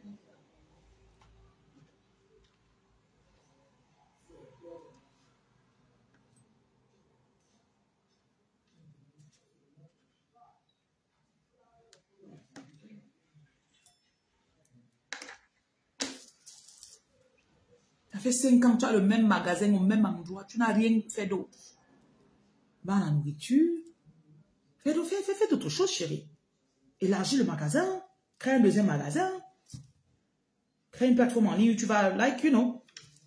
Ça fait cinq ans, tu as le même magasin au même endroit. Tu n'as rien fait d'autre. Va à la nourriture. Fais, fais, fais, fais d'autres choses, chérie. Élargis le magasin. Crée un deuxième magasin. Crée une plateforme en ligne où tu vas, like, you know.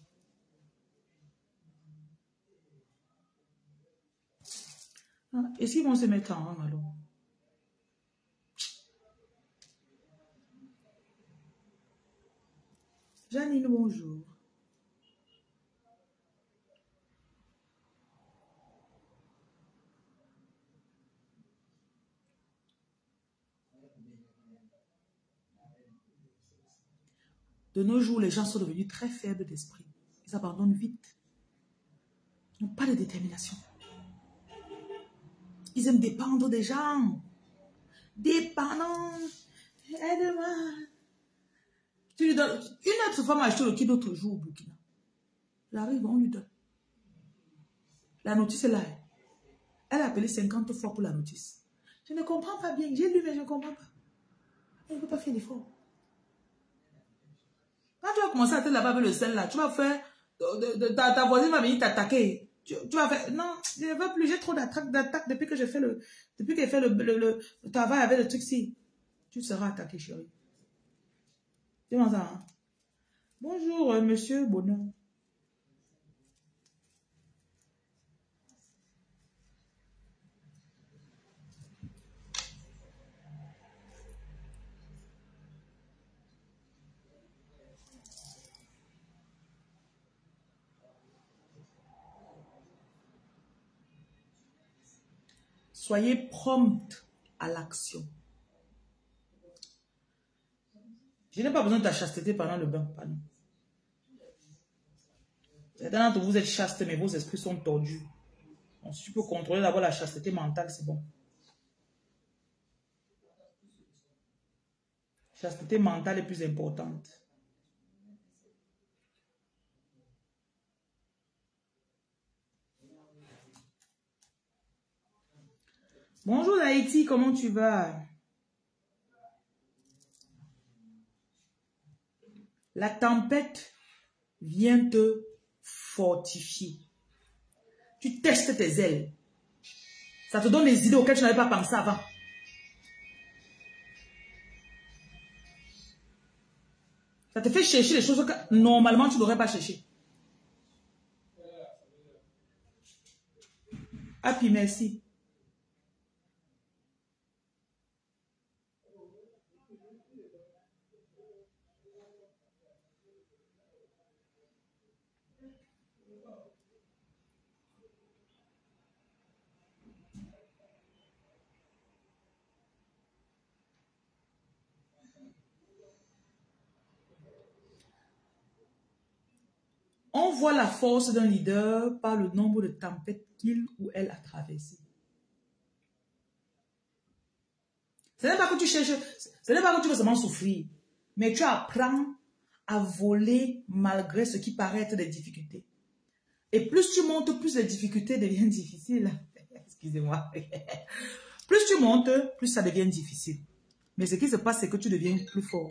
Ah, est-ce qu'ils vont se mettre en rang alors? Janine, bonjour. De nos jours, les gens sont devenus très faibles d'esprit. Ils abandonnent vite. Ils n'ont pas de détermination. Ils aiment dépendre des gens. Dépendant. Aide-moi. Tu lui donnes. Une autre femme a acheté le kit l'autre jour au Burkina. J'arrive, on lui donne. La notice est là. Elle a appelé cinquante fois pour la notice. Je ne comprends pas bien. J'ai lu, mais je ne comprends pas. Elle ne peut pas faire l'effort. Quand tu vas commencer à te laver avec le sel là, tu vas faire. De, de, de, ta, ta voisine va venir t'attaquer. Tu, tu vas faire. Non, je ne veux plus. J'ai trop d'attaques d'attaques depuis que j'ai fait le. Depuis qu'elle fait le, le, le, le travail avec le truc-ci. Tu seras attaqué, chérie. C'est bon ça. Hein? Bonjour, euh, monsieur Bonheur. Soyez prompte à l'action. Je n'ai pas besoin de ta chasteté pendant le bain. Pardon. Certains d'entre vous êtes chaste, mais vos esprits sont tordus. Donc, si tu peux contrôler d'abord la chasteté mentale, c'est bon. La chasteté mentale est plus importante. Bonjour Haïti, comment tu vas? La tempête vient te fortifier. Tu testes tes ailes. Ça te donne des idées auxquelles tu n'avais pas pensé avant. Ça te fait chercher les choses que normalement tu n'aurais pas cherché. Ah puis merci. On voit la force d'un leader par le nombre de tempêtes qu'il ou elle a traversées. Ce n'est pas que tu cherches, ce n'est pas que tu veux seulement souffrir, mais tu apprends à voler malgré ce qui paraît être des difficultés. Et plus tu montes, plus les difficultés deviennent difficiles. Excusez-moi. Plus tu montes, plus ça devient difficile. Mais ce qui se passe, c'est que tu deviens plus fort.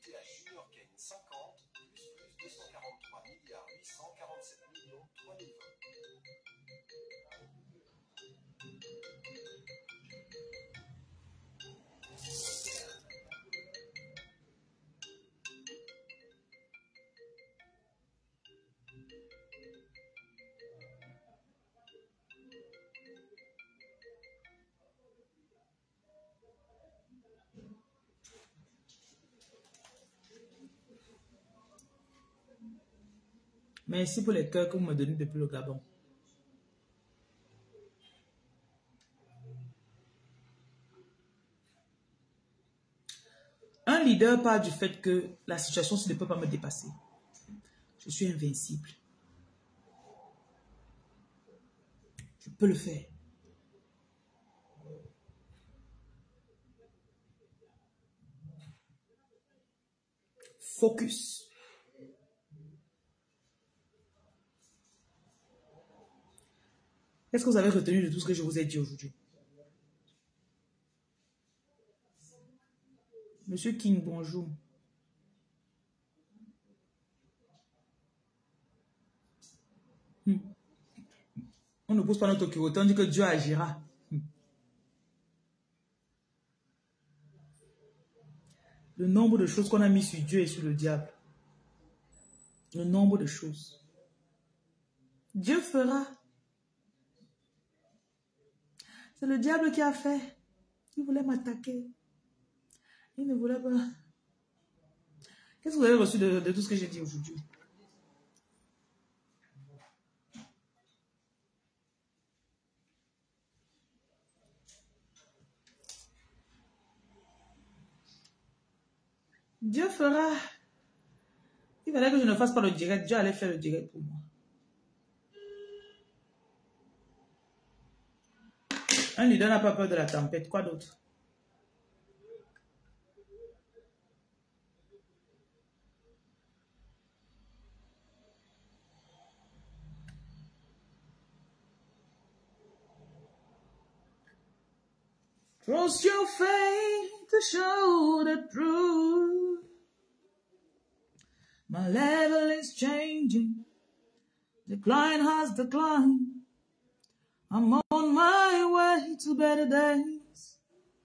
Merci pour les cœurs que vous me donnez depuis le Gabon. Un leader parle du fait que la situation ne peut pas me dépasser. Je suis invincible. Je peux le faire. Focus. Qu'est-ce que vous avez retenu de tout ce que je vous ai dit aujourd'hui? Monsieur King, bonjour. Hmm. On ne pose pas notre curiosité, on dit que Dieu agira. Hmm. Le nombre de choses qu'on a mis sur Dieu et sur le diable. Le nombre de choses. Dieu fera. C'est le diable qui a fait. Il voulait m'attaquer. Il ne voulait pas. Qu'est-ce que vous avez reçu de, de tout ce que j'ai dit aujourd'hui? Dieu fera. Il fallait que je ne fasse pas le direct. Dieu allait faire le direct pour moi. Un leader n'a pas peur de la tempête. Quoi d'autre? Cross your faith to show the truth. My level is changing. Decline has declined. I'm on my way to better days.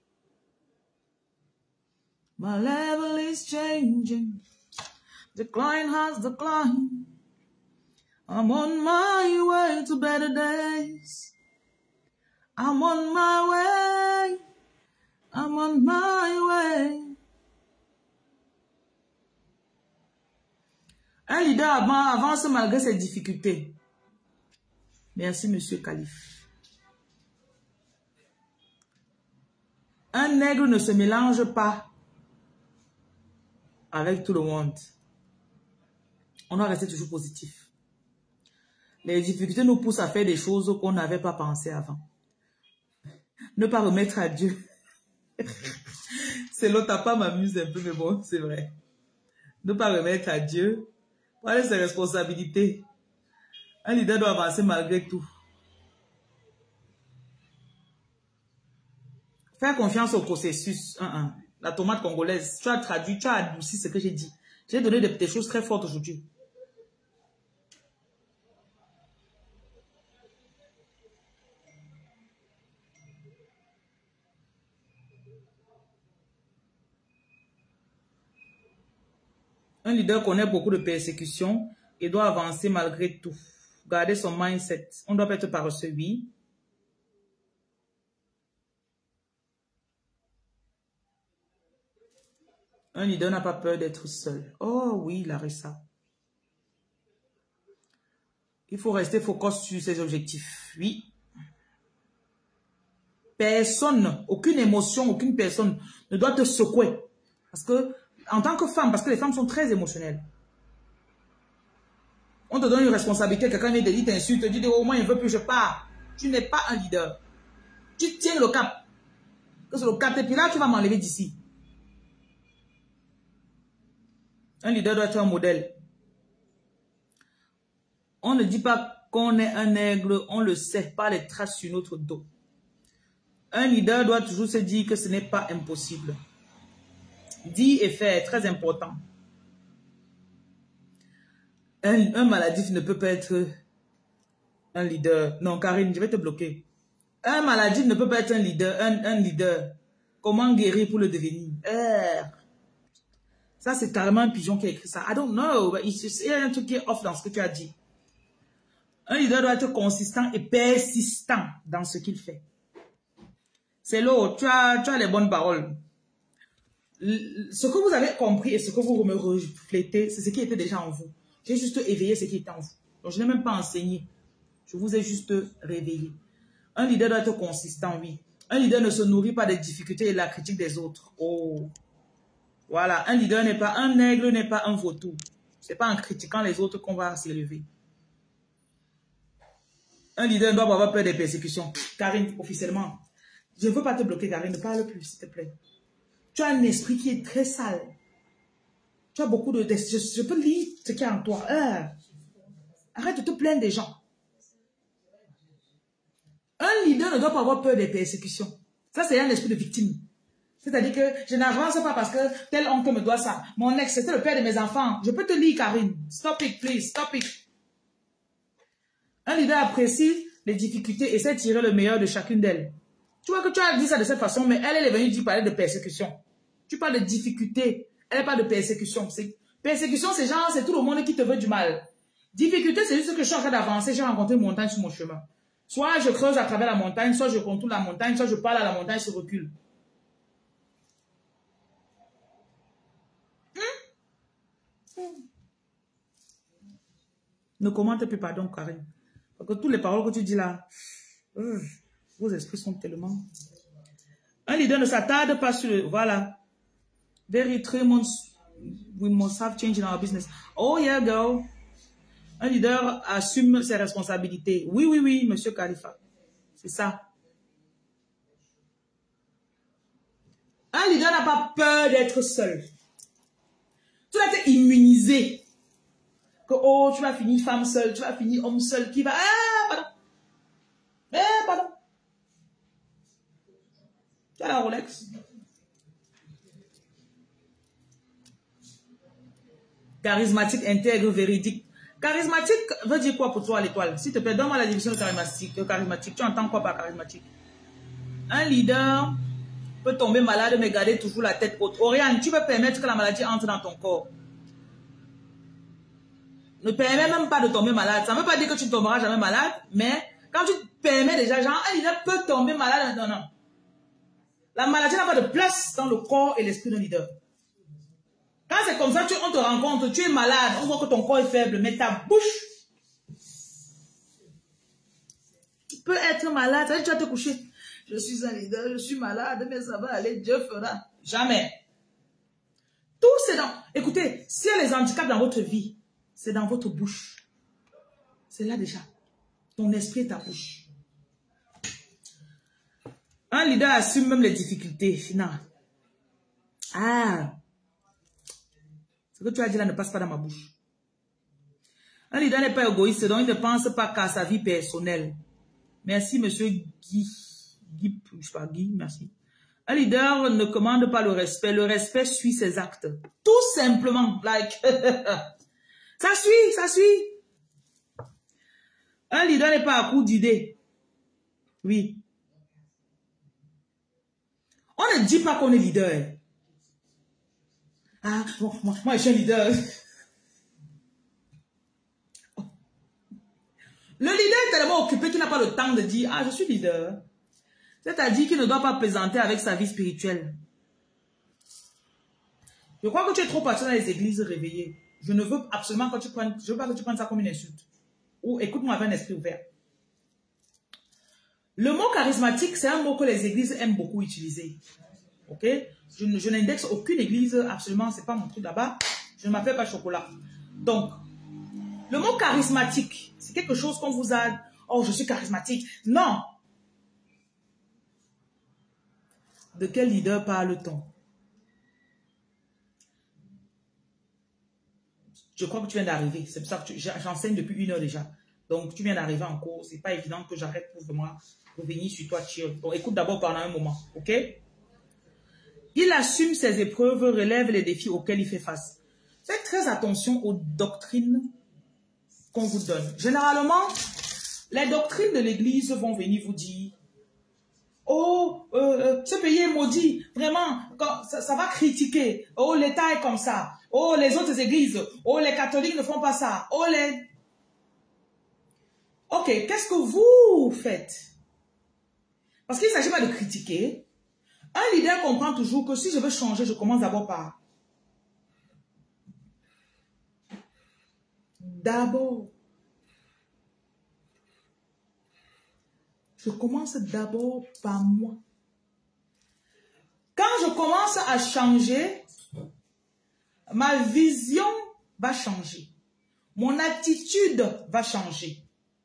My level is changing. Decline has declined. I'm on my way to better days. I'm on my way. I'm on my way. Un leader avance malgré ses difficultés. Merci, Monsieur Calife. Un nègre ne se mélange pas avec tout le monde. On doit rester toujours positif. Les difficultés nous poussent à faire des choses qu'on n'avait pas pensé avant. Ne pas remettre à Dieu. C'est l'autre, pas m'amuse un peu, mais bon, c'est vrai. Ne pas remettre à Dieu. Voilà ses responsabilités. Un leader doit avancer malgré tout. Faire confiance au processus. Un, un. La tomate congolaise. Tu as traduit, tu as adouci ce que j'ai dit. J'ai donné des, des choses très fortes aujourd'hui. Un leader connaît beaucoup de persécutions et doit avancer malgré tout. Garder son mindset. On doit pas être paresseux, oui. Un leader n'a pas peur d'être seul. Oh oui, Larissa. Il faut rester focus sur ses objectifs. Oui. Personne, aucune émotion, aucune personne ne doit te secouer. Parce que, en tant que femme, parce que les femmes sont très émotionnelles. On te donne une responsabilité, quelqu'un vient te dire, t'insulte, te dit, au moins il ne veut plus, je pars. Tu n'es pas un leader. Tu tiens le cap. Que c'est le cap, et puis là, tu vas m'enlever d'ici. Un leader doit être un modèle. On ne dit pas qu'on est un aigle, on le sait, pas les traces sur notre dos. Un leader doit toujours se dire que ce n'est pas impossible. Dire et faire, très important. Un, un maladif ne peut pas être un leader. Non, Karine, je vais te bloquer. Un maladif ne peut pas être un leader. Un, un leader. Comment guérir pour le devenir? Euh. Ça, c'est carrément un pigeon qui a écrit ça. I don't know. Il y a un truc qui est off dans ce que tu as dit. Un leader doit être consistant et persistant dans ce qu'il fait. C'est l'autre. Tu as, tu as les bonnes paroles. Ce que vous avez compris et ce que vous me reflétez, c'est ce qui était déjà en vous. J'ai juste éveillé ce qui était en vous. Donc, je n'ai même pas enseigné. Je vous ai juste réveillé. Un leader doit être consistant, oui. Un leader ne se nourrit pas des difficultés et de la critique des autres. Oh. Voilà. Un leader n'est pas, un aigle n'est pas un vautour. Ce n'est pas en critiquant les autres qu'on va s'élever. Un leader doit avoir peur des persécutions. Karine, officiellement. Je ne veux pas te bloquer, Karine. Ne parle plus, s'il te plaît. Tu as un esprit qui est très sale. Tu as beaucoup de... Je, je peux lire ce qu'il y a en toi. Euh, arrête de te plaindre des gens. Un leader ne doit pas avoir peur des persécutions. Ça, c'est un esprit de victime. C'est-à-dire que je n'avance pas parce que tel oncle me doit ça. Mon ex, c'était le père de mes enfants. Je peux te lire, Karine. Stop it, please. Stop it. Un leader apprécie les difficultés et sait tirer le meilleur de chacune d'elles. Tu vois que tu as dit ça de cette façon, mais elle, elle est venue dire parler de persécution. Tu parles de difficulté. Elle parle de persécution. Persécution, c'est genre, c'est tout le monde qui te veut du mal. Difficulté, c'est juste que je suis en train d'avancer. J'ai rencontré une montagne sur mon chemin. Soit je creuse à travers la montagne, soit je contourne la montagne, soit je parle à la montagne, je recule. Ne commente plus, pardon, Karine. Parce que toutes les paroles que tu dis là, euh, vos esprits sont tellement... Un leader ne s'attarde pas sur le... Voilà. Very three months, we must have change in our business. Oh yeah, girl. Un leader assume ses responsabilités. Oui, oui, oui, monsieur Khalifa. C'est ça. Un leader n'a pas peur d'être seul. Tu dois être immunisé. Que, oh, tu vas finir femme seule, tu vas finir homme seul, qui va... Ah, pardon. Eh, pardon. Tu as la Rolex. Charismatique, intègre, véridique. Charismatique veut dire quoi pour toi à l'étoile? S'il te plaît, donne-moi la division de charismatique, de charismatique. Tu entends quoi par charismatique? Un leader peut tomber malade, mais garder toujours la tête haute. Oriane, tu peux permettre que la maladie entre dans ton corps. Ne permets même pas de tomber malade. Ça ne veut pas dire que tu ne tomberas jamais malade, mais quand tu permets déjà, genre, un leader peut tomber malade. Non, non. La maladie n'a pas de place dans le corps et l'esprit d'un leader. Quand c'est comme ça, tu, on te rencontre, tu es malade, on voit que ton corps est faible, mais ta bouche, tu peux être malade, ça veut dire que tu vas te coucher. Je suis un leader, je suis malade, mais ça va aller, Dieu fera. Jamais. Tout c'est dans... Écoutez, s'il y a les handicaps dans votre vie, c'est dans votre bouche. C'est là déjà. Ton esprit et ta bouche. Un leader assume même les difficultés. Non. Ah. Ce que tu as dit là ne passe pas dans ma bouche. Un leader n'est pas égoïste, donc il ne pense pas qu'à sa vie personnelle. Merci, monsieur Guy. Guy, je sais pas, Guy, merci. Un leader ne commande pas le respect. Le respect suit ses actes. Tout simplement. Like. Ça suit, ça suit. Un leader n'est pas à court d'idées. Oui. On ne dit pas qu'on est leader. Ah, bon, moi, moi, je suis un leader. Oh. Le leader est tellement occupé qu'il n'a pas le temps de dire, ah, je suis leader. C'est-à-dire qu'il ne doit pas plaisanter avec sa vie spirituelle. Je crois que tu es trop parti dans les églises réveillées. Je ne veux absolument que tu prennes, je veux pas que tu prennes ça comme une insulte. Ou écoute-moi avec un esprit ouvert. Le mot charismatique, c'est un mot que les églises aiment beaucoup utiliser. Ok? Je, je n'indexe aucune église, absolument, c'est pas mon truc là-bas. Je ne m'appelle pas chocolat. Donc, le mot charismatique, c'est quelque chose qu'on vous a... Oh, je suis charismatique. Non! De quel leader parle-t-on? Je crois que tu viens d'arriver. C'est pour ça que j'enseigne depuis une heure déjà. Donc, tu viens d'arriver en cours. C'est pas évident que j'arrête pour vraiment revenir sur toi. Bon, écoute d'abord pendant un moment. OK? Il assume ses épreuves, relève les défis auxquels il fait face. Faites très attention aux doctrines qu'on vous donne. Généralement, les doctrines de l'église vont venir vous dire oh, euh, ce pays est maudit. Vraiment, quand, ça, ça va critiquer. Oh, l'État est comme ça. Oh, les autres églises. Oh, les catholiques ne font pas ça. Oh, les... Ok, qu'est-ce que vous faites? Parce qu'il ne s'agit pas de critiquer. Un leader comprend toujours que si je veux changer, je commence d'abord par... D'abord. Je commence d'abord par moi. Quand je commence à changer, ma vision va changer. Mon attitude va changer.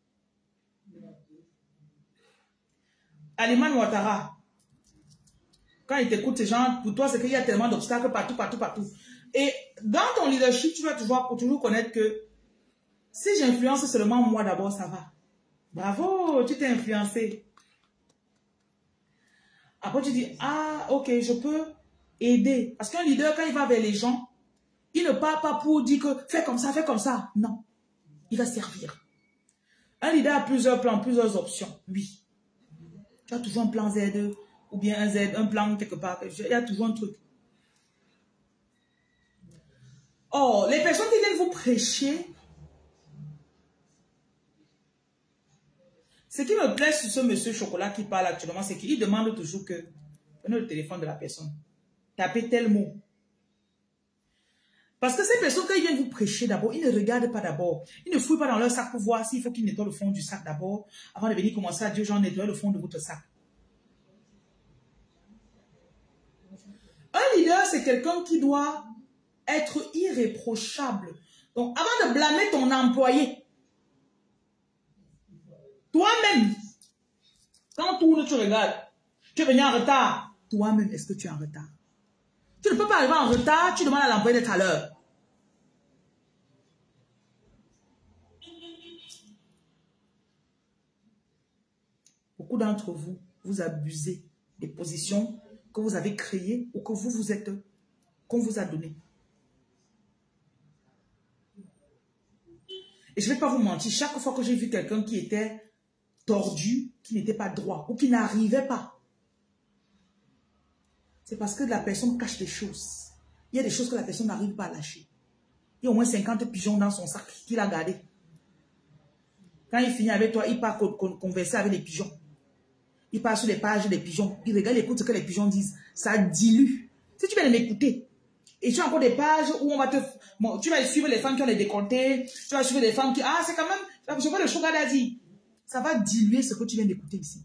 Aliman Ouattara, quand il t'écoute, ces gens, pour toi, c'est qu'il y a tellement d'obstacles partout, partout, partout. Et dans ton leadership, tu dois toujours, toujours connaître que si j'influence seulement moi d'abord, ça va. Bravo, tu t'es influencé. Après, tu dis, ah, ok, je peux aider. Parce qu'un leader, quand il va vers les gens, il ne part pas pour dire que fais comme ça, fais comme ça. Non, il va servir. Un leader a plusieurs plans, plusieurs options. Oui. Tu as toujours un plan Z ou bien un Z, un plan quelque part. Il y a toujours un truc. Oh, les personnes qui viennent vous prêcher, ce qui me plaît sur ce monsieur Chocolat qui parle actuellement, c'est qu'il demande toujours que, prenez le téléphone de la personne, tapez tel mot. Parce que ces personnes, quand ils viennent vous prêcher d'abord, ils ne regardent pas d'abord. Ils ne fouillent pas dans leur sac pour voir s'il faut qu'ils nettoient le fond du sac d'abord, avant de venir commencer à dire, genre, nettoyez le fond de votre sac. Un leader, c'est quelqu'un qui doit être irréprochable. Donc, avant de blâmer ton employé, toi-même, quand tu, tu regardes, tu es venu en retard, toi-même, est-ce que tu es en retard? Tu ne peux pas arriver en retard, tu demandes à l'employé d'être à l'heure. Beaucoup d'entre vous, vous abusez des positions que vous avez créées ou que vous vous êtes, qu'on vous a données. Et je ne vais pas vous mentir, chaque fois que j'ai vu quelqu'un qui était tordu, qui n'était pas droit ou qui n'arrivait pas, c'est parce que la personne cache des choses. Il y a des choses que la personne n'arrive pas à lâcher. Il y a au moins cinquante pigeons dans son sac qu'il a gardé. Quand il finit avec toi, il part converser avec les pigeons. Il part sur les pages des pigeons. Il regarde, il écoute ce que les pigeons disent. Ça dilue. Si tu viens de l'écouter, et tu as encore des pages où on va te... Bon, tu vas suivre les femmes qui ont les décolletés. Tu vas suivre les femmes qui... Ah, c'est quand même... Je vois le sugar daddy. Ça va diluer ce que tu viens d'écouter ici.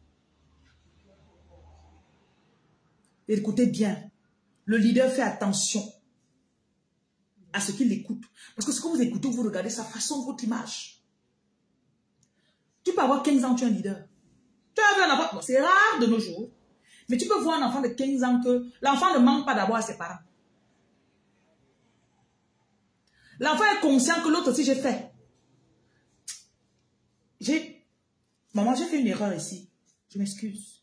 Écoutez bien. Le leader fait attention à ce qu'il écoute. Parce que ce que vous écoutez, vous regardez, ça façonne votre image. Tu peux avoir quinze ans, tu es un leader. Tu as vu un enfant, bon, c'est rare de nos jours, mais tu peux voir un enfant de quinze ans que l'enfant ne manque pas d'abord à ses parents. L'enfant est conscient que l'autre aussi j'ai fait. J'ai... Maman, j'ai fait une erreur ici. Je m'excuse.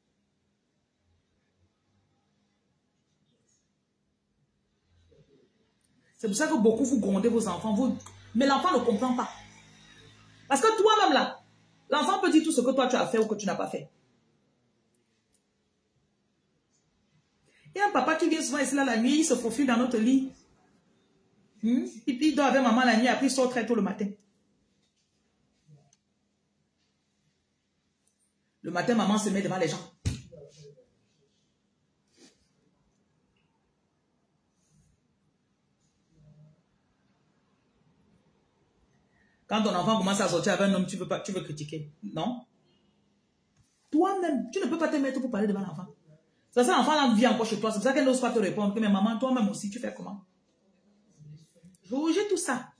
C'est pour ça que beaucoup vous grondez vos enfants. Vous... Mais l'enfant ne comprend pas. Parce que toi-même là, l'enfant peut dire tout ce que toi tu as fait ou que tu n'as pas fait. Il y a un papa qui vient souvent ici là la nuit, il se faufile dans notre lit. Hmm? Et puis il dort avec maman la nuit, après il sort très tôt le matin. Le matin, maman se met devant les gens. Quand ton enfant commence à sortir avec un homme, tu veux, pas, tu veux critiquer. Non. Toi-même, tu ne peux pas te mettre pour parler devant l'enfant. C'est ça, l'enfant vit encore chez toi. C'est pour ça qu'elle n'ose pas te répondre. Mais maman, toi-même aussi, tu fais comment? Je vous jette tout ça.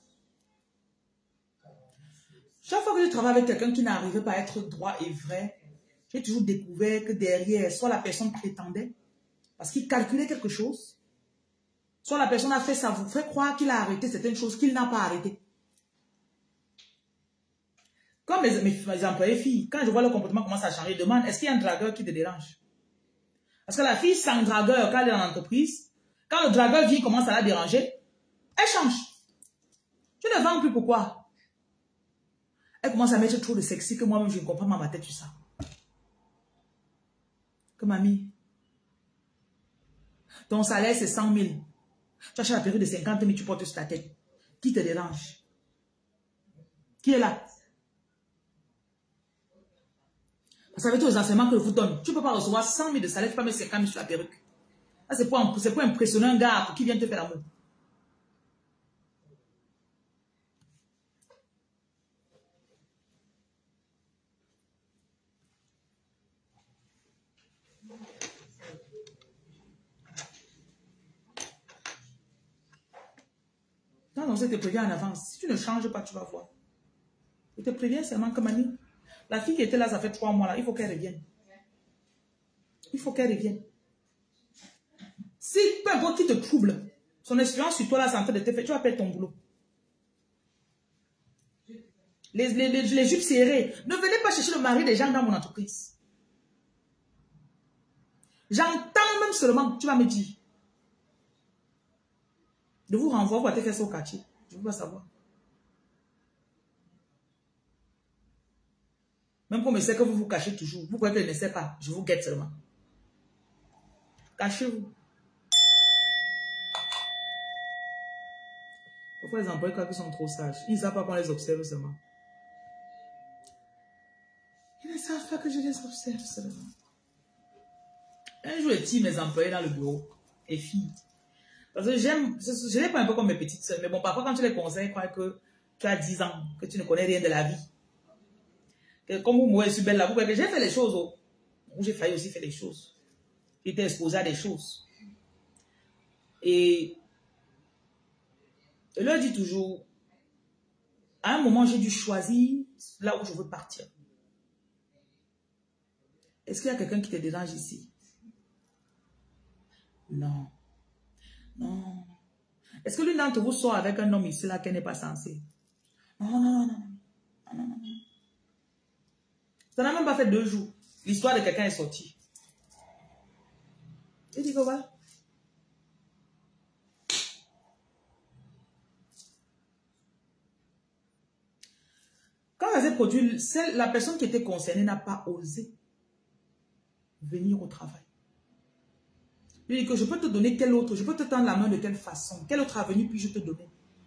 Chaque fois que je travaille avec quelqu'un qui n'arrivait pas à être droit et vrai, j'ai toujours découvert que derrière, soit la personne prétendait, parce qu'il calculait quelque chose, soit la personne a fait ça, vous fait croire qu'il a arrêté certaines choses qu'il n'a pas arrêtées. Comme mes, mes, mes employés filles, quand je vois leur comportement commence à changer, je demande, est-ce qu'il y a un dragueur qui te dérange? Parce que la fille sans dragueur, quand elle est dans l'entreprise, quand le dragueur vient commence à la déranger, elle change. Tu ne vends plus pourquoi? Elle commence à mettre trop de sexy que moi-même je ne comprends pas ma tête sur ça. Que mamie, ton salaire c'est cent mille. Tu achètes la perruque de cinquante mille, tu portes sur ta tête. Qui te dérange? Qui est là? Parce qu'avec tous les enseignements que je vous donne, tu ne peux pas recevoir cent mille de salaire, tu peux pas mettre cinquante mille sur la perruque. C'est pour, pour impressionner un gars pour qu'il vienne te faire l'amour. Non, non, je te préviens en avance. Si tu ne changes pas, tu vas voir. Je te préviens seulement que mamie, la fille qui était là, ça fait trois mois là, il faut qu'elle revienne. Il faut qu'elle revienne. Si peu importe qui te trouble, Son expérience sur toi, là, c'est en train de te faire. Tu vas perdre ton boulot. Les, les, les, les jupes serrées. Ne venez pas chercher le mari des gens dans mon entreprise. J'entends même seulement, tu vas me dire. Je vous renvoie pour te faire ça au quartier. Je ne veux pas savoir. Même pour me dire que vous vous cachez toujours. Vous croyez que je ne sais pas. Je vous guette seulement. Cachez-vous. Pourquoi les employés qui sont trop sages? Ils ne savent pas qu'on les observe seulement. Ils ne savent pas que je les observe seulement. Un jour, je tire mes employés dans le bureau. Et filles. Parce que j'aime, je les prends un peu comme mes petites soeurs. Mais bon, parfois, quand tu les conseilles, ils croient que tu as dix ans, que tu ne connais rien de la vie. Que comme vous mourrez sur belle là, vous croyez que j'ai fait les choses. Oh. J'ai failli aussi faire les choses. J'étais exposé à des choses. Et je leur dis toujours, à un moment, j'ai dû choisir là où je veux partir. Est-ce qu'il y a quelqu'un qui te dérange ici? Non. Non. Est-ce que l'une d'entre vous sort avec un homme ici là qu'elle n'est pas censée? Non, non, non, non. Non, non, non. Ça n'a même pas fait deux jours. L'histoire de quelqu'un est sortie. Il dit que voilà. Quand ça s'est produit, la personne qui était concernée n'a pas osé venir au travail. Il dit que je peux te donner quel autre, je peux te tendre la main de quelle façon, quelle autre avenue puis-je te donner.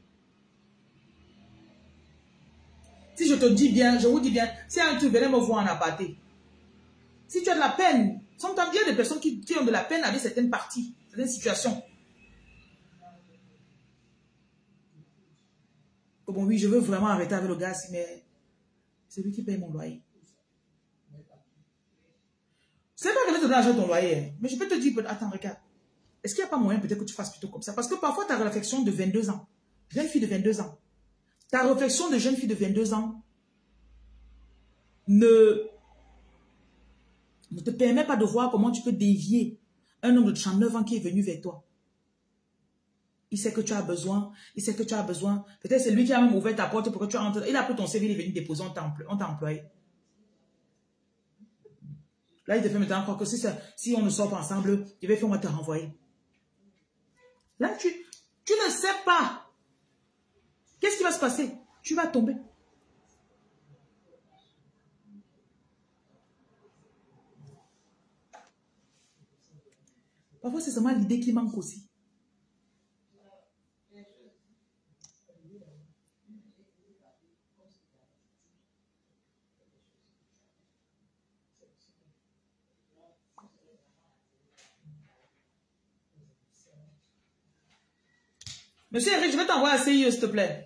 Si je te dis bien, je vous dis bien, si un truc venait me voir en aparté, si tu as de la peine, sont bien des personnes qui, qui ont de la peine avec certaines parties, certaines situations. Bon oui, je veux vraiment arrêter avec le gars, mais c'est lui qui paye mon loyer. C'est pas que je vais te donner l'argent de ton loyer, mais je peux te dire, attends, regarde, est-ce qu'il n'y a pas moyen peut-être que tu fasses plutôt comme ça? Parce que parfois ta réflexion de vingt-deux ans, jeune fille de vingt-deux ans, ta réflexion de jeune fille de vingt-deux ans ne, ne te permet pas de voir comment tu peux dévier un homme de trente-neuf ans qui est venu vers toi. Il sait que tu as besoin, il sait que tu as besoin. Peut-être c'est lui qui a même ouvert ta porte pour que tu entres. Il a pris ton C V, il est venu déposer, on t'a employé. Là, il te fait maintenant croire que si, ça, si on ne sort pas ensemble, je vais faire moi te renvoyer. Là, tu, tu ne sais pas. Qu'est-ce qui va se passer? Tu vas tomber. Parfois, c'est seulement l'idée qui manque aussi. Monsieur Eric, je vais t'envoyer à C I E, s'il te plaît.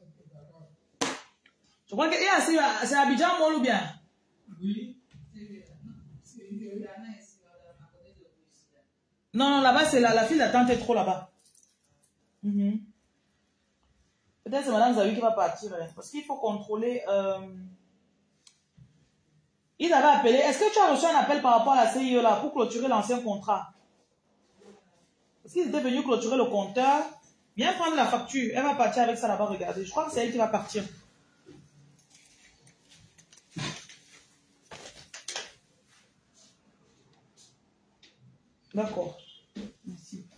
Je crois que c'est Abidjan Mall ou bien? Oui. Non, non, là-bas, c'est la, la file d'attente est trop là-bas. Mm-hmm. Peut-être c'est Madame Zawi qui va partir. Hein, parce qu'il faut contrôler. Euh... Ils avaient appelé. Est-ce que tu as reçu un appel par rapport à la C I E là pour clôturer l'ancien contrat? Parce qu'ils étaient venus clôturer le compteur. Viens prendre la facture. Elle va partir avec ça là-bas, regardez. Je crois que c'est elle qui va partir. D'accord. Merci.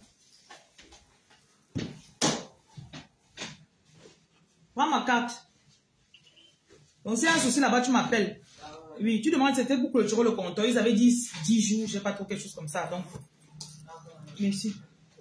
Prends ma carte. Donc, s'il y a un souci là-bas, tu m'appelles. Oui, tu demandes, c'était pour clôturer le compteur. Ils avaient dit dix jours, je ne sais pas trop, quelque chose comme ça. Donc, merci.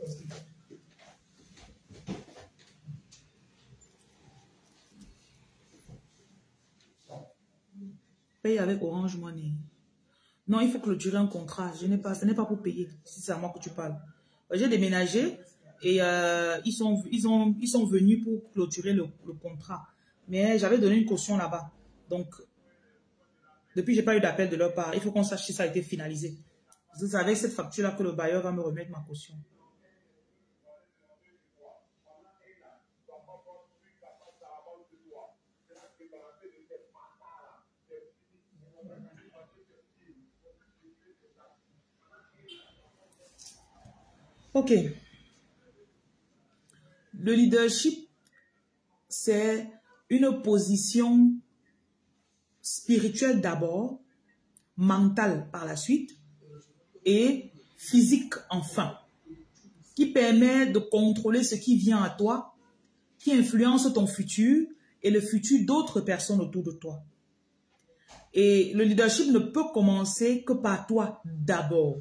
Paye avec Orange Money. Non, il faut clôturer un contrat. Je n'ai pas, ce n'est pas pour payer, si c'est à moi que tu parles. J'ai déménagé et euh, ils, sont, ils, ont, ils sont venus pour clôturer le, le contrat. Mais j'avais donné une caution là-bas. Donc, depuis, je n'ai pas eu d'appel de leur part. Il faut qu'on sache si ça a été finalisé. C'est avec cette facture-là que le bailleur va me remettre ma caution. Ok. le leadership, c'est une position spirituelle d'abord, mentale par la suite et physique enfin, qui permet de contrôler ce qui vient à toi, qui influence ton futur et le futur d'autres personnes autour de toi. Et le leadership ne peut commencer que par toi d'abord.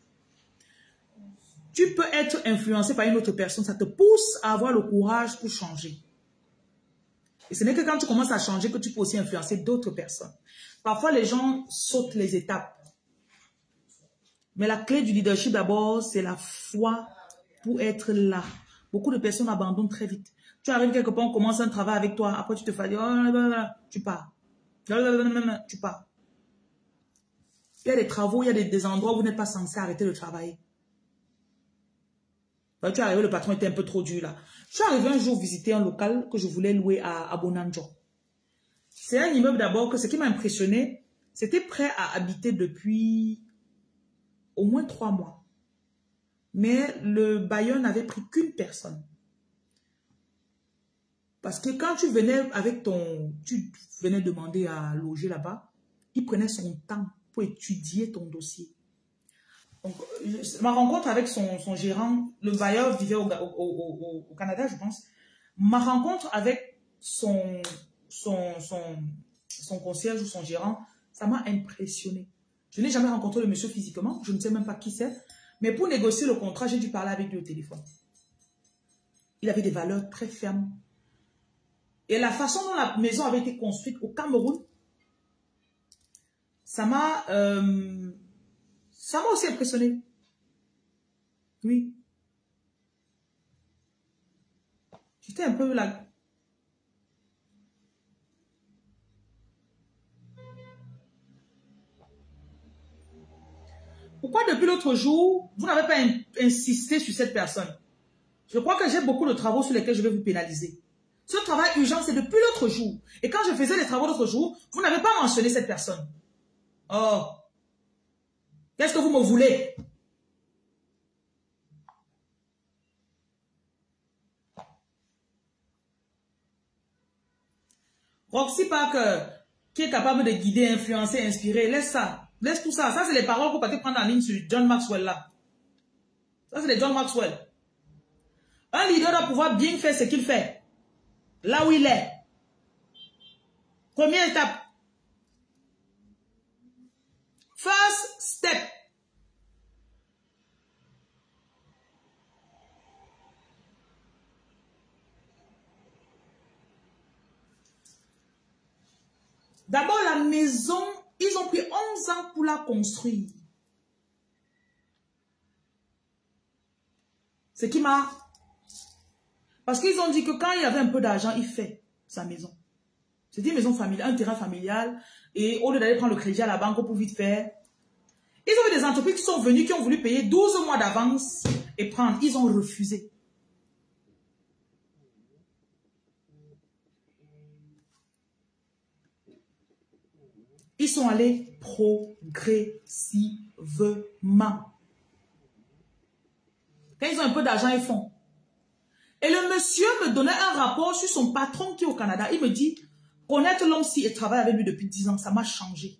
Tu peux être influencé par une autre personne, ça te pousse à avoir le courage pour changer. Et ce n'est que quand tu commences à changer que tu peux aussi influencer d'autres personnes. Parfois, les gens sautent les étapes. Mais la clé du leadership d'abord, c'est la foi pour être là. Beaucoup de personnes abandonnent très vite. Tu arrives quelque part, on commence un travail avec toi, après tu te fais dire, oh, tu pars. Tu pars. Il y a des travaux, il y a des, des endroits où vous n'êtes pas censé arrêter de travailler. Quand tu es arrivé, le patron était un peu trop dur là. Je suis arrivé un jour visiter un local que je voulais louer à, à Bonanjo. C'est un immeuble d'abord que ce qui m'a impressionné, c'était prêt à habiter depuis au moins trois mois. Mais le bailleur n'avait pris qu'une personne. Parce que quand tu venais avec ton... Tu venais demander à loger là-bas, il prenait son temps pour étudier ton dossier. Donc, ma rencontre avec son, son gérant, le bailleur vivait au, au, au, au Canada, je pense. Ma rencontre avec son, son, son, son concierge ou son gérant, ça m'a impressionné. Je n'ai jamais rencontré le monsieur physiquement, je ne sais même pas qui c'est. Mais pour négocier le contrat, j'ai dû parler avec lui au téléphone. Il avait des valeurs très fermes. Et la façon dont la maison avait été construite au Cameroun, ça m'a euh, ça m'a aussi impressionné. Oui. J'étais un peu là. Pourquoi depuis l'autre jour, vous n'avez pas in insisté sur cette personne? Je crois que j'ai beaucoup de travaux sur lesquels je vais vous pénaliser. Ce travail urgent, c'est depuis l'autre jour. Et quand je faisais les travaux l'autre jour, vous n'avez pas mentionné cette personne. Oh. Qu'est-ce que vous me voulez? Roxy Parker, qui est capable de guider, influencer, inspirer, laisse ça. Laisse tout ça. Ça, c'est les paroles que vous pouvez prendre en ligne sur John Maxwell là. Ça, c'est les John Maxwell. Un leader doit pouvoir bien faire ce qu'il fait. Là où il est. Première étape. First step. D'abord, la maison, ils ont pris onze ans pour la construire. Ce qui m'a... Parce qu'ils ont dit que quand il y avait un peu d'argent, il fait sa maison. C'était une maison familiale, un terrain familial. Et au lieu d'aller prendre le crédit à la banque pour vite faire, ils ont eu des entreprises qui sont venues, qui ont voulu payer douze mois d'avance et prendre. Ils ont refusé. Ils sont allés progressivement. Quand ils ont un peu d'argent, ils font. Et le monsieur me donnait un rapport sur son patron qui est au Canada. Il me dit, connaître l'homme-ci et travailler avec lui depuis dix ans, ça m'a changé.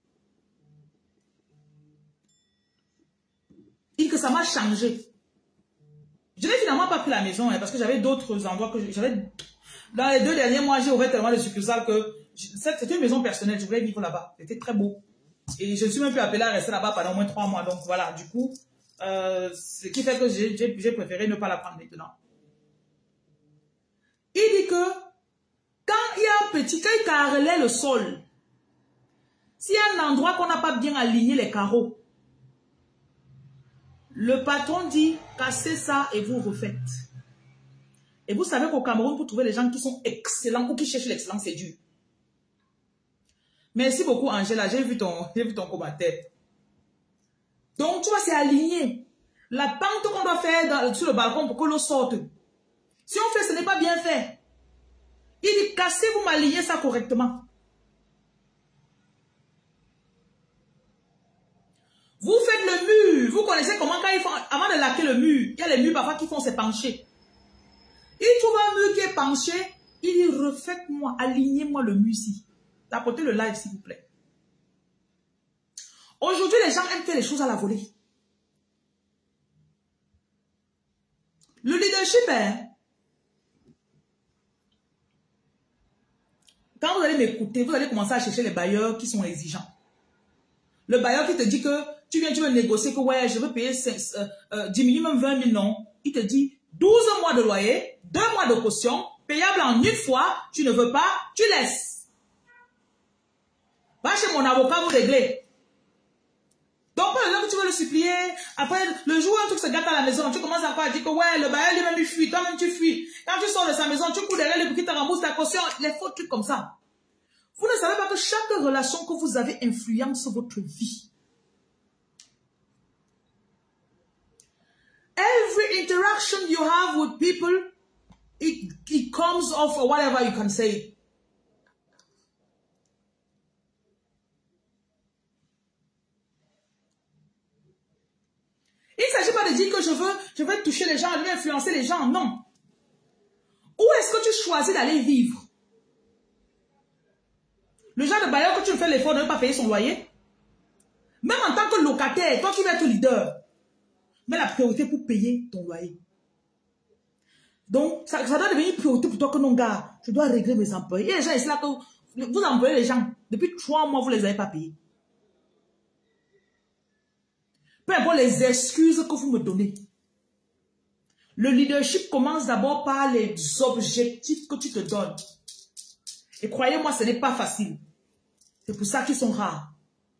Il dit que ça m'a changé. Je n'ai finalement pas pris la maison hein, parce que j'avais d'autres endroits que j'avais. Dans les deux derniers mois, j'ai ouvert tellement de succursales que c'était une maison personnelle. Je voulais vivre là-bas. C'était très beau. Et je ne suis même plus appelée à rester là-bas pendant au moins trois mois. Donc voilà, du coup, euh, ce qui fait que j'ai préféré ne pas la prendre maintenant. Il dit que quand il y a un petit, quand il carrelait le sol, s'il y a un endroit qu'on n'a pas bien aligné les carreaux, le patron dit, cassez ça et vous refaites. Et vous savez qu'au Cameroun, pour trouver les gens qui sont excellents ou qui cherchent l'excellence, c'est dur. Merci beaucoup, Angela. J'ai vu ton, j'ai vu ton commentaire. Donc, tu vois, c'est aligné. La pente qu'on doit faire dans, sur le balcon pour que l'eau sorte. Si on fait, ce n'est pas bien fait. Il dit, cassez, vous m'alignez ça correctement. Vous faites le mur. Vous connaissez comment quand ils font, avant de laquer le mur, il y a les murs parfois qui font s'épancher. Il trouve un mur qui est penché, il dit, refaites-moi, alignez-moi le mur ici. Apportez le live, s'il vous plaît. Aujourd'hui, les gens aiment faire les choses à la volée. Le leadership, hein, quand vous allez m'écouter, vous allez commencer à chercher les bailleurs qui sont exigeants. Le bailleur qui te dit que tu viens, tu veux négocier que ouais, je veux payer euh, euh, dix minimum vingt mille, non. Il te dit douze mois de loyer, deux mois de caution, payable en une fois, tu ne veux pas, tu laisses. Va chez mon avocat, vous réglez. Donc, par exemple, tu veux le supplier, après, le jour où un truc se gâte à la maison, tu commences encore à dire que ouais, le bailleur lui-même, il fuit, toi-même, tu fuis. Quand tu sors de sa maison, tu cours derrière lui pour qu'il te rembourse ta caution, les faux trucs comme ça. Vous ne savez pas que chaque relation que vous avez influence votre vie. Every interaction you have with people, it, it comes off or whatever you can say. Il ne s'agit pas de dire que je veux, je veux toucher les gens, je veux influencer les gens, non. Où est-ce que tu choisis d'aller vivre? Le genre de bailleur que tu fais l'effort de ne pas payer son loyer. Même en tant que locataire, toi qui veux être leader, mets la priorité pour payer ton loyer. Donc, ça, ça doit devenir une priorité pour toi que non, gars, je dois régler mes employés. Et les gens, c'est là que vous employez les gens. Depuis trois mois, vous ne les avez pas payés. Peu importe les excuses que vous me donnez. Le leadership commence d'abord par les objectifs que tu te donnes. Et croyez-moi, ce n'est pas facile. C'est pour ça qu'ils sont rares.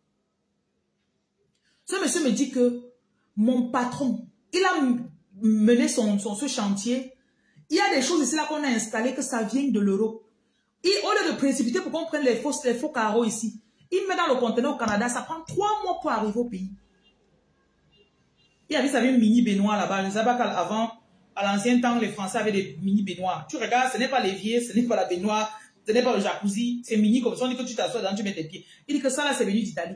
Ce monsieur me dit que mon patron, il a mené son, son, ce chantier. Il y a des choses ici là qu'on a installées que ça vient de l'Europe. Et au lieu de précipiter pour qu'on prenne les faux, les faux carreaux ici, il met dans le conteneur au Canada. Ça prend trois mois pour arriver au pays. Il y avait, ça avait une mini baignoire là-bas. Je ne sais pas qu'avant, à l'ancien temps, les Français avaient des mini baignoires. Tu regardes, ce n'est pas l'évier, ce n'est pas la baignoire. Ce n'est pas le jacuzzi, c'est mini comme ça. On dit que tu t'assois dedans, tu mets tes pieds. Il dit que ça là, c'est venu d'Italie.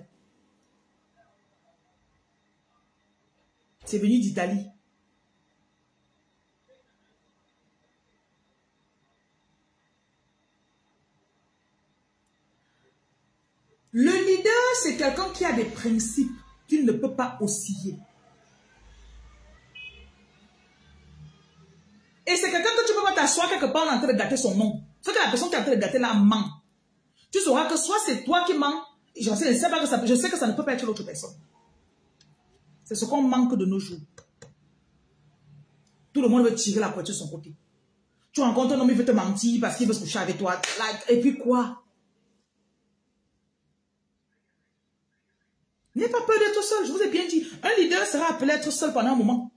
C'est venu d'Italie. Le leader, c'est quelqu'un qui a des principes qu'il ne peut pas osciller. Et c'est quelqu'un que tu ne peux pas t'asseoir quelque part en train de gâter son nom. Ce que la personne qui est en train de gâter là ment. Tu sauras que soit c'est toi qui mens, je sais, je sais, pas que ça, je sais que ça ne peut pas être l'autre personne. C'est ce qu'on manque de nos jours. Tout le monde veut tirer la poitrine de son côté. Tu rencontres un homme, il veut te mentir parce qu'il veut se coucher avec toi. Et puis quoi? N'ayez pas peur d'être seul, je vous ai bien dit. Un leader sera appelé à être seul pendant un moment.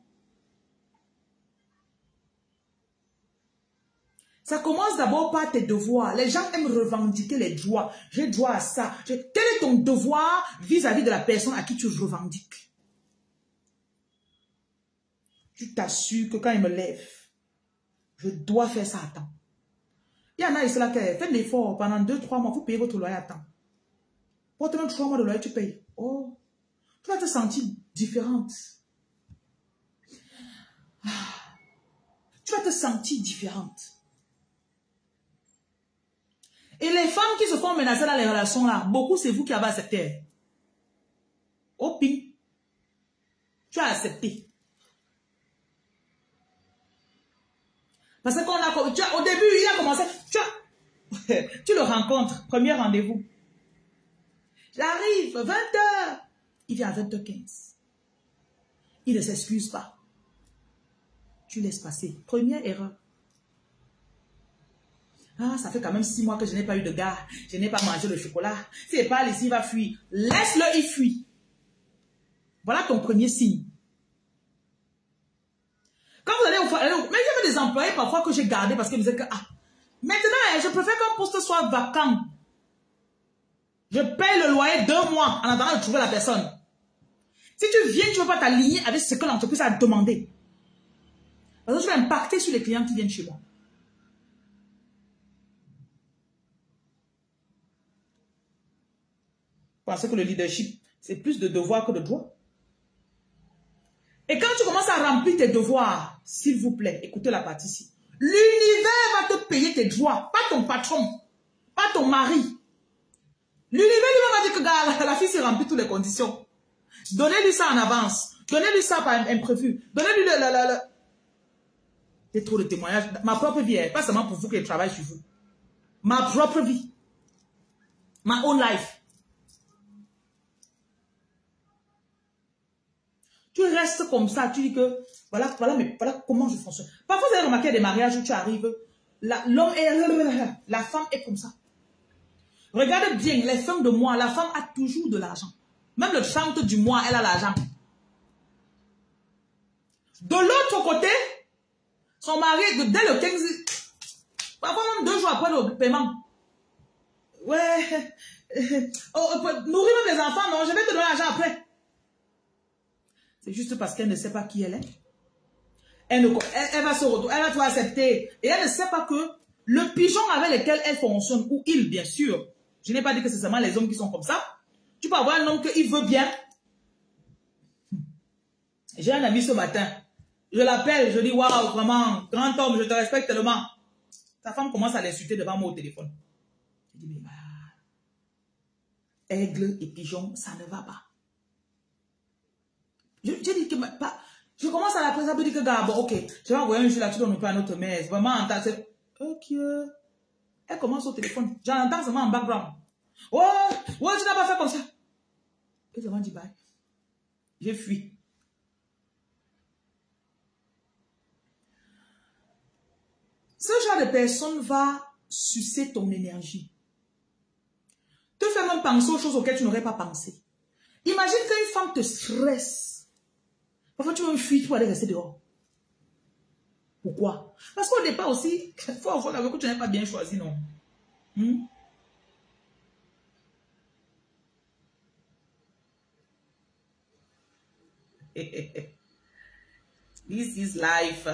Ça commence d'abord par tes devoirs. Les gens aiment revendiquer les droits. J'ai droit à ça. Quel est ton devoir vis-à-vis de la personne à qui tu revendiques? Tu t'assures que quand il me lève, je dois faire ça à temps. Il y en a ici là qui faites l'effort pendant deux, trois mois, vous payez votre loyer à temps. Pour te mettre trois mois de loyer, tu payes. Oh, tu vas te sentir différente. Tu vas te sentir différente. Et les femmes qui se font menacer dans les relations là, beaucoup c'est vous qui avez accepté. Oh ping, tu as accepté. Parce qu'on a, tu as, au début il a commencé, tu, as, tu le rencontres, premier rendez-vous. J'arrive, vingt heures. Il vient à vingt heures quinze. Il ne s'excuse pas. Tu laisses passer. Première erreur. Ah, ça fait quand même six mois que je n'ai pas eu de gars. Je n'ai pas mangé le chocolat. S'il parle ici, il va fuir. Laisse-le, il fuit. Voilà ton premier signe. Quand vous allez au foyer, mais il y avait des employés parfois que j'ai gardés parce qu'ils me disaient que, ah, maintenant, je préfère qu'un poste soit vacant. Je paye le loyer deux mois en attendant de trouver la personne. Si tu viens, tu ne veux pas t'aligner avec ce que l'entreprise a demandé. Parce que tu vas impacter sur les clients qui viennent chez moi. Pensez que le leadership, c'est plus de devoirs que de droits. Et quand tu commences à remplir tes devoirs, s'il vous plaît, écoutez la partie ici. L'univers va te payer tes droits, pas ton patron, pas ton mari. L'univers lui va dire que gars, la, la fille s'est remplie toutes les conditions. Donnez-lui ça en avance. Donnez-lui ça par imprévu. Donnez-lui le... le, le, le. C'est trop de témoignages. Ma propre vie, pas seulement pour vous que je travaille sur vous. Ma propre vie. My own life. Tu restes comme ça, tu dis que voilà, voilà, mais voilà comment je fonctionne. Parfois, vous avez remarqué des mariages où tu arrives, l'homme est, la femme est comme ça. Regardez bien, les femmes de mois, la femme a toujours de l'argent. Même le trente du mois, elle a l'argent. De l'autre côté, son mari, dès le quinze, parfois même deux jours après le paiement. Ouais, oh, nourrir même les enfants, non, je vais te donner l'argent après. C'est juste parce qu'elle ne sait pas qui elle est. Elle, ne, elle, elle va se retrouver, elle va tout accepter. Et elle ne sait pas que le pigeon avec lequel elle fonctionne, ou il, bien sûr, je n'ai pas dit que c'est seulement les hommes qui sont comme ça. Tu peux avoir un homme qui veut bien. J'ai un ami ce matin. Je l'appelle, je dis, waouh, vraiment, grand homme, je te respecte tellement. Sa femme commence à l'insulter devant moi au téléphone. Je dis, mais bah, aigle et pigeon, ça ne va pas. Je, je dis que pas, je commence à la présenter, je dis que gars, bon, ok, je vais envoyer un jeu là-dessus, on ne peut pas notre mère. Vraiment, en tant que. Ok. Elle commence au téléphone. J'entends seulement en background. Oh, ouais, tu n'as pas fait comme ça. Et je m'en dis bye. J'ai fui. Ce genre de personne va sucer ton énergie. Te faire même penser aux choses auxquelles tu n'aurais pas pensé. Imagine qu'une femme te stresse. Parfois, tu veux fuir pour aller rester dehors. Pourquoi? Parce qu'au départ aussi, il faut avoir que tu n'as pas bien choisi, non? Hmm? This is life.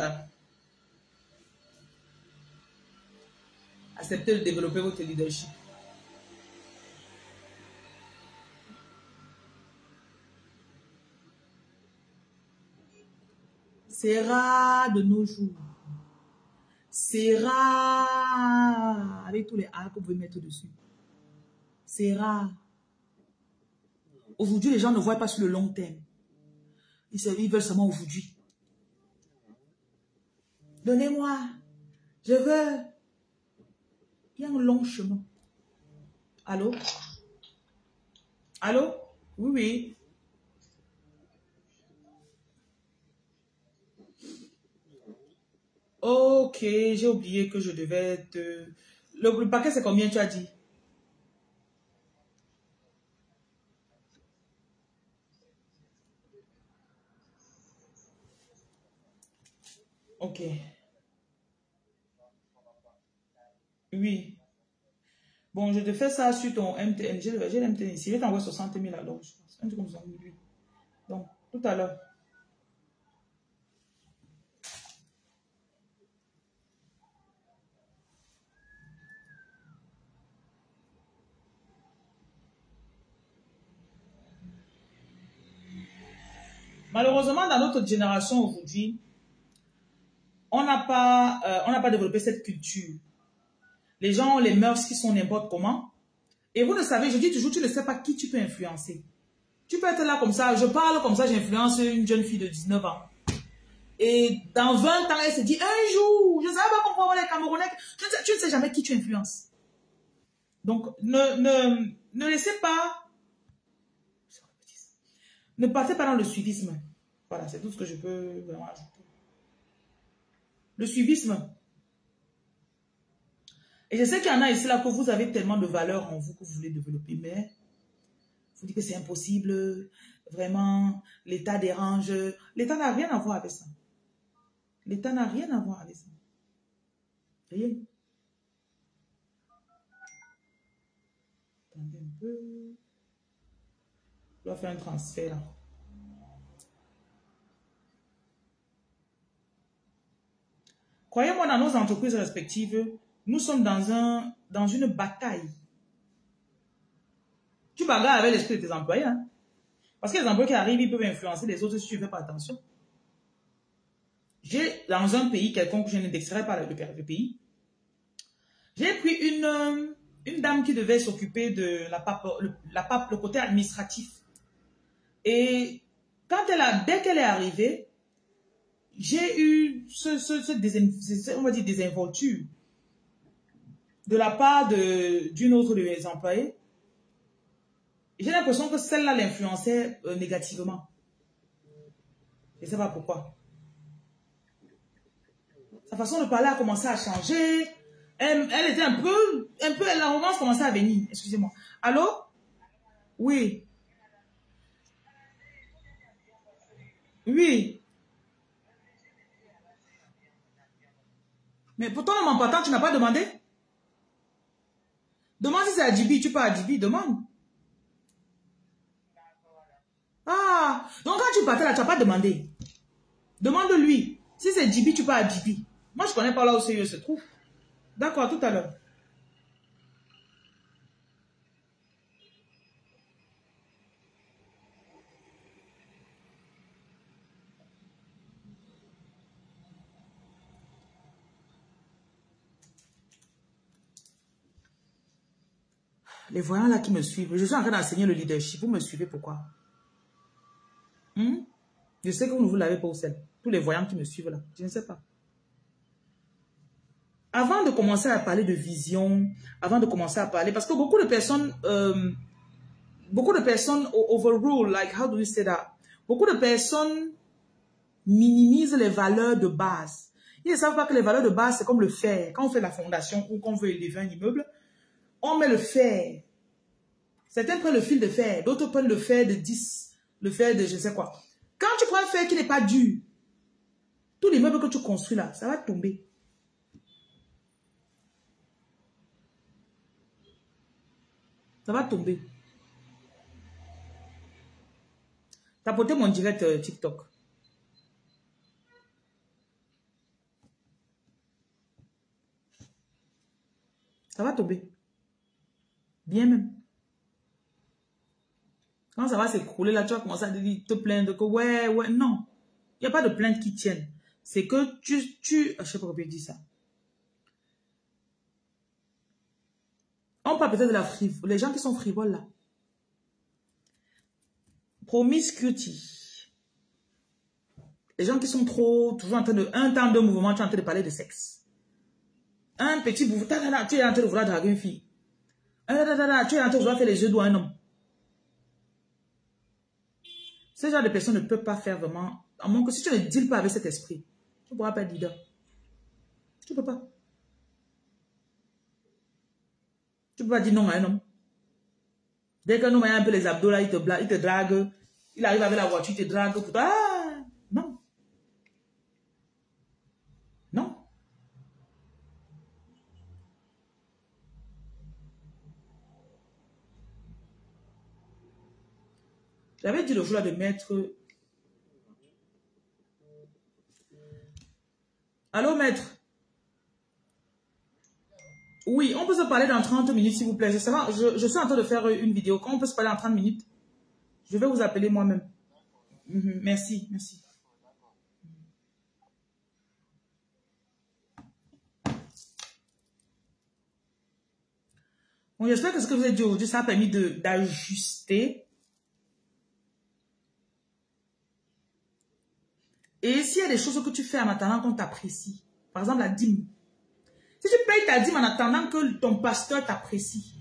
Acceptez de développer votre leadership. C'est rare de nos jours. C'est rare. Avec tous les A que vous pouvez mettre dessus. C'est rare. Aujourd'hui, les gens ne voient pas sur le long terme. Ils veulent seulement aujourd'hui. Donnez-moi. Je veux. Il y a un long chemin. Allô? Allô? Oui, oui. Ok, j'ai oublié que je devais te... Le, le paquet, c'est combien tu as dit? Ok. Oui. Bon, je te fais ça sur ton M T N. J'ai l'M T N ici. Je vais t'envoyer soixante mille alors. Un truc comme ça. Donc, tout à l'heure. Malheureusement, dans notre génération aujourd'hui, on n'a pas, euh, on n'a pas développé cette culture. Les gens ont les mœurs qui sont n'importe comment. Et vous le savez, je dis toujours, tu ne sais pas qui tu peux influencer. Tu peux être là comme ça, je parle comme ça, j'influence une jeune fille de dix-neuf ans. Et dans vingt ans, elle se dit, un jour, je ne sais pas comment les Camerounais, tu ne sais, tu ne sais jamais qui tu influences. Donc, ne, ne, ne laissez pas, ne partez pas dans le suivisme. Voilà, c'est tout ce que je peux vraiment ajouter. Le suivisme. Et je sais qu'il y en a ici là que vous avez tellement de valeurs en vous que vous voulez développer, mais vous dites que c'est impossible, vraiment, l'État dérange. L'État n'a rien à voir avec ça. L'État n'a rien à voir avec ça. Rien. Attendez un peu. Je dois faire un transfert là. Croyez-moi, dans nos entreprises respectives, nous sommes dans, un, dans une bataille. Tu bagarres avec l'esprit de tes employés. Hein? Parce que les employés qui arrivent, ils peuvent influencer les autres si tu ne fais pas attention. j'ai dans un pays quelconque, je n'indexerai pas le, le pays, j'ai pris une, euh, une dame qui devait s'occuper de la pape, le, la pape, le côté administratif. Et quand elle a, dès qu'elle est arrivée, j'ai eu ce, ce, ce, ce, on va dire désinvolture de la part d'une autre de mes employés. J'ai l'impression que celle-là l'influençait euh, négativement. Je ne sais pas pourquoi. Sa façon de parler a commencé à changer. Elle, elle était un peu, un peu, l'arrogance commençait à venir. Excusez-moi. Allô? Oui. Oui. Mais pourtant, en m'emportant, tu n'as pas demandé? Demande si c'est à Djibi, tu pars à Djibi, demande. Ah, donc quand tu partais là, tu n'as pas demandé. Demande-lui. Si c'est Djibi, tu pars à Djibi. Moi, je ne connais pas là où C E se trouve. D'accord, tout à l'heure. Les voyants là qui me suivent, je suis en train d'enseigner le leadership. Vous me suivez pourquoi? hmm? Je sais que vous ne vous l'avez pas au sel. Tous les voyants qui me suivent là, je ne sais pas. Avant de commencer à parler de vision, avant de commencer à parler, parce que beaucoup de personnes, euh, beaucoup de personnes overrule, like how do we say that? Beaucoup de personnes minimisent les valeurs de base. Ils ne savent pas que les valeurs de base, c'est comme le fer. Quand on fait la fondation ou qu'on veut élever un immeuble, on met le fer. Certains prennent le fil de fer, d'autres prennent le fer de dix, le fer de je sais quoi. Quand tu prends un fer qui n'est pas dur, tout l'immeuble que tu construis là, ça va tomber. Ça va tomber. Tapotez mon direct euh, TikTok. Ça va tomber. Bien même. Quand ça va s'écrouler, là, tu vas commencer à te plaindre que ouais, ouais, non. Il n'y a pas de plainte qui tienne. C'est que tu, tu, je sais pas comment dire ça. On parle peut-être de la frivole. Les gens qui sont frivoles, là. Promiscuity. Les gens qui sont trop, toujours en train de, un temps de mouvement, tu es en train de parler de sexe. Un petit bout, tu es en train de vouloir draguer une fille. Tu es en train de vouloir faire les yeux doux à un homme. Ce genre de personnes ne peuvent pas faire vraiment, à moins que si tu ne deals pas avec cet esprit, tu ne pourras pas être leader. Tu ne peux pas. Tu ne peux pas dire non à un homme. Dès qu'un homme a un peu les abdos là, il te, il te drague, il arrive avec la voiture, il te drague pour toi. Ah, non. Non. J'avais dit le jour là de mettre... Allô, maître? Oui, on peut se parler dans trente minutes, s'il vous plaît. Je, je, je suis en train de faire une vidéo. Quand on peut se parler en trente minutes, je vais vous appeler moi-même. Mm-hmm. Merci, merci. Bon, j'espère que ce que vous avez dit aujourd'hui, ça a permis d'ajuster. Et s'il y a des choses que tu fais en attendant qu'on t'apprécie, par exemple la dîme. Si tu payes ta dîme en attendant que ton pasteur t'apprécie,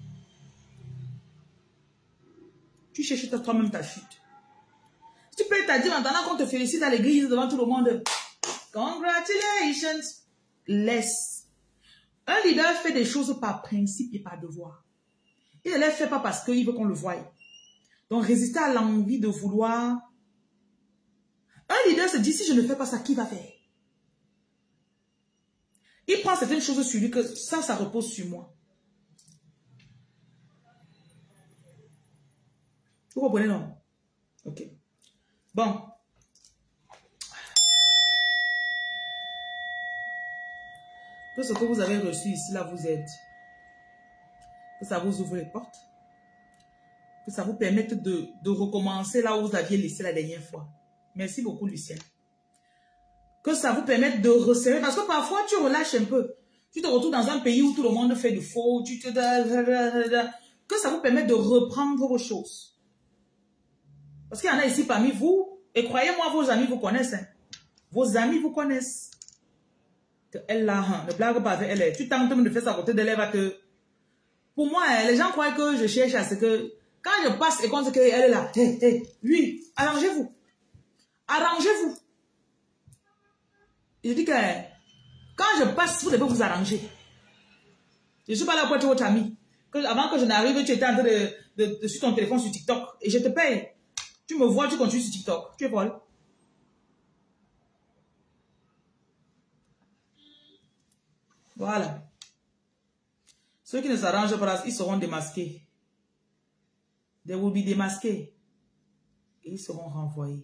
tu cherches toi-même ta chute. Si tu payes ta dîme en attendant qu'on te félicite à l'église devant tout le monde, congratulations, laisse. Un leader fait des choses par principe et par devoir. Il ne les fait pas parce qu'il veut qu'on le voie. Donc résister à l'envie de vouloir. Un leader se dit, si je ne fais pas ça, qui va faire? Il prend certaines choses sur lui que ça, ça repose sur moi. Vous comprenez, non? Ok. Bon. Que ce que vous avez reçu ici, là, vous aide. Que ça vous ouvre les portes. Que ça vous permette de, de recommencer là où vous aviez laissé la dernière fois. Merci beaucoup, Lucien. Que ça vous permette de resserrer. Parce que parfois, tu relâches un peu. Tu te retrouves dans un pays où tout le monde fait du faux. Tu te... Que ça vous permette de reprendre vos choses. Parce qu'il y en a ici parmi vous. Et croyez-moi, vos amis vous connaissent. Hein. Vos amis vous connaissent. Que elle là, hein, ne blague pas avec elle. Tu tentes de faire ça à côté d'elle, elle va te... Pour moi, hein, les gens croient que je cherche à ce que... Quand je passe et qu'on sait qu'elle est là, hé, hé, lui, arrangez-vous. Arrangez-vous. Je dis que quand je passe, vous devez vous arranger. Je ne suis pas là pour être votre ami. Que, avant que je n'arrive, tu étais en train de, de, de sur ton téléphone sur TikTok et je te paye. Tu me vois, tu continues sur TikTok. Tu es folle. Voilà. Ceux qui ne s'arrangent pas, ils seront démasqués. They will be démasqués. Et ils seront renvoyés.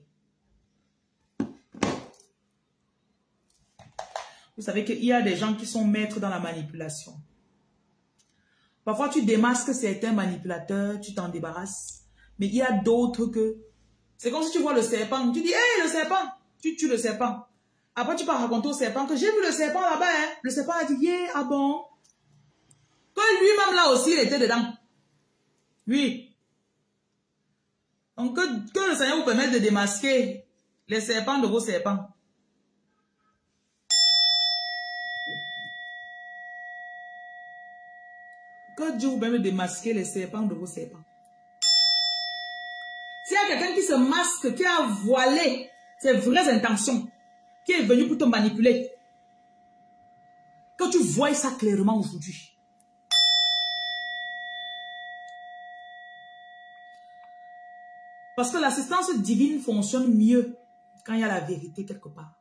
Vous savez qu'il y a des gens qui sont maîtres dans la manipulation. Parfois, tu démasques certains manipulateurs, tu t'en débarrasses. Mais il y a d'autres que... C'est comme si tu vois le serpent. Tu dis, hé, le serpent. Tu tues le serpent. Après, tu peux raconter au serpent que j'ai vu le serpent là-bas. Hein. Le serpent a dit, yeah, ah bon. Que lui-même là aussi, il était dedans. Oui. Donc, que, que le Seigneur vous permette de démasquer les serpents de vos serpents. Que Dieu vous permette de démasquer les serpents de vos serpents. S'il y a quelqu'un qui se masque, qui a voilé ses vraies intentions, qui est venu pour te manipuler, que tu vois ça clairement aujourd'hui. Parce que l'assistance divine fonctionne mieux quand il y a la vérité quelque part.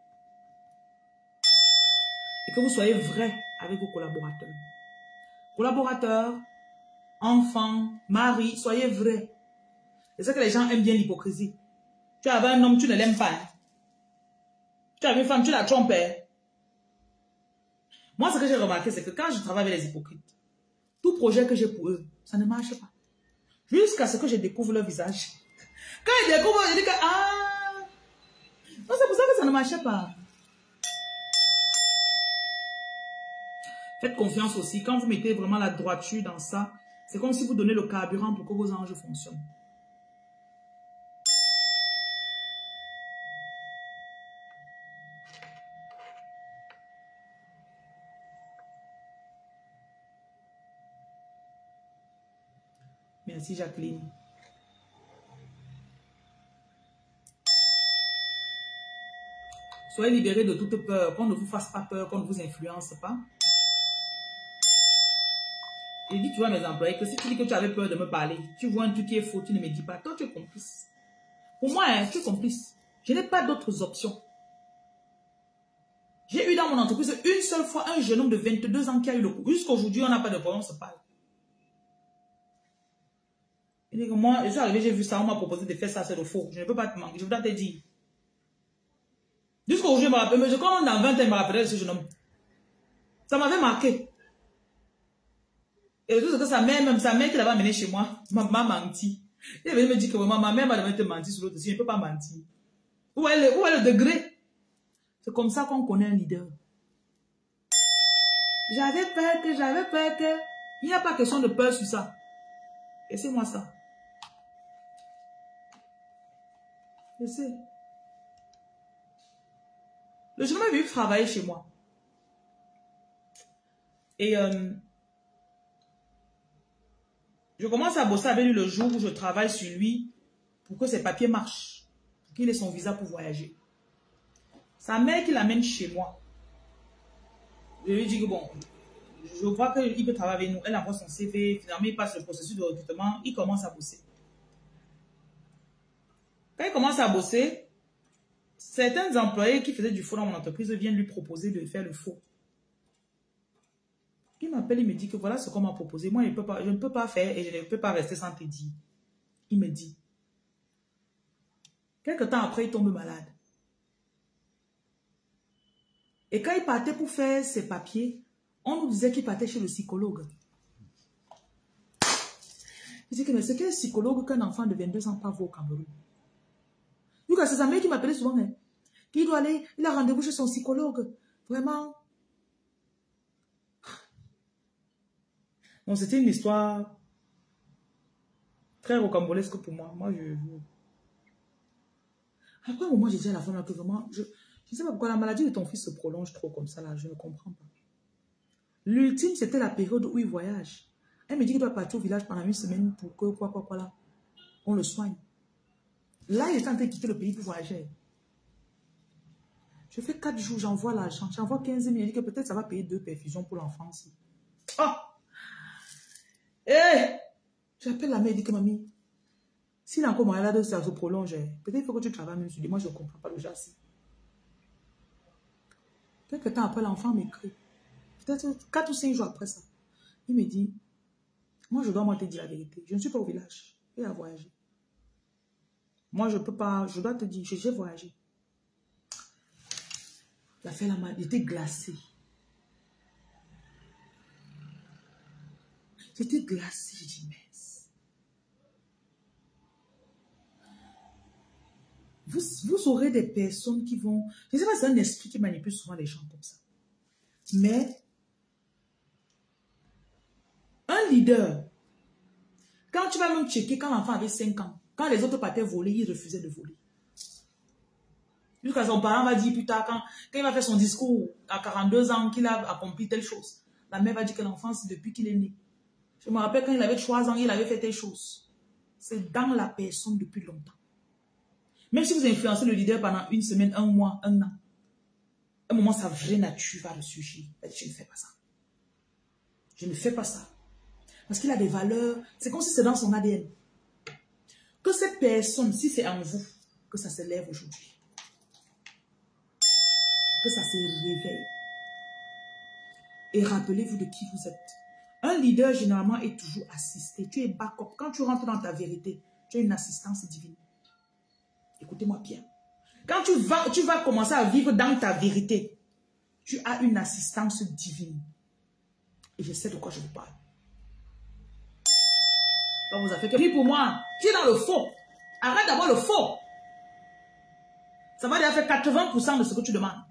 Et que vous soyez vrai avec vos collaborateurs. Collaborateurs, enfants, mari, soyez vrais. C'est ça que les gens aiment bien l'hypocrisie. Tu avais un homme, tu ne l'aimes pas. Hein. Tu avais une femme, tu la trompes. Hein. Moi, ce que j'ai remarqué, c'est que quand je travaille avec les hypocrites, tout projet que j'ai pour eux, ça ne marche pas. Jusqu'à ce que je découvre leur visage. Quand ils découvrent, je dis que, ah, non, c'est pour ça que ça ne marchait pas. Faites confiance aussi. Quand vous mettez vraiment la droiture dans ça, c'est comme si vous donnez le carburant pour que vos anges fonctionnent. Merci Jacqueline. Soyez libérés de toute peur, qu'on ne vous fasse pas peur, qu'on ne vous influence pas. Je dis, tu vois mes employés, que si tu dis que tu avais peur de me parler, tu vois un truc qui est faux, tu ne me dis pas. Toi, tu es complice. Pour moi, hein, tu es complice. Je n'ai pas d'autres options. J'ai eu dans mon entreprise une seule fois un jeune homme de vingt-deux ans qui a eu le coup. Jusqu'à aujourd'hui, on n'a pas de problème, on se parle. Il dit que moi, je suis arrivé, j'ai vu ça, on m'a proposé de faire ça, c'est le faux. Je ne peux pas te manquer, je voudrais te dire. Jusqu'à aujourd'hui, je me rappelle, mais je commence dans vingt ans, je me rappellerai de ce jeune homme. Ça m'avait marqué. Et tout ce que sa mère, même sa mère qui l'avait amené chez moi, m'a menti. Elle me dit que maman, ma mère m'a te mentir sur l'autre, je ne peux pas mentir. Où est le, où est le degré? C'est comme ça qu'on connaît un leader. J'avais peur que, j'avais peur que. Il n'y a pas question de peur sur ça. Laissez-moi ça. Laissez. Le jeune homme est venu travailler chez moi. Et euh, je commence à bosser avec lui le jour où je travaille sur lui pour que ses papiers marchent. Pour qu'il ait son visa pour voyager. Sa mère qui l'amène chez moi. Je lui dis que bon, je vois qu'il peut travailler avec nous. Elle envoie son C V, finalement il passe le processus de recrutement, il commence à bosser. Quand il commence à bosser, certains employés qui faisaient du faux dans mon entreprise viennent lui proposer de faire le faux. Il m'appelle, il me dit que voilà ce qu'on m'a proposé. Moi, je ne peux pas, je ne peux pas faire et je ne peux pas rester sans te dire. Il me dit. Quelque temps après, il tombe malade. Et quand il partait pour faire ses papiers, on nous disait qu'il partait chez le psychologue. Il dit que mais c'est quel psychologue qu'un enfant de vingt-deux ans pas au Cameroun? Donc c'est sa mère qui m'appelait souvent. Hein. qu'il doit aller, il a rendez-vous chez son psychologue. Vraiment. Donc, c'était une histoire très rocambolesque pour moi. Moi, je... Après un moment, j'ai dit à la femme là que vraiment, je ne sais pas pourquoi la maladie de ton fils se prolonge trop comme ça là, je ne comprends pas. L'ultime, c'était la période où il voyage. Elle me dit qu'il doit partir au village pendant une semaine pour que quoi, quoi, quoi là, on le soigne. Là, il est en train de quitter le pays pour voyager. Je fais quatre jours, j'envoie l'argent, j'envoie quinze mille, il dit que peut-être ça va payer deux perfusions pour l'enfant aussi. Oh! Eh! J'appelle la mère et dis que mamie, s'il a encore malade, ça se prolonge. Peut-être il faut que tu travailles même sur lui. Moi, je ne comprends pas le châssis. Quelque temps après, l'enfant m'écrit. Peut-être quatre ou cinq jours après ça. Il me dit, moi, je dois moi te dire la vérité. Je ne suis pas au village. Il a voyagé. Moi, je ne peux pas, je dois te dire, j'ai voyagé. Il a fait la maladie, il était glacé. J'étais glacé, j'ai dit, mince. Vous, vous aurez des personnes qui vont... Je ne sais pas, c'est un esprit qui manipule souvent les gens comme ça. Mais, un leader, quand tu vas même checker, quand l'enfant avait cinq ans, quand les autres partaient voler, il refusait de voler. Jusqu'à son parent va dire plus tard, quand, quand il va faire son discours à quarante-deux ans, qu'il a accompli telle chose, la mère va dire que l'enfant, c'est depuis qu'il est né. Je me rappelle quand il avait trois ans, il avait fait telle chose. C'est dans la personne depuis longtemps. Même si vous influencez le leader pendant une semaine, un mois, un an, à un moment, sa vraie nature va ressurgir. Je ne fais pas ça. Je ne fais pas ça. Parce qu'il a des valeurs. C'est comme si c'est dans son A D N. Que cette personne, si c'est en vous, que ça se lève aujourd'hui. Que ça se réveille. Et rappelez-vous de qui vous êtes. Un leader, généralement, est toujours assisté. Tu es backup. Quand tu rentres dans ta vérité, tu as une assistance divine. Écoutez-moi bien. Quand tu vas, tu vas commencer à vivre dans ta vérité, tu as une assistance divine. Et je sais de quoi je vous parle. Donc vous avez fait que pour moi, tu es dans le faux. Arrête d'avoir le faux. Ça va déjà faire quatre-vingts pour cent de ce que tu demandes.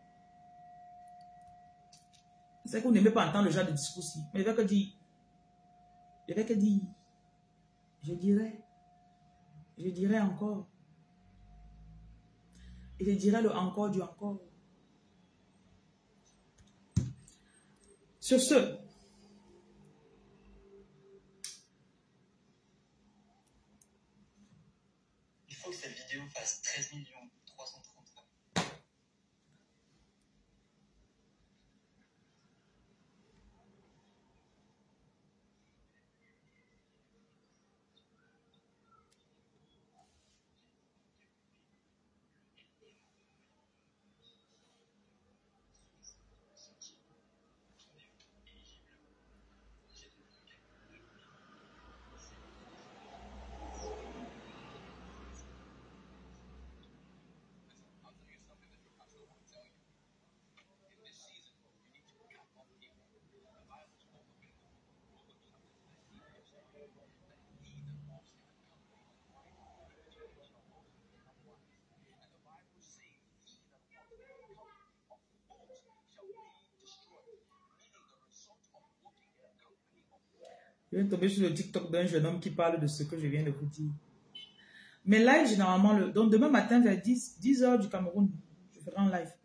C'est que vous n'aimez pas entendre le genre de discours-ci. Mais je vais que dire. Je vais que dire. Je dirais. Je dirais encore. Et je dirais le encore du encore. Sur ce, il faut que cette vidéo fasse treize millions trois cent trente. je viens de tomber sur le TikTok d'un jeune homme qui parle de ce que je viens de vous dire. Mais live, généralement, le, donc demain matin vers dix heures du Cameroun, je ferai un live.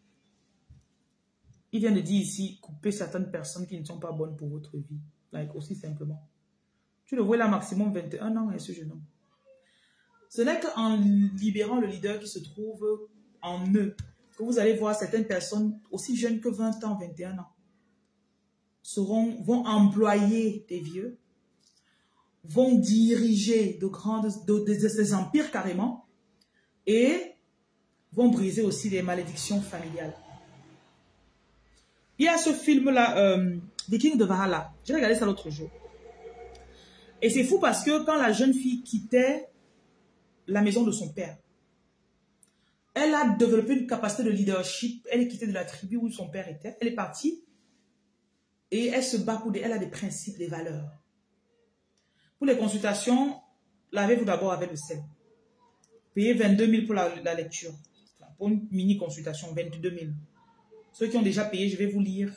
Il vient de dire ici, couper certaines personnes qui ne sont pas bonnes pour votre vie. Like, aussi simplement. Tu le vois là, maximum vingt et un ans, et ce jeune homme. Ce n'est qu'en libérant le leader qui se trouve en eux, que vous allez voir certaines personnes aussi jeunes que vingt ans, vingt et un ans, seront, vont employer des vieux, vont diriger de grandes, de, de, de ces empires carrément, et vont briser aussi les malédictions familiales. Il y a ce film-là, euh, The King de Valhalla. J'ai regardé ça l'autre jour. Et c'est fou parce que quand la jeune fille quittait la maison de son père, elle a développé une capacité de leadership. Elle est quittée de la tribu où son père était. Elle est partie et elle se bat pour des... Elle a des principes, des valeurs. Pour les consultations, lavez-vous d'abord avec le sel. Payez vingt-deux mille pour la, la lecture. pour une mini consultation, vingt-deux mille. Ceux qui ont déjà payé, je vais vous lire.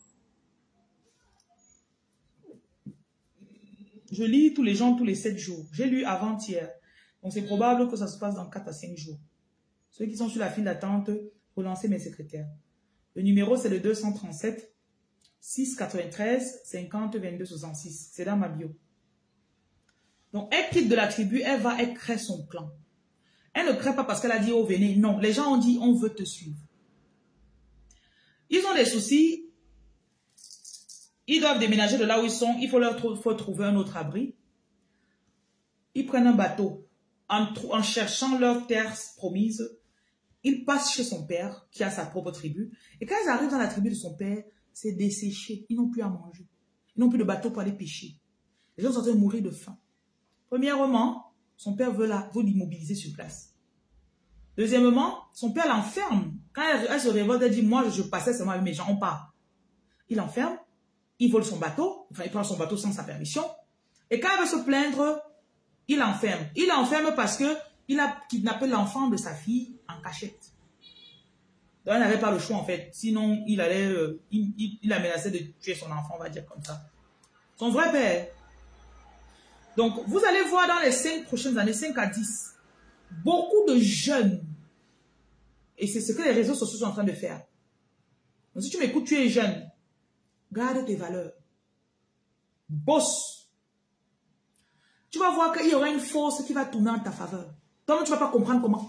Je lis tous les gens tous les sept jours. J'ai lu avant-hier. Donc c'est probable que ça se passe dans quatre à cinq jours. Ceux qui sont sur la file d'attente, relancez mes secrétaires. Le numéro, c'est le deux cent trente-sept, six cent quatre-vingt-treize, cinquante, vingt-deux, soixante-six. C'est dans ma bio. Donc, elle quitte de la tribu, elle va, elle crée son clan. Elle ne crée pas parce qu'elle a dit, oh, venez. Non, les gens ont dit, on veut te suivre. Ils ont des soucis. Ils doivent déménager de là où ils sont. Il faut leur faut trouver un autre abri. Ils prennent un bateau. En, en cherchant leur terre promise, ils passent chez son père, qui a sa propre tribu. Et quand ils arrivent dans la tribu de son père, c'est desséché. Ils n'ont plus à manger. Ils n'ont plus de bateau pour aller pêcher. Les gens sont en train de mourir de faim. Premièrement, son père veut l'immobiliser sur place. Deuxièmement, son père l'enferme. Quand elle, elle se révolte, elle dit, moi, je passais seulement avec mes gens, on part. Il l'enferme, il vole son bateau, enfin, il prend son bateau sans sa permission. Et quand elle veut se plaindre, il l'enferme. Il l'enferme parce que il a kidnappé l'enfant de sa fille en cachette. Donc, elle n'avait pas le choix, en fait. Sinon, il allait, euh, il, il, il a menacé de tuer son enfant, on va dire comme ça. Son vrai père. Donc, vous allez voir dans les cinq prochaines années, cinq à dix, beaucoup de jeunes, et c'est ce que les réseaux sociaux sont en train de faire. Donc, si tu m'écoutes, tu es jeune, garde tes valeurs. Bosse. Tu vas voir qu'il y aura une force qui va tourner en ta faveur. Toi, tu ne vas pas comprendre comment.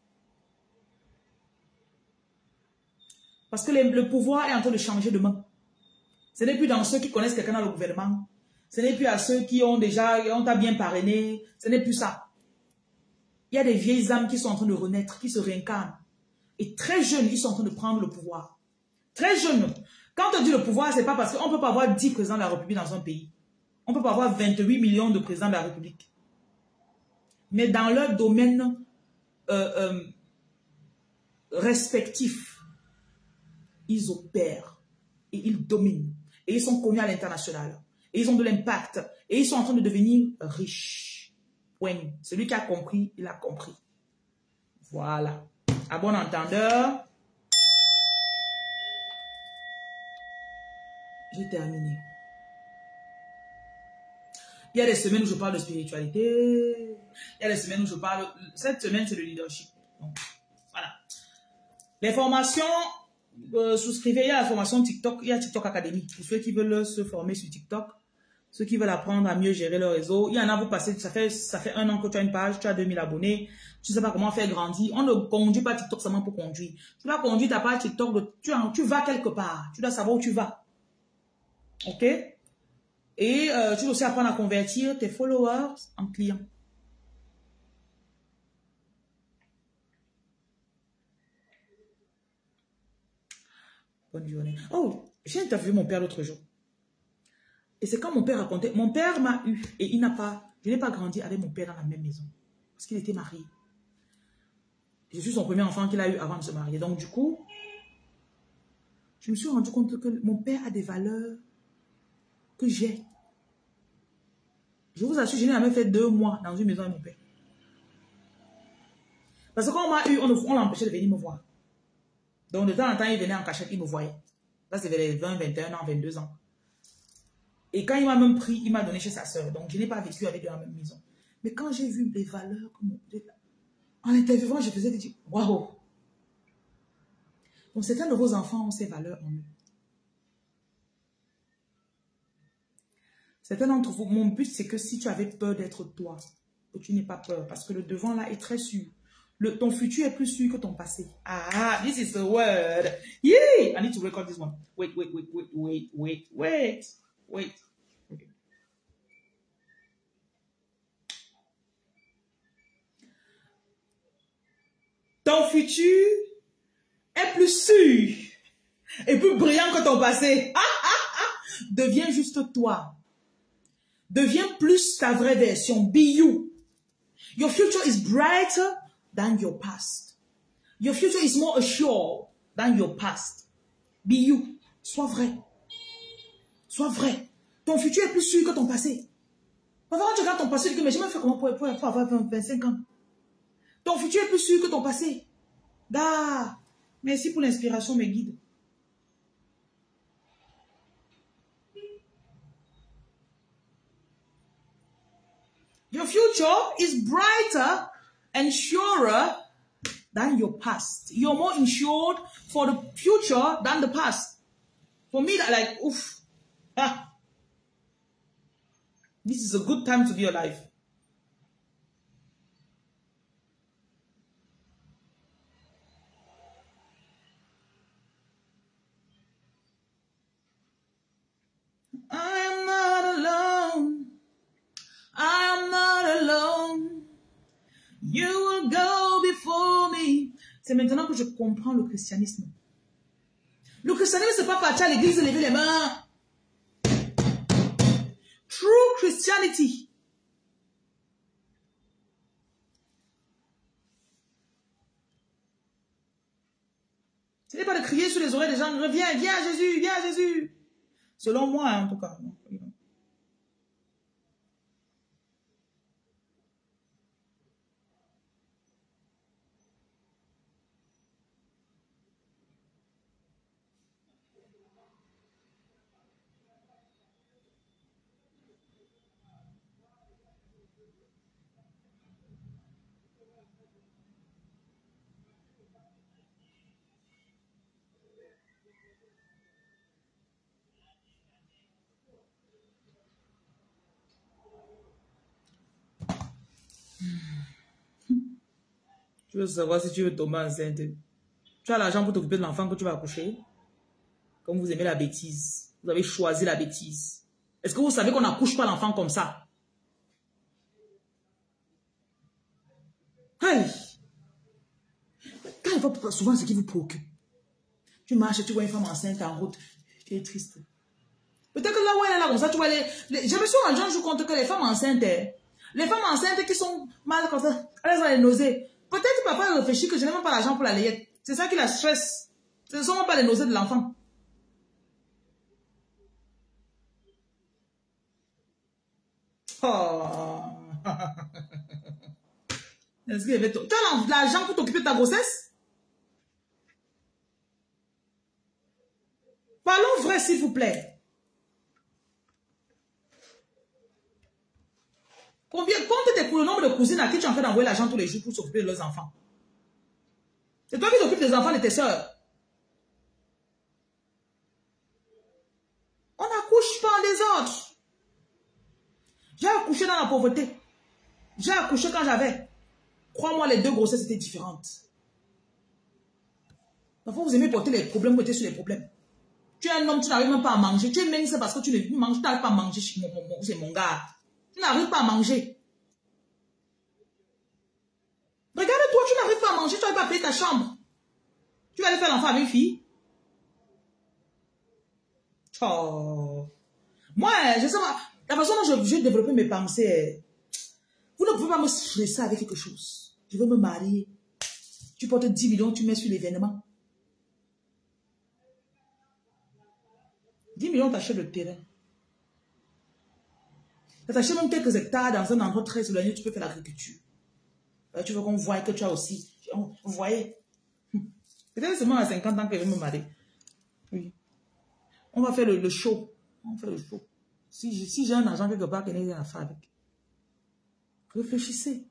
Parce que le, le pouvoir est en train de changer de main. Ce n'est plus dans ceux qui connaissent quelqu'un dans le gouvernement. Ce n'est plus à ceux qui ont déjà, on t'a bien parrainé. Ce n'est plus ça. Il y a des vieilles âmes qui sont en train de renaître, qui se réincarnent. Et très jeunes, ils sont en train de prendre le pouvoir. Très jeunes. Quand on dit le pouvoir, ce n'est pas parce qu'on ne peut pas avoir dix présidents de la République dans un pays. On ne peut pas avoir vingt-huit millions de présidents de la République. Mais dans leur domaine euh, euh, respectif, ils opèrent et ils dominent. Et ils sont connus à l'international. Et ils ont de l'impact. Et ils sont en train de devenir riches. Oui. Celui qui a compris, il a compris. Voilà. À bon entendeur. J'ai terminé. Il y a des semaines où je parle de spiritualité. Il y a des semaines où je parle... Cette semaine, c'est le leadership. Donc, voilà. Les formations, euh, souscrivez. Il y a la formation TikTok. Il y a TikTok Academy. Pour ceux qui veulent se former sur TikTok. Ceux qui veulent apprendre à mieux gérer leur réseau. Il y en a, vous passez, ça fait, ça fait un an que tu as une page, tu as deux mille abonnés. Tu ne sais pas comment faire grandir. On ne conduit pas TikTok seulement pour conduire. Tu dois conduire ta page TikTok. De, tu, tu vas quelque part. Tu dois savoir où tu vas. OK? Et euh, tu dois aussi apprendre à convertir tes followers en clients. Bonne journée. Oh, j'ai interviewé mon père l'autre jour. Et c'est quand mon père racontait, mon père m'a eu et il n'a pas, je n'ai pas grandi avec mon père dans la même maison. Parce qu'il était marié. Je suis son premier enfant qu'il a eu avant de se marier. Donc du coup, je me suis rendu compte que mon père a des valeurs que j'ai. Je vous assure, je n'ai jamais fait deux mois dans une maison avec mon père. Parce que quand on m'a eu, on, on l'empêchait de venir me voir. Donc de temps en temps, il venait en cachette, il me voyait. Là, c'était les vingt, vingt et un ans, vingt-deux ans. Et quand il m'a même pris, il m'a donné chez sa soeur. Donc je n'ai pas vécu avec eux dans la même maison. Mais quand j'ai vu les valeurs, en l'interviewant, je faisais dire, waouh! Donc certains de vos enfants ont ces valeurs en eux. Certains d'entre vous, mon but, c'est que si tu avais peur d'être toi, que tu n'aies pas peur, parce que le devant là est très sûr. Le, ton futur est plus sûr que ton passé. Ah, this is the word. Yeah! I need to record this one. Wait, wait, wait, wait, wait, wait, wait, wait. Okay. Ton futur est plus sûr et plus brillant que ton passé. Ah, ah, ah. Deviens juste toi. Deviens plus ta vraie version. Be you. Your future is brighter than your past. Your future is more assured than your past. Be you. Sois vrai. Sois vrai. Ton futur est plus sûr que ton passé. Parfois, quand tu regardes ton passé, tu dis, mais j'ai même fait comment pour, pour, pour avoir vingt-cinq ans. Ton futur est plus sûr que ton passé. Da, merci pour l'inspiration, mes guides. Your future is brighter and surer than your past. You're more insured for the future than the past. For me, that like, oof. Ah. This is a good time to be alive. I am not alone. I am not alone. You will go before me. C'est maintenant que je comprends le christianisme. Le christianisme, c'est pas partir à l'église et lever les mains. True Christianity. Ce n'est pas de crier sur les oreilles des gens. Viens, viens Jésus, viens Jésus. Selon moi, hein, en tout cas. Tu veux savoir si tu veux tomber enceinte. Tu as l'argent pour t'occuper de l'enfant que tu vas accoucher. Comme vous aimez la bêtise. Vous avez choisi la bêtise. Est-ce que vous savez qu'on n'accouche pas l'enfant comme ça? Hey! Quand il va souvent ce qui vous préoccupe. Tu marches, tu vois une femme enceinte en route. Tu es triste. Peut-être que là où elle est là comme ça, tu vois les... les je me suis rendu un jour compte que les femmes enceintes, les femmes enceintes qui sont mal comme ça, elles ont les nausées. Peut-être papa réfléchit que je n'ai même pas l'argent pour la layette. C'est ça qui la stresse. Ce ne sont même pas les nausées de l'enfant. Oh. Est-ce qu'il y avait... Tu as l'argent pour t'occuper de ta grossesse? Parlons vrai, s'il vous plaît. Combien, compte pour le nombre de cousines à qui tu es en train d'envoyer l'argent tous les jours pour s'occuper de leurs enfants. C'est toi qui t'occupes des enfants de tes soeurs. On n'accouche pas en désordre. J'ai accouché dans la pauvreté. J'ai accouché quand j'avais. Crois-moi, les deux grossesses étaient différentes. Parfois, vous aimez porter les problèmes, porter sur les problèmes. Tu es un homme, tu n'arrives même pas à manger. Tu es mince parce que tu ne manges, tu n'arrives pas à manger chez mon, mon, mon, c'est mon gars. Tu n'arrives pas à manger. Regarde-toi, tu n'arrives pas à manger, tu n'arrives pas à payer ta chambre. Tu vas aller faire l'enfant avec une fille. Oh. Moi, je sais pas, la façon dont je, je développer mes pensées, vous ne pouvez pas me stresser avec quelque chose. Je veux me marier. Tu portes dix millions, tu mets sur l'événement. dix millions, t'achètes le terrain. Tu achètes même quelques hectares dans un endroit très éloigné, tu peux faire l'agriculture. Tu veux qu'on voie que tu as aussi. Vous voyez. Peut-être seulement à cinquante ans que je vais me marier. Oui. On va faire le, le show. On fait le show. Si, si j'ai un argent quelque part, qu'il n'y a rien à faire avec. Réfléchissez.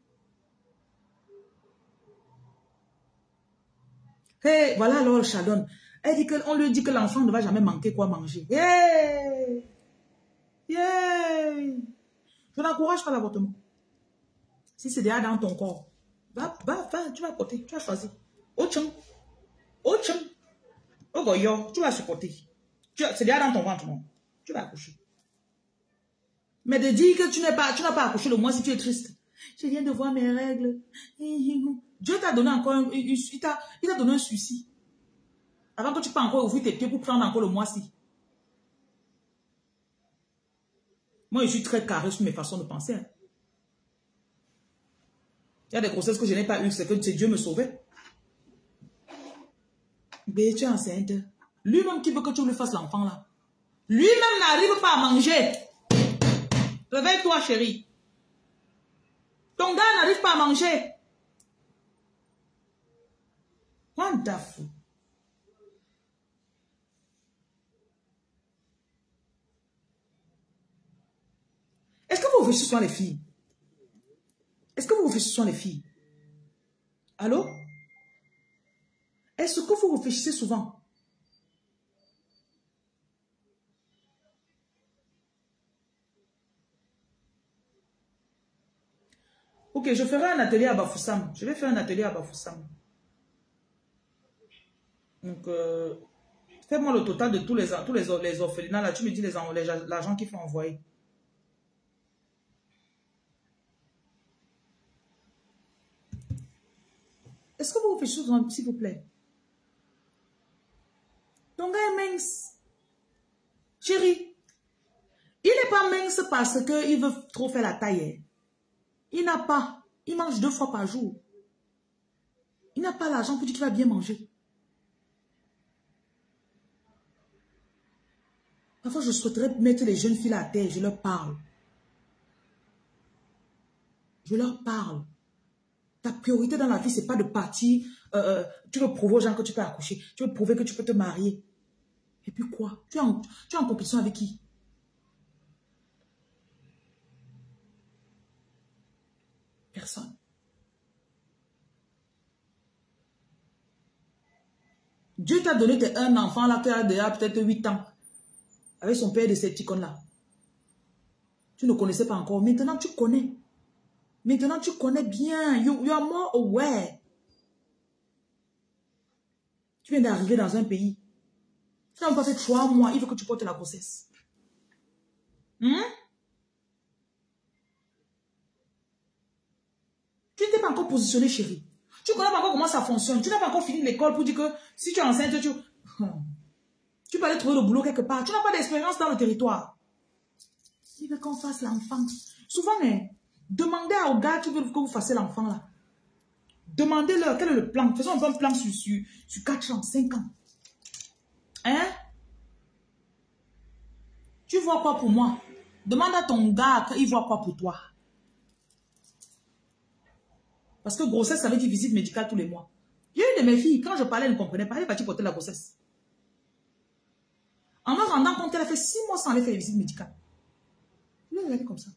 Hey, voilà alors Sharon. Elle dit que, on lui dit que l'enfant ne va jamais manquer quoi manger. Yeah! Yeah! Je n'encourage pas l'avortement. Si c'est déjà dans ton corps, va, va, va, tu vas porter, tu vas choisir. Ochang, ochang, ogoyo, tu vas supporter. C'est déjà dans ton ventre, non? Tu vas accoucher. Mais de dire que tu n'as pas, tu n'as pas accouché le mois si tu es triste. Je viens de voir mes règles. Dieu t'a donné encore un, il t'a, il t'a donné un suicide. Avant que tu peux encore ouvrir tes pieds pour prendre encore le mois-ci. Moi, je suis très carré sur mes façons de penser. Hein. Il y a des grossesses que je n'ai pas eues, c'est que Dieu me sauvait. Mais tu es enceinte. Lui-même qui veut que tu lui fasses l'enfant là. Lui-même n'arrive pas à manger. Réveille-toi, chérie. Ton gars n'arrive pas à manger. Wonderful. Est-ce que vous réfléchissez sur les filles? Est-ce que vous réfléchissez sur les filles? Allô? Est-ce que vous réfléchissez souvent? Ok, je ferai un atelier à Bafoussam. Je vais faire un atelier à Bafoussam. Donc, euh, fais-moi le total de tous les, tous les, les orphelinats. Là, tu me dis l'argent qu'il faut envoyer. Est-ce que vous réfléchissez souvent, s'il vous plaît? Ton gars est mince. Chérie, il n'est pas mince parce qu'il veut trop faire la taille. Il n'a pas. Il mange deux fois par jour. Il n'a pas l'argent pour dire qu'il va bien manger. Parfois, je souhaiterais mettre les jeunes filles à terre. Je leur parle. Je leur parle. Ta priorité dans la vie, ce n'est pas de partir. Euh, tu veux prouver aux gens que tu peux accoucher. Tu veux prouver que tu peux te marier. Et puis quoi? Tu es en, tu es en compétition avec qui? Personne. Dieu t'a donné un enfant là qui a déjà peut-être huit ans. Avec son père de ces petits cons là. Tu ne connaissais pas encore. Maintenant tu connais. Maintenant tu connais bien. You, you are more aware. Tu viens d'arriver dans un pays. Tu n'as pas fait trois mois. Il veut que tu portes la grossesse. Hmm? Tu n'étais pas encore positionné, chérie. Tu ne connais pas encore comment ça fonctionne. Tu n'as pas encore fini l'école pour dire que si tu es enceinte, tu... Tu peux aller trouver le boulot quelque part. Tu n'as pas d'expérience dans le territoire. Il veut qu'on fasse l'enfant. Souvent, hein, demandez aux gars qui veulent que vous fassiez l'enfant là. Demandez-leur quel est le plan. Faisons un bon plan sur, sur, sur quatre ans, cinq ans. Hein? Tu vois quoi pour moi? Demande à ton gars qu'il voit quoi pour toi. Parce que grossesse, ça veut dire visite médicale tous les mois. Il y a une de mes filles, quand je parlais, elle ne comprenait pas. Elle est partie porter la grossesse. En me rendant compte, elle a fait six mois sans aller faire les visites médicales. Je l'ai regardé comme ça.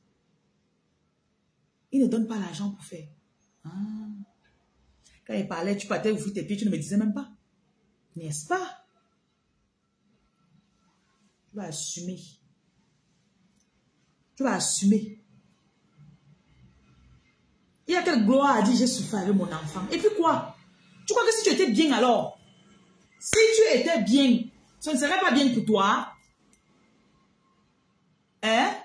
Il ne donne pas l'argent pour faire. Ah. Quand il parlait, tu partais ouvrir tes pieds, tu ne me disais même pas. N'est-ce pas? Tu vas assumer. Tu vas assumer. Il y a quelle gloire à dire j'ai souffert avec mon enfant. Et puis quoi? Tu crois que si tu étais bien alors? Si tu étais bien, ce ne serait pas bien pour toi? Hein?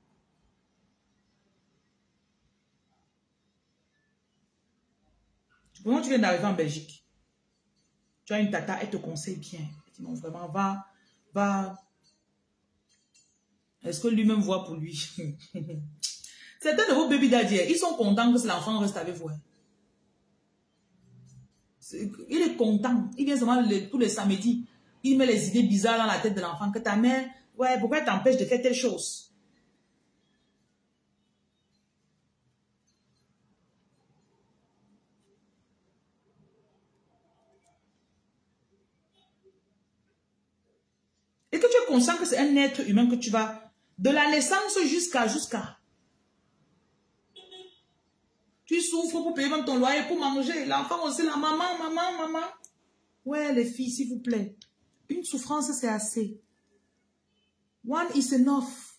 Comment tu viens d'arriver en Belgique? Tu as une tata, elle te conseille bien. Elle dit non, vraiment, va, va. Est-ce que lui-même voit pour lui? Certains de vos baby daddy, ils sont contents que l'enfant reste avec vous. Il est content. Il vient seulement le, tous les samedis. Il met les idées bizarres dans la tête de l'enfant. Que ta mère, ouais, pourquoi elle t'empêche de faire telle chose? Et que tu es conscient que c'est un être humain que tu vas, de la naissance jusqu'à, jusqu'à. Tu souffres pour payer même ton loyer, pour manger. L'enfant aussi, la maman, maman, maman. Ouais, les filles, s'il vous plaît. Une souffrance, c'est assez. One is enough.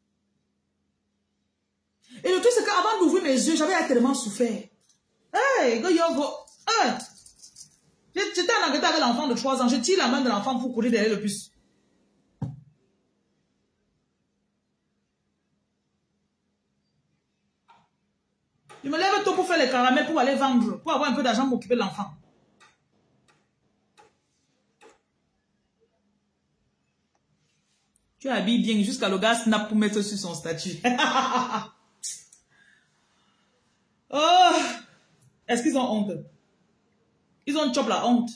Et le truc, c'est qu'avant d'ouvrir mes yeux, j'avais tellement souffert. Hey, go, yo, go. Hey. J'étais en Angleterre avec l'enfant de trois ans. Je tire la main de l'enfant pour courir derrière le bus. Je me lève tôt pour faire les caramels, pour aller vendre, pour avoir un peu d'argent pour m'occuper de l'enfant. Tu habilles bien jusqu'à le gars snap pour mettre sur son statut. Oh! Est-ce qu'ils ont honte? Ils ont chop la honte.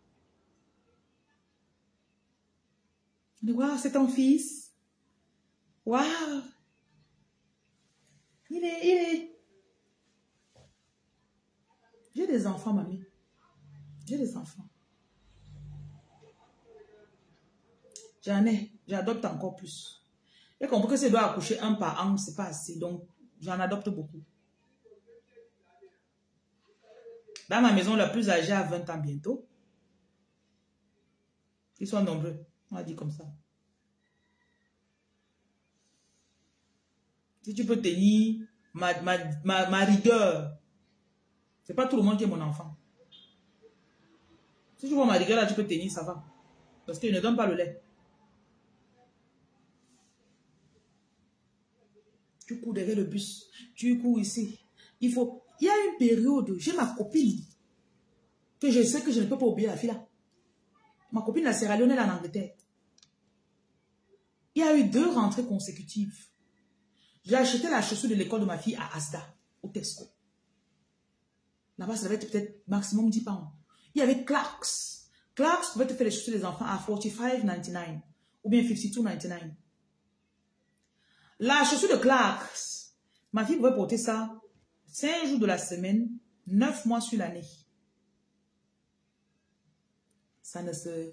Waouh, c'est ton fils. Waouh! Il est, il est... J'ai des enfants, mamie. J'ai des enfants. J'en ai. J'adopte encore plus. J'ai compris que si je dois accoucher un par an, c'est pas assez. Donc, j'en adopte beaucoup. Dans ma maison, la plus âgée a vingt ans bientôt. Ils sont nombreux. On a dit comme ça. Si tu peux tenir ma, ma, ma, ma rigueur, c'est pas tout le monde qui est mon enfant. Si tu vois ma rigueur là, tu peux tenir, ça va. Parce qu'il ne donne pas le lait. Tu cours derrière le bus. Tu cours ici. Il faut... Il y a une période, j'ai ma copine, que je sais que je ne peux pas oublier la fille là. Ma copine, la Sierra Leone, elle est en Angleterre. Il y a eu deux rentrées consécutives. J'ai acheté la chaussure de l'école de ma fille à Asda, au Tesco. Là-bas, ça devait être peut-être maximum dix pounds. Il y avait Clarks. Clarks pouvait te faire les chaussures des enfants à quarante-cinq quatre-vingt-dix-neuf ou bien cinquante-deux quatre-vingt-dix-neuf. La chaussure de Clarks, ma fille pouvait porter ça cinq jours de la semaine, neuf mois sur l'année. Ça ne se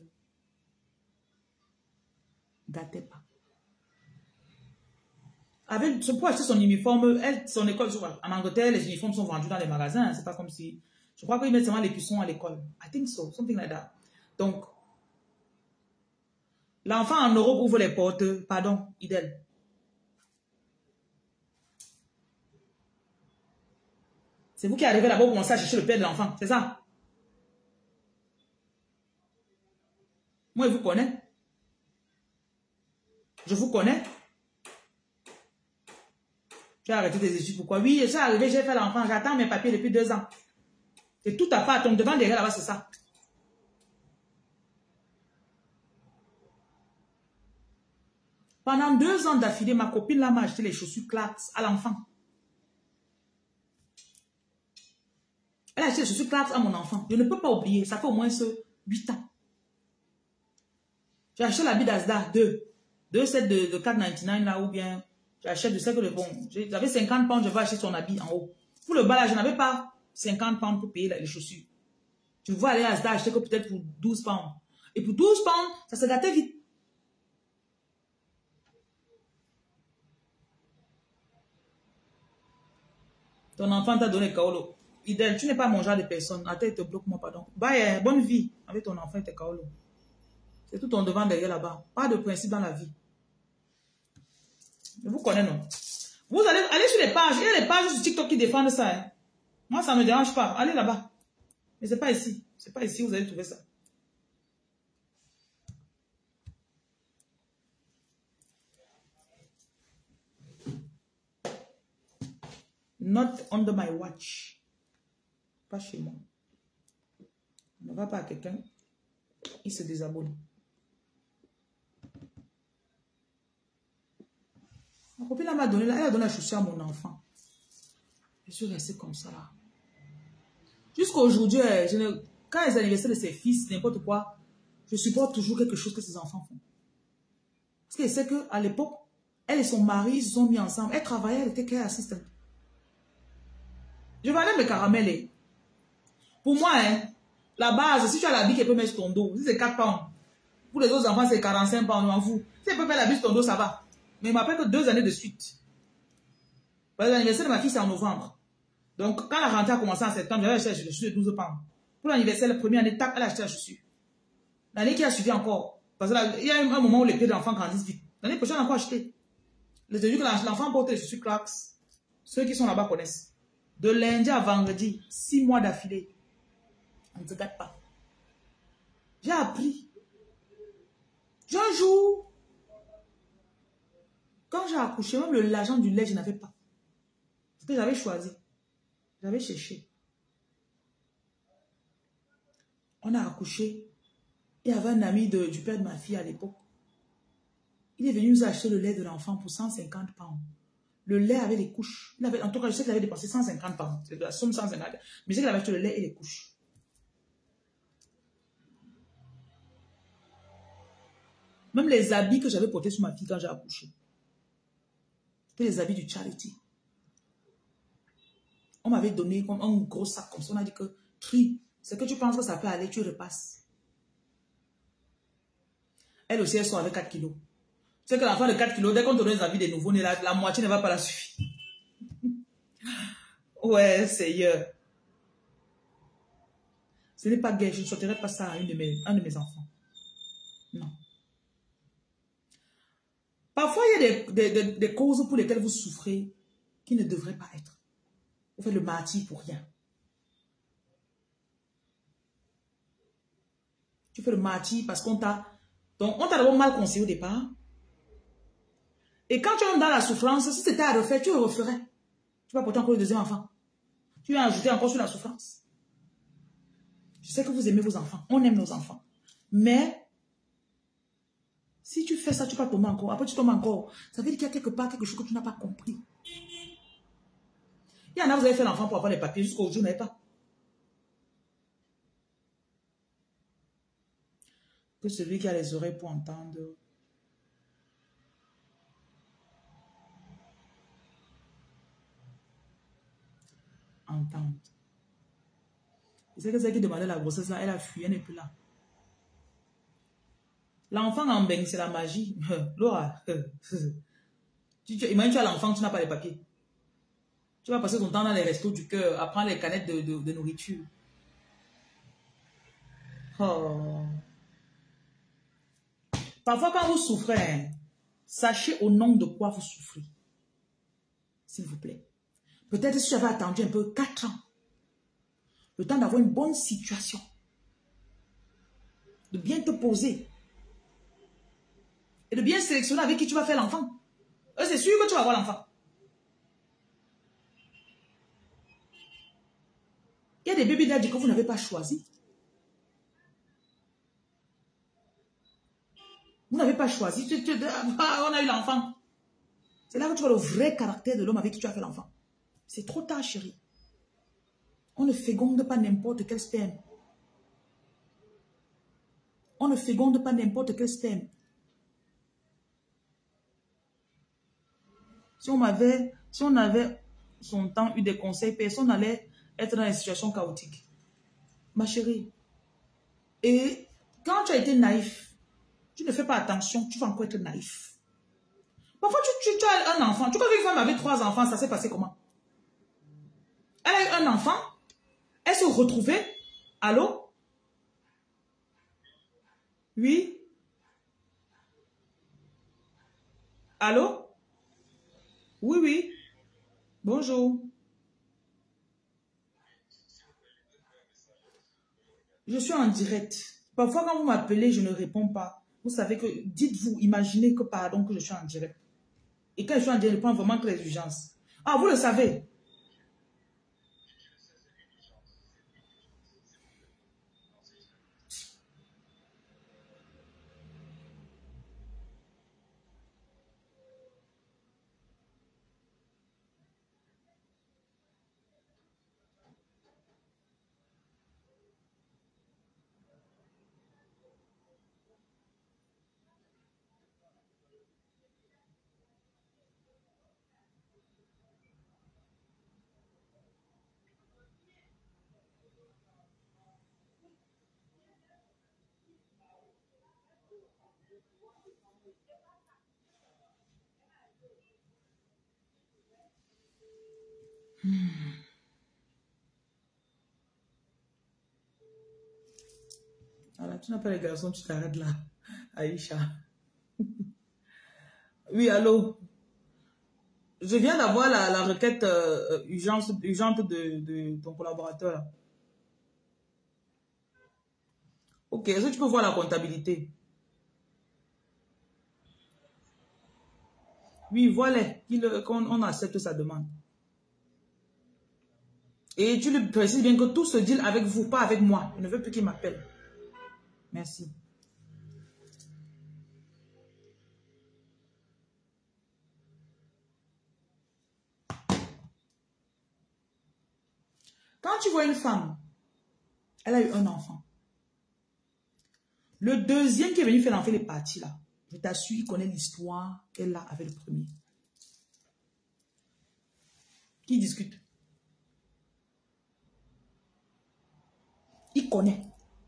gâtait pas. Avec, pour acheter son uniforme, elle, son école, en Angleterre, les uniformes sont vendus dans les magasins. C'est pas comme si... Je crois qu'ils mettent seulement les cuissons à l'école. I think so, something like that. Donc, l'enfant en Europe ouvre les portes. Pardon, Idel. C'est vous qui arrivez là-bas pour commencer à chercher le père de l'enfant, c'est ça? Moi, je vous connais. Je vous connais. J'ai arrêté des études. Pourquoi? Oui, je suis arrivé, j'ai fait l'enfant. J'attends mes papiers depuis deux ans. C'est tout à part. Ton devant derrière là-bas, c'est ça. Pendant deux ans d'affilée, ma copine là m'a acheté les chaussures Clarks à l'enfant. Elle a acheté les chaussures Clarks à mon enfant. Je ne peux pas oublier. Ça fait au moins huit ans. J'ai acheté l'habit d'Asda, deux. Deux sets de, de quatre quatre-vingt-dix-neuf là, ou bien j'achète, je sais que le bon. J'avais cinquante pounds, je vais acheter son habit en haut. Pour le bas là, je n'avais pas cinquante pounds pour payer les chaussures. Tu vois aller à Asda acheter que peut-être pour douze pounds. Et pour douze pounds, ça se gâtait vite. Ton enfant t'a donné kaolo. Idel, tu n'es pas mon genre de personne. Attends, te bloque moi, pardon. Bye, bonne vie avec ton enfant et tes kaolo. C'est tout ton devant derrière là-bas. Pas de principe dans la vie. Je vous connais, non? Vous allez aller sur les pages. Il y a des pages sur TikTok qui défendent ça. Hein. Moi, ça ne me dérange pas. Allez là-bas. Mais c'est pas ici. C'est pas ici où vous allez trouver ça. Not under my watch. Pas chez moi. On ne va pas à quelqu'un. Il se désabonne. Ma copine m'a donné, elle a donné la chaussure à mon enfant. Je suis restée comme ça là. Jusqu'à aujourd'hui, quand les anniversaires de ses fils, n'importe quoi, je supporte toujours quelque chose que ses enfants font. Parce que je sais qu'à l'époque, elle et son mari se sont mis ensemble. Elle travaillait, elle était care assistant. Je vendais mes caramels. Pour moi, hein, la base, si tu as la bille, elle peut mettre sur ton dos. Si c'est quatre pounds. Pour les autres enfants, c'est quarante-cinq pounds, je m'en fous. Si elle peut mettre la bille sur ton dos, ça va. Mais il m'appelle que deux années de suite. L'anniversaire de ma fille, c'est en novembre. Donc, quand la rentrée a commencé en septembre, j'avais acheté la chaussure de douze pounds. Pour l'anniversaire, la première année, tac, elle a acheté la chaussure. L'année qui a suivi encore. Parce qu'il y a un moment où les pieds de l'enfant grandissent vite. L'année prochaine, elle a encore acheté. Les débuts que l'enfant porte les chaussures Clarks, ceux qui sont là-bas connaissent. De lundi à vendredi, six mois d'affilée. On ne se gâte pas. J'ai appris. J'ai un jour, quand j'ai accouché, même l'argent du lait, je n'avais pas. Parce que j'avais choisi. J'avais cherché. On a accouché. Il y avait un ami de, du père de ma fille à l'époque. Il est venu nous acheter le lait de l'enfant pour cent cinquante pounds. Le lait avait les couches. Il avait, en tout cas, je sais qu'il avait dépensé cent cinquante pounds. C'est de la somme cent cinquante. Mais je sais qu'il avait acheté le lait et les couches. Même les habits que j'avais portés sur ma fille quand j'ai accouché. C'était les habits du charity. On m'avait donné un gros sac comme ça. On a dit que, tri, C'est que tu penses que ça peut aller, tu repasses. Elle aussi, elle sort avec quatre kilos. C'est que l'enfant de quatre kilos, dès qu'on te donne les avis des nouveaux-nés, la, la moitié ne va pas la suffire. Ouais, Seigneur. Ce n'est pas gay, je ne sortirai pas ça à une de mes, un de mes enfants. Non. Parfois, il y a des, des, des, des causes pour lesquelles vous souffrez qui ne devraient pas être. Vous faites le martyr pour rien. Tu fais le martyr parce qu'on t'a... Donc, on t'a d'abord mal conseillé au départ. Et quand tu es dans la souffrance, si c'était à refaire, tu le referais. Tu vas porter encore le deuxième enfant. Tu vas ajouter encore sur la souffrance. Je sais que vous aimez vos enfants. On aime nos enfants. Mais, si tu fais ça, tu vas tomber encore. Après, tu tombes encore. Ça veut dire qu'il y a quelque part quelque chose que tu n'as pas compris. Il y en a, vous avez fait l'enfant pour avoir les papiers. Jusqu'au jour, vous n'avez pas. Que celui qui a les oreilles pour entendre. Entendre. C'est que celle qui demandait la grossesse là, elle a fui, elle n'est plus là. L'enfant en baigne, c'est la magie. Laura, tu, tu, imagine tu as l'enfant, tu n'as pas les papiers. Tu vas passer ton temps dans les restos du cœur, à prendre les canettes de, de, de nourriture. Oh. Parfois, quand vous souffrez, sachez au nom de quoi vous souffrez. S'il vous plaît. Peut-être si j'avais attendu un peu quatre ans, le temps d'avoir une bonne situation, de bien te poser et de bien sélectionner avec qui tu vas faire l'enfant. C'est sûr que tu vas avoir l'enfant. Il y a des bébés daddy que vous n'avez pas choisi. Vous n'avez pas choisi. Tu, tu, ah, on a eu l'enfant. C'est là que tu vois le vrai caractère de l'homme avec qui tu as fait l'enfant. C'est trop tard, chérie. On ne féconde pas n'importe quel sperme. On ne féconde pas n'importe quel sperme. Si on avait, si on avait son temps eu des conseils, personne n'allait être dans des situations chaotiques. Ma chérie. Et quand tu as été naïf, tu ne fais pas attention, tu vas encore être naïf. Parfois, tu, tu, tu as un enfant. Tu vois qu'une femme avec trois enfants, ça s'est passé comment? Elle a eu un enfant. Elle se retrouvait. Allô? Oui? Allô? Oui, oui. Bonjour. Je suis en direct. Parfois, quand vous m'appelez, je ne réponds pas. Vous savez que, dites-vous, imaginez que pardon, que je suis en direct. Et quand je suis en direct, je prends vraiment que les urgences. Ah, vous le savez. Hmm. Alors, tu n'as pas les garçons, tu t'arrêtes là. Aïcha. Oui, allô. Je viens d'avoir la, la requête euh, urgente, urgente de, de ton collaborateur. Ok, est-ce que tu peux voir la comptabilité? Oui, voilà, qu'on on accepte sa demande. Et tu lui précises bien que tout se deal avec vous, pas avec moi. Je ne veux plus qu'il m'appelle. Merci. Quand tu vois une femme, elle a eu un enfant. Le deuxième qui est venu faire l'enfant, il est parti là. Je t'assure, il connaît l'histoire qu'elle a avec le premier. Qui discute? Il connaît.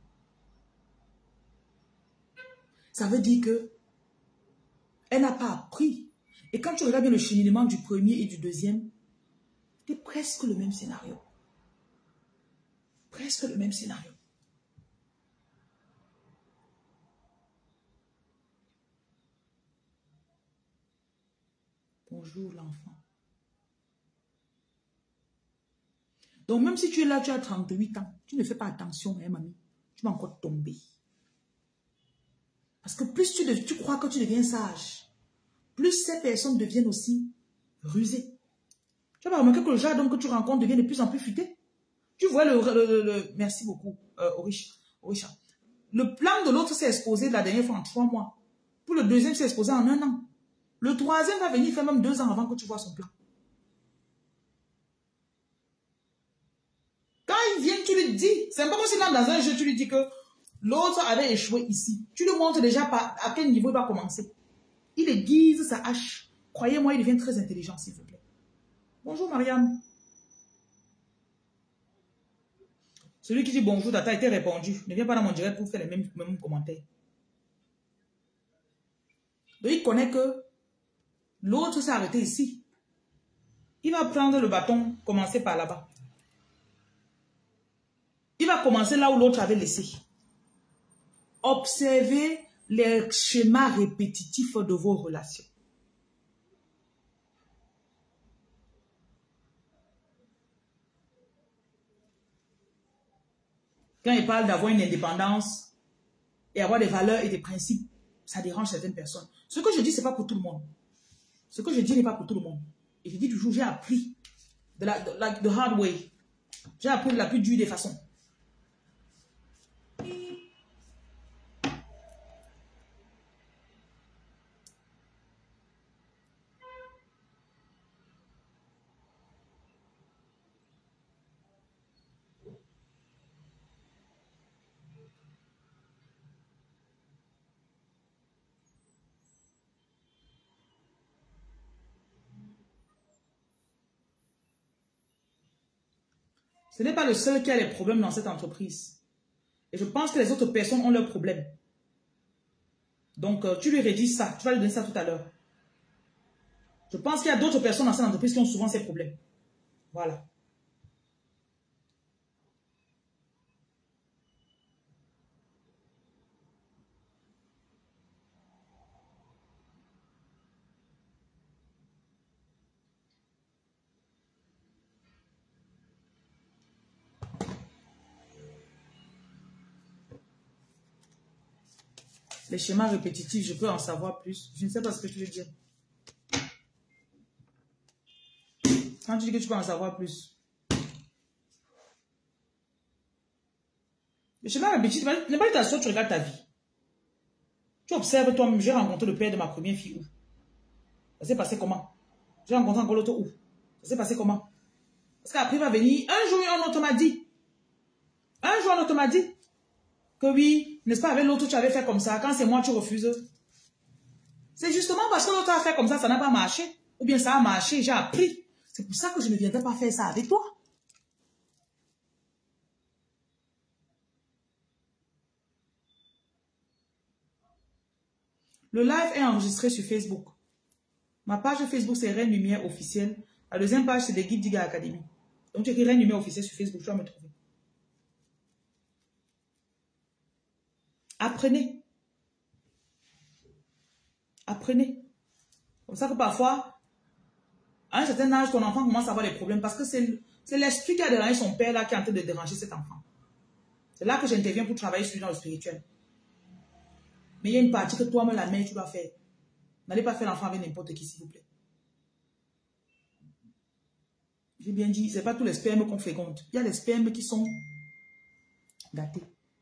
Ça veut dire que elle n'a pas appris. Et quand tu regardes bien le cheminement du premier et du deuxième, c'est presque le même scénario. Presque le même scénario. Bonjour l'enfant. Donc même si tu es là, tu as trente-huit ans, tu ne fais pas attention, hein, mamie. Tu vas encore tomber. Parce que plus tu, de, tu crois que tu deviens sage, plus ces personnes deviennent aussi rusées. Tu vas remarquer que le genre d'homme que tu rencontres devient de plus en plus futé. Tu vois le... le, le, le merci beaucoup, euh, Orisha. Orisha. Le plan de l'autre s'est exposé la dernière fois en trois mois. Pour le deuxième, s'est exposé en un an. Le troisième va venir faire même deux ans avant que tu vois son plan. Quand il vient, tu lui dis, c'est un peu comme si dans un jeu, tu lui dis que l'autre avait échoué ici. Tu lui montres déjà pas à quel niveau il va commencer. Il aiguise sa hache. Croyez-moi, il devient très intelligent, s'il vous plaît. Bonjour, Mariam. Celui qui dit bonjour, Tata a été répondu. Ne viens pas dans mon direct pour faire les mêmes, mêmes commentaires. Donc, il connaît que l'autre s'est arrêté ici. Il va prendre le bâton, commencer par là-bas. Il va commencer là où l'autre avait laissé. Observez les schémas répétitifs de vos relations. Quand il parle d'avoir une indépendance et avoir des valeurs et des principes, ça dérange certaines personnes. Ce que je dis, ce n'est pas pour tout le monde. Ce que je dis n'est pas pour tout le monde. Et je dis toujours, j'ai appris de la, de la the hard way. J'ai appris de la plus dure des façons. Ce n'est pas le seul qui a les problèmes dans cette entreprise. Et je pense que les autres personnes ont leurs problèmes. Donc, euh, tu lui rédiges ça. Tu vas lui donner ça tout à l'heure. Je pense qu'il y a d'autres personnes dans cette entreprise qui ont souvent ces problèmes. Voilà. Les schémas répétitifs, je peux en savoir plus. Je ne sais pas ce que tu veux dire. Quand tu dis que tu peux en savoir plus. Le schéma répétitif, n'est pas ta sorte, tu regardes ta vie. Tu observes toi-même, j'ai rencontré le père de ma première fille où? Ça s'est passé comment? J'ai rencontré encore l'autre où? Ça s'est passé comment? Parce qu'après il va venir, un jour un autre m'a dit. Un jour un autre m'a dit. Que oui, n'est-ce pas, avec l'autre, tu avais fait comme ça. Quand c'est moi, tu refuses. C'est justement parce que l'autre a fait comme ça, ça n'a pas marché. Ou bien ça a marché, j'ai appris. C'est pour ça que je ne viendrai pas faire ça avec toi. Le live est enregistré sur Facebook. Ma page Facebook, c'est Reine Lumière officielle. La deuxième page, c'est des guides d'Iga Academy. Donc, tu écris Reine Lumière officielle sur Facebook, tu vas me trouver. Apprenez. Apprenez. Comme ça que parfois, à un certain âge, ton enfant commence à avoir des problèmes parce que c'est l'esprit qui a dérangé son père là qui est en train de déranger cet enfant. C'est là que j'interviens pour travailler sur lui dans le spirituel. Mais il y a une partie que toi-même, la mère, tu dois faire. N'allez pas faire l'enfant avec n'importe qui, s'il vous plaît. J'ai bien dit, ce n'est pas tous les spermes qu'on féconde. Il y a les spermes qui sont gâtés.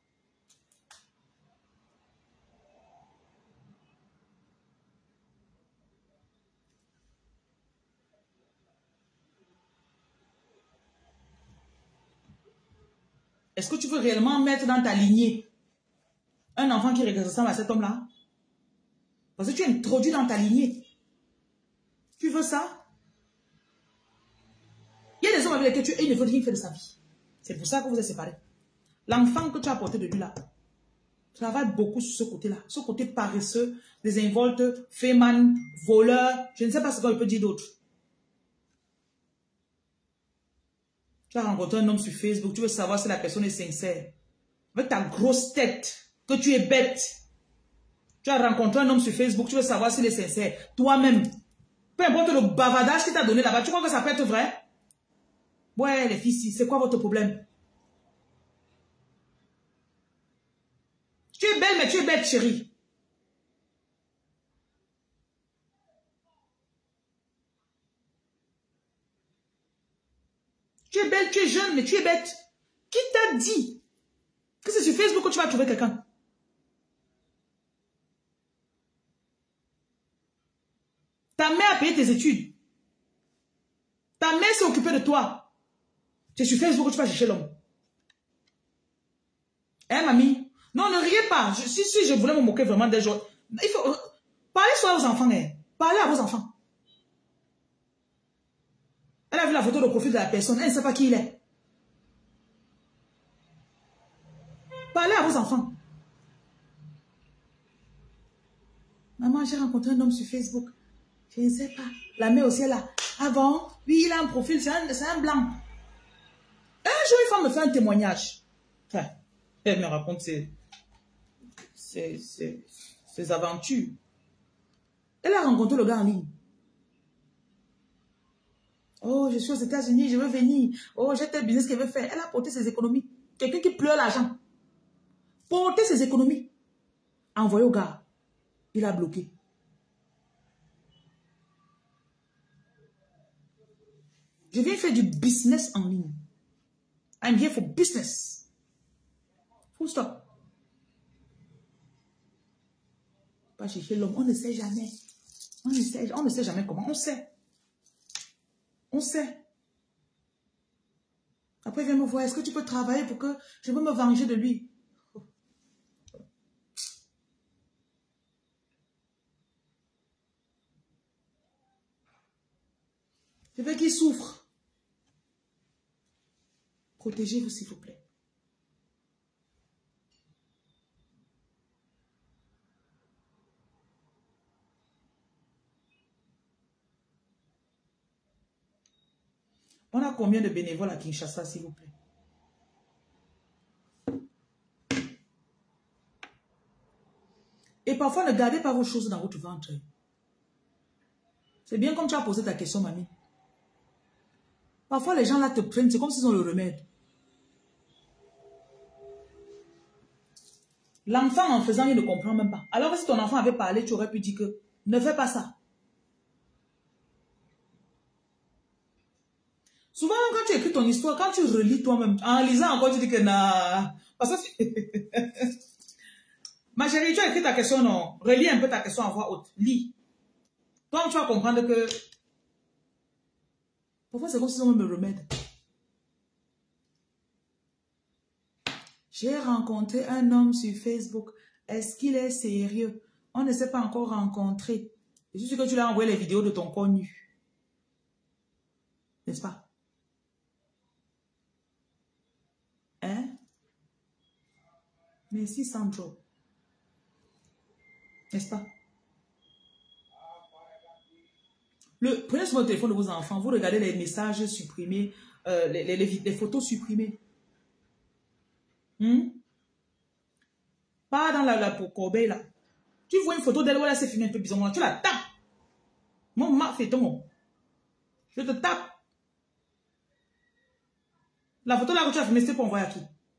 Est-ce que tu veux réellement mettre dans ta lignée un enfant qui ressemble à cet homme-là? Parce que tu es introduit dans ta lignée. Tu veux ça? Il y a des hommes avec lesquels tu es, il ne veut rien faire de sa vie. C'est pour ça que vous êtes séparés. L'enfant que tu as porté de lui là, travaille beaucoup sur ce côté-là. Ce côté paresseux, désinvolte, féman, voleur, je ne sais pas ce qu'on peut dire d'autre. Tu as rencontré un homme sur Facebook, tu veux savoir si la personne est sincère. Avec ta grosse tête, que tu es bête. Tu as rencontré un homme sur Facebook, tu veux savoir s'il est sincère. Toi-même, peu importe le bavardage qu'il t'a donné là-bas, tu crois que ça peut être vrai? Ouais, les filles, c'est quoi votre problème? Tu es belle, mais tu es bête, chérie. Tu es belle, tu es jeune, mais tu es bête. Qui t'a dit que c'est sur Facebook que tu vas trouver quelqu'un? Ta mère a payé tes études. Ta mère s'est occupée de toi. Tu es sur Facebook que tu vas chercher l'homme. Hein, mamie? Non, ne riez pas. Je, si, si je voulais me moquer vraiment des gens, il faut... Euh, parlez soit aux enfants. Hein. Parlez à vos enfants. Elle a vu la photo de profil de la personne. Elle ne sait pas qui il est. Parlez à vos enfants. Maman, j'ai rencontré un homme sur Facebook. Je ne sais pas. La mère aussi est là. Ah bon? Oui, il a un profil, c'est un, un blanc. Un jour, une femme me fait un témoignage. Enfin, elle me raconte ses, ses, ses, ses aventures. Elle a rencontré le gars en ligne. Oh, je suis aux États-Unis, je veux venir. Oh, j'ai tel business qu'elle veut faire. Elle a porté ses économies. Quelqu'un qui pleure l'argent. Porter ses économies. Envoyé au gars. Il a bloqué. Je viens faire du business en ligne. I'm here for business. Full stop. Pas chercher l'homme. On ne sait jamais. On ne sait, on ne sait jamais comment. On sait. On sait. Après, il vient me voir. Est-ce que tu peux travailler pour que je veux me venger de lui? Je veux qu'il souffre. Protégez-vous, s'il vous plaît. On a combien de bénévoles à Kinshasa, s'il vous plaît? Et parfois, ne gardez pas vos choses dans votre ventre. C'est bien comme tu as posé ta question, mamie. Parfois, les gens là te prennent, c'est comme s'ils ont le remède. L'enfant, en faisant, il ne comprend même pas. Alors que si ton enfant avait parlé, tu aurais pu dire que ne fais pas ça. Souvent, quand tu écris ton histoire, quand tu relis toi-même, en lisant encore, tu dis que non. Parce que ma chérie, tu as écrit ta question, non? Relis un peu ta question en voix haute. Lis. Toi, tu vas comprendre que parfois, c'est comme si on me remède. J'ai rencontré un homme sur Facebook. Est-ce qu'il est sérieux? On ne s'est pas encore rencontré. Je suis sûr que tu lui as envoyé les vidéos de ton corps nu. N'est-ce pas? Hein? Merci, Sandro. N'est-ce pas? Le, prenez sur votre téléphone de vos enfants, vous regardez les messages supprimés, euh, les, les, les, les photos supprimées. Hmm? Pas dans la, la corbeille là. Tu vois une photo d'elle où elle s'est filmée un peu bizarrement, tu la tapes. Mon ma fait ton. Je te tape. La photo là que tu as filmée, c'était pour envoyer à qui?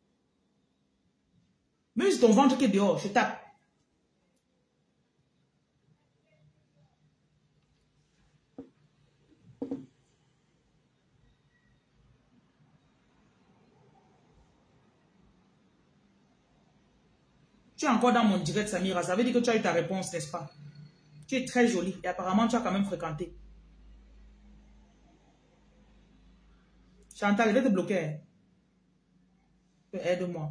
Même si ton ventre qui est dehors, je tape. Tu es encore dans mon direct, Samira. Ça veut dire que tu as eu ta réponse, n'est-ce pas? Tu es très jolie. Et apparemment, tu as quand même fréquenté. Chantal, je vais te bloquer. Aide-moi.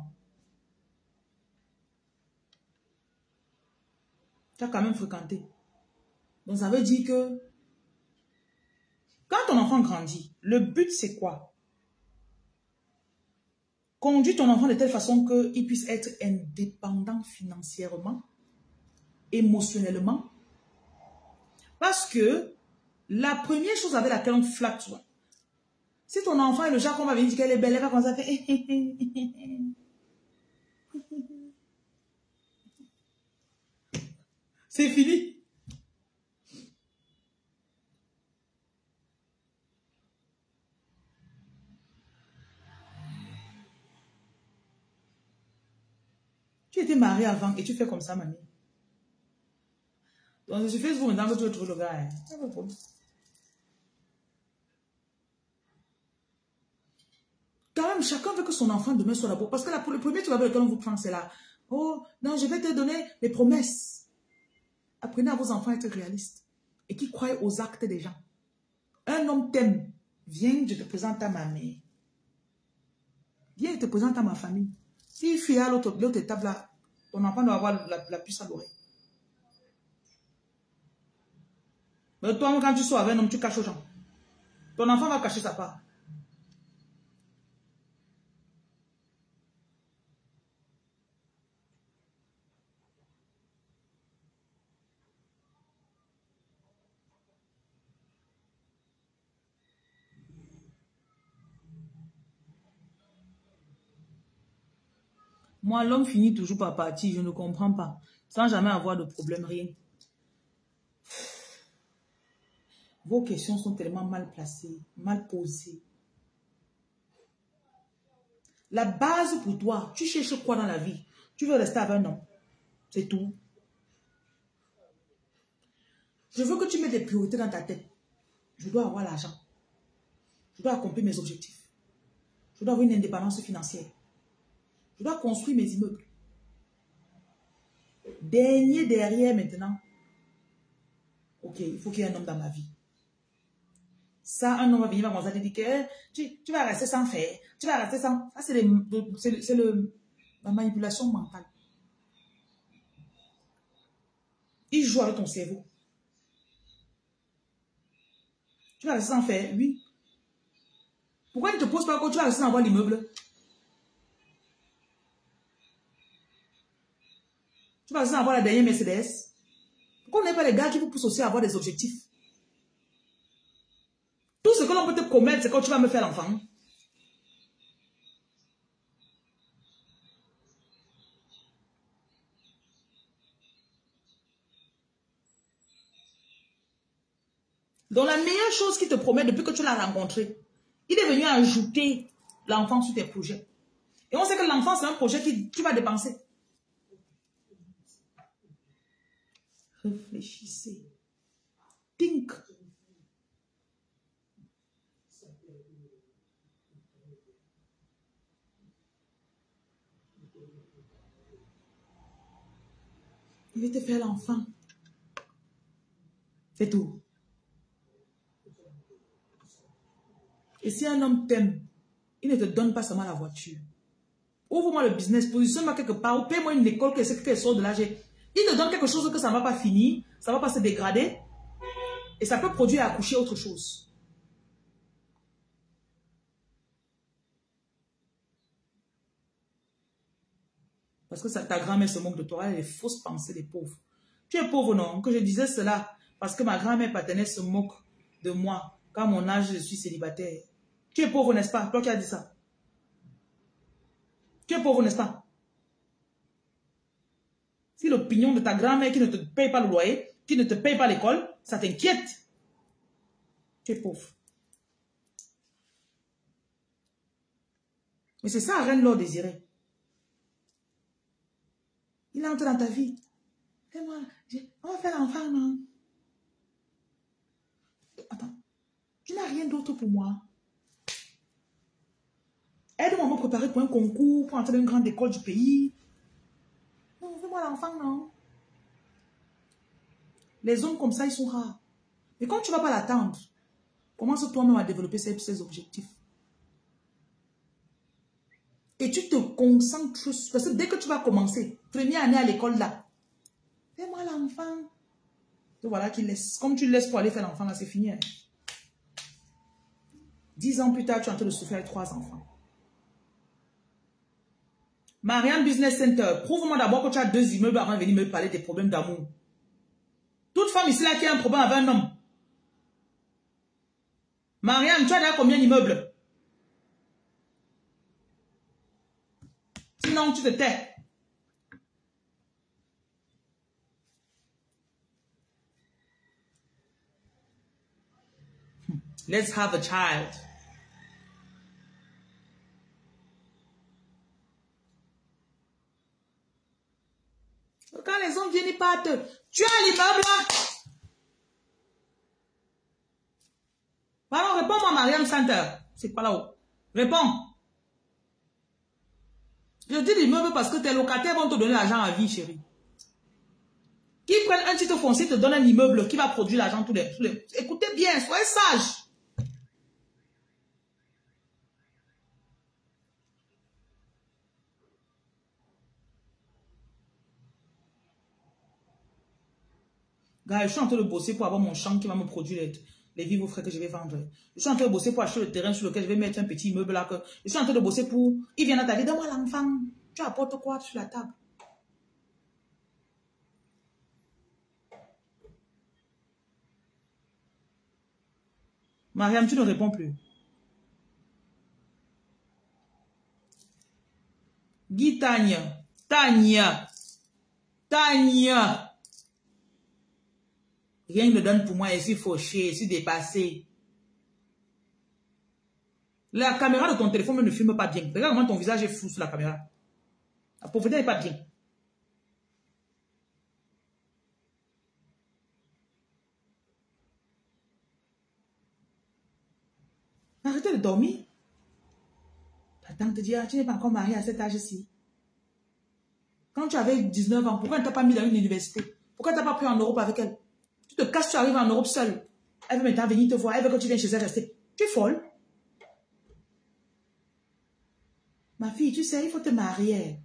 Tu as quand même fréquenté. Donc, ça veut dire que quand ton enfant grandit, le but, c'est quoi? Conduis ton enfant de telle façon qu'il puisse être indépendant financièrement, émotionnellement. Parce que la première chose avec laquelle on flatte soi, si ton enfant est le genre qu'on va venir dire qu'elle est belle, elle va commencer à faire c'est fini. Tu étais mariée avant et tu fais comme ça, mamie. Donc, sur Facebook, maintenant que tu trouves le gars, hein. C'est pas problème. Quand même, chacun veut que son enfant demain soit là-bas. Parce que là, pour le premier truc avec lequel on vous prend, c'est là. Oh, non, je vais te donner les promesses. Apprenez à vos enfants à être réalistes et qui croient aux actes des gens. Un homme t'aime. Viens, je te présente à ma mère. Viens, je te présente à ma famille. S'il fuit à l'autre étape là, ton enfant doit avoir la, la puce à l'oreille. Mais toi, quand tu sors avec un homme, tu caches aux gens. Ton enfant va cacher sa part. Moi, l'homme finit toujours par partir, je ne comprends pas. Sans jamais avoir de problème, rien. Vos questions sont tellement mal placées, mal posées. La base pour toi, tu cherches quoi dans la vie? Tu veux rester avec un homme. C'est tout. Je veux que tu mettes des priorités dans ta tête. Je dois avoir l'argent. Je dois accomplir mes objectifs. Je dois avoir une indépendance financière. Je dois construire mes immeubles. Dernier derrière maintenant. Ok, il faut qu'il y ait un homme dans ma vie. Ça, un homme va venir, va commencer à te dire que tu, tu vas rester sans faire. Tu vas rester sans... Ça, c'est la manipulation mentale. Il joue avec ton cerveau. Tu vas rester sans faire, oui. Pourquoi il ne te pose pas quand tu vas rester sans avoir l'immeuble? Tu vas rester sans avoir la dernière Mercedes. Pourquoi on n'est pas les gars qui vous poussent aussi à avoir des objectifs? Tout ce que l'on peut te promettre, c'est quand tu vas me faire l'enfant. Donc la meilleure chose qu'il te promet depuis que tu l'as rencontré, il est venu ajouter l'enfant sur tes projets. Et on sait que l'enfant, c'est un projet que tu vas dépenser. Réfléchissez. Think. Il veut te faire l'enfant. C'est tout. Et si un homme t'aime, il ne te donne pas seulement la voiture. Ouvre-moi le business, positionne-moi quelque part, ou paye-moi une école, qu'elle sort de là. Il te donne quelque chose que ça ne va pas finir, ça ne va pas se dégrader. Et ça peut produire et accoucher autre chose. Parce que ça, ta grand-mère se moque de toi, elle a les fausses pensées des pauvres. Tu es pauvre, non? Que je disais cela parce que ma grand-mère paternelle se moque de moi. Quand à mon âge, je suis célibataire. Tu es pauvre, n'est-ce pas? Toi qui as dit ça. Tu es pauvre, n'est-ce pas? Si l'opinion de ta grand-mère qui ne te paye pas le loyer, qui ne te paye pas l'école, ça t'inquiète. Tu es pauvre. Mais c'est ça, Reine Laure désirée. Il entre dans ta vie. Fais-moi, on va faire l'enfant, non? Attends, tu n'as rien d'autre pour moi. Aide-moi à me préparer pour un concours, pour entrer dans une grande école du pays. Non, fais-moi l'enfant, non? Les hommes comme ça, ils sont rares. Mais quand tu ne vas pas l'attendre, commence toi-même à développer ces, ces objectifs. Et tu te concentres, parce que dès que tu vas commencer, première année à l'école là, fais-moi l'enfant. Donc voilà qu'il laisse. Comme tu le laisses pour aller faire l'enfant là, c'est fini. Hein. Dix ans plus tard, tu es en train de souffrir avec trois enfants. Marianne Business Center, prouve-moi d'abord que tu as deux immeubles avant de venir me parler des problèmes d'amour. Toute femme ici là qui a un problème avec un homme. Marianne, tu as déjà combien d'immeubles? Sinon, tu te tais. Let's have a child. Quand les hommes viennent, ils partent. Tu as l'immeuble là? Pardon, réponds-moi, Marianne Center. C'est quoi là-haut? Réponds. Je dis l'immeuble parce que tes locataires vont te donner l'argent à vie, chérie. Qui prennent un titre foncier, te donnent un immeuble qui va produire l'argent tous les, tous les... Écoutez bien, soyez sages. Gars, je suis en train de bosser pour avoir mon champ qui va me produire les, les vivres frais que je vais vendre. Je suis en train de bosser pour acheter le terrain sur lequel je vais mettre un petit immeuble là. Que... Je suis en train de bosser pour... Il vient à ta vie, donne-moi l'enfant. Tu apportes quoi sur la table? Mariam, tu ne réponds plus. Guy Tania. Tania. Tania. Rien ne donne pour moi, je suis fauché, je suis dépassé. La caméra de ton téléphone ne filme pas bien. Regarde comment ton visage est flou sur la caméra. La pauvreté n'est pas bien. Arrêtez de dormir. Ta tante te dit, ah, tu n'es pas encore mariée à cet âge-ci. Quand tu avais dix-neuf ans, pourquoi elle ne t'a pas mis dans une université? Pourquoi tu n'as pas pris en Europe avec elle? Tu te casses, tu arrives en Europe seule. Elle veut maintenant venir te voir, elle veut que tu viennes chez elle rester. Tu es folle. Ma fille, tu sais, il faut te marier.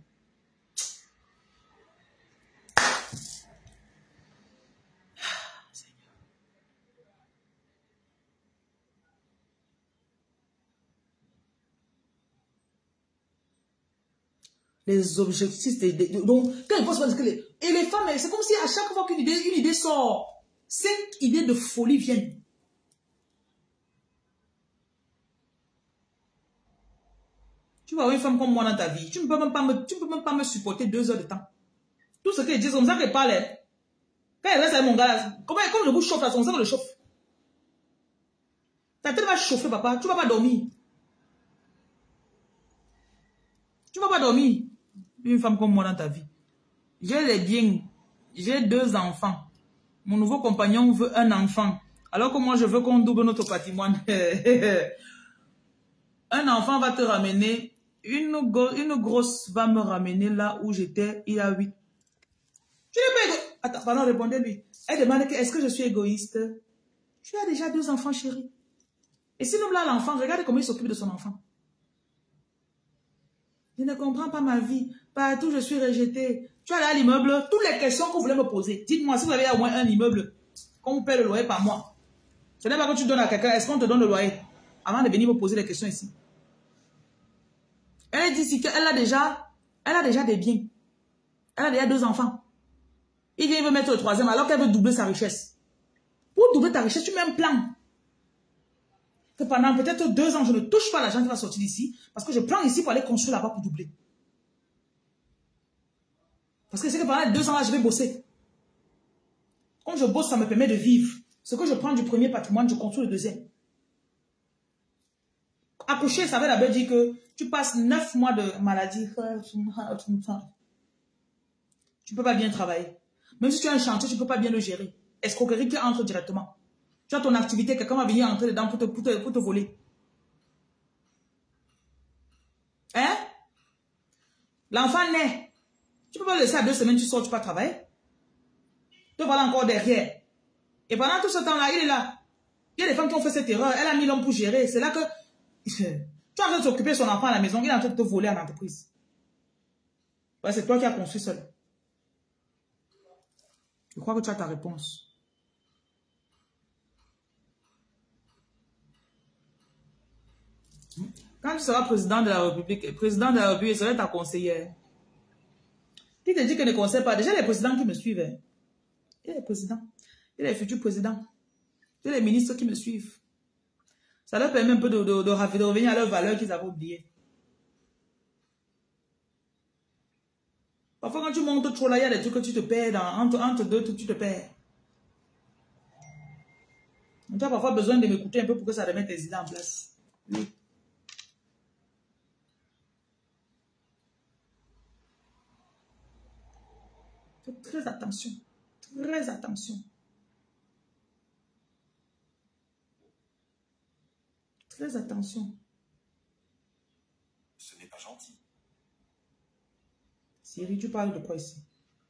Les objectifs, des, des, donc, quand il faut se que les, et les femmes, c'est comme si à chaque fois qu'une idée, une idée sort, cinq idées de folie viennent. Tu vas avoir une femme comme moi dans ta vie, tu ne peux même pas me, tu peux même pas me supporter deux heures de temps. Tout ce qu'elle dit, comme ça qu'elle parle, quand elle reste avec mon gars, là, comment, comme je vous chauffe là, c'est comme ça que je le chauffe. Ta tête va chauffer, papa, tu ne vas pas dormir. Tu ne vas pas dormir. Une femme comme moi dans ta vie. J'ai les biens. J'ai deux enfants. Mon nouveau compagnon veut un enfant. Alors que moi, je veux qu'on double notre patrimoine. Un enfant va te ramener. Une, une grosse va me ramener là où j'étais il y a huit. Tu n'es pas égoïste. Attends, pardon, répondez-lui. Elle demande que est-ce que je suis égoïste? Tu as déjà deux enfants, chérie. Et si nous là l'enfant, regardez comment il s'occupe de son enfant. Je ne comprends pas ma vie. Partout, je suis rejetée. Tu as là l'immeuble. Toutes les questions que vous voulez me poser. Dites-moi si vous avez au moins un immeuble. Qu'on vous paie le loyer par mois. Ce n'est pas que tu donnes à quelqu'un. Est-ce qu'on te donne le loyer? Avant de venir me poser les questions ici. Elle dit ici qu'elle a déjà, elle a déjà des biens. Elle a déjà deux enfants. Il vient me mettre le troisième alors qu'elle veut doubler sa richesse. Pour doubler ta richesse, tu mets un plan. Que pendant peut-être deux ans, je ne touche pas l'argent qui va sortir d'ici. Parce que je prends ici pour aller construire là-bas pour doubler. Parce que c'est que pendant les deux ans là, je vais bosser. Quand je bosse, ça me permet de vivre. Ce que je prends du premier patrimoine, je construis le deuxième. Accoucher, ça veut d'abord dire que tu passes neuf mois de maladie. Tu ne peux pas bien travailler. Même si tu as un chantier, tu ne peux pas bien le gérer. Escroquerie qui entre directement. Tu as ton activité, quelqu'un va venir entrer dedans pour te, pour te, pour te voler. Hein? L'enfant naît. Tu ne peux pas le laisser à deux semaines, tu sors, tu ne peux pas travailler. Te voilà encore derrière. Et pendant tout ce temps-là, il est là. Il y a des femmes qui ont fait cette erreur. Elle a mis l'homme pour gérer. C'est là que tu es en train de s'occuper de son enfant à la maison. Il est en train de te voler à l'entreprise. Ouais, c'est toi qui as construit seul. Je crois que tu as ta réponse. Quand tu seras président de la République, président de la République, je serai ta conseillère. Qui te dit que ne conseille pas? Déjà les présidents qui me suivent. Hein. Il y a les présidents. Il y a les futurs présidents. Il y a les ministres qui me suivent. Ça leur permet un peu de, de, de, de revenir à leurs valeurs qu'ils avaient oubliées. Parfois, quand tu montes trop là, il y a des trucs que tu te perds. Dans, entre, entre deux trucs, tu te perds. Tu as parfois besoin de m'écouter un peu pour que ça remette tes idées en place. Oui. Faites très attention. Très attention. Très attention. Ce n'est pas gentil. Siri, tu parles de quoi ici?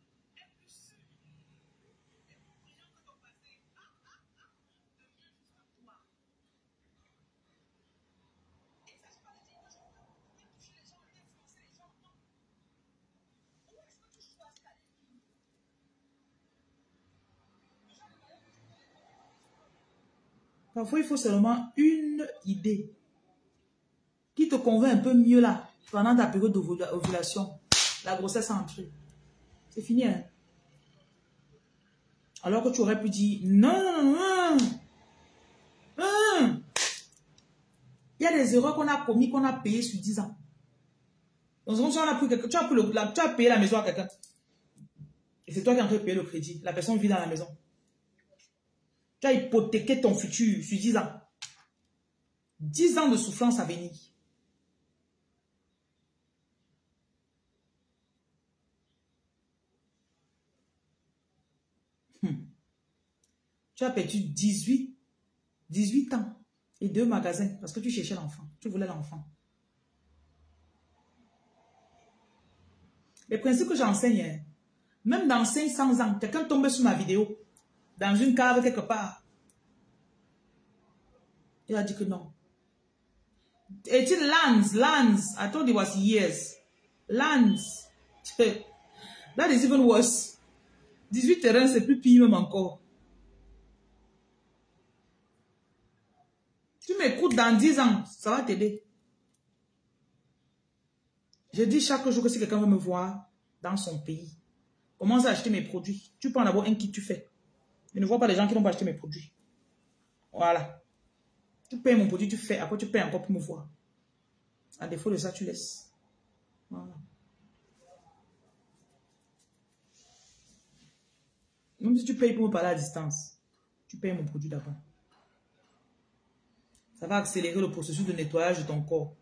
Parfois, il faut seulement une idée qui te convainc un peu mieux là, pendant ta période d'ovulation, la grossesse entrée. C'est fini, hein? Alors que tu aurais pu dire, non, non, non. Il y a des erreurs qu'on a commises, qu'on a payées sur dix ans. Donc, tu as, pris quelque, tu, as pris le, la, tu as payé la maison à quelqu'un. Et c'est toi qui es en train de payer le crédit. La personne vit dans la maison. Tu as hypothéqué ton futur sur dix ans. dix ans de souffrance à venir. Hmm. Tu as perdu dix-huit, dix-huit ans et deux magasins parce que tu cherchais l'enfant. Tu voulais l'enfant. Les principes que j'enseigne, même dans cinq cents ans, quelqu'un tombe sur ma vidéo, dans une cave quelque part. Il a dit que non. eighteen lands, lands. I thought it was years. Lands. That is even worse. dix-huit terrains, c'est plus pire même encore. Tu m'écoutes dans dix ans, ça va t'aider. Je dis chaque jour que si quelqu'un veut me voir dans son pays, commence à acheter mes produits. Tu peux en avoir un qui tu fais. Je ne vois pas les gens qui n'ont pas acheté mes produits. Voilà. Tu payes mon produit, tu fais. Après, tu payes encore pour me voir. À défaut de ça, tu laisses. Voilà. Même si tu payes pour me parler à distance, tu payes mon produit d'abord. Ça va accélérer le processus de nettoyage de ton corps.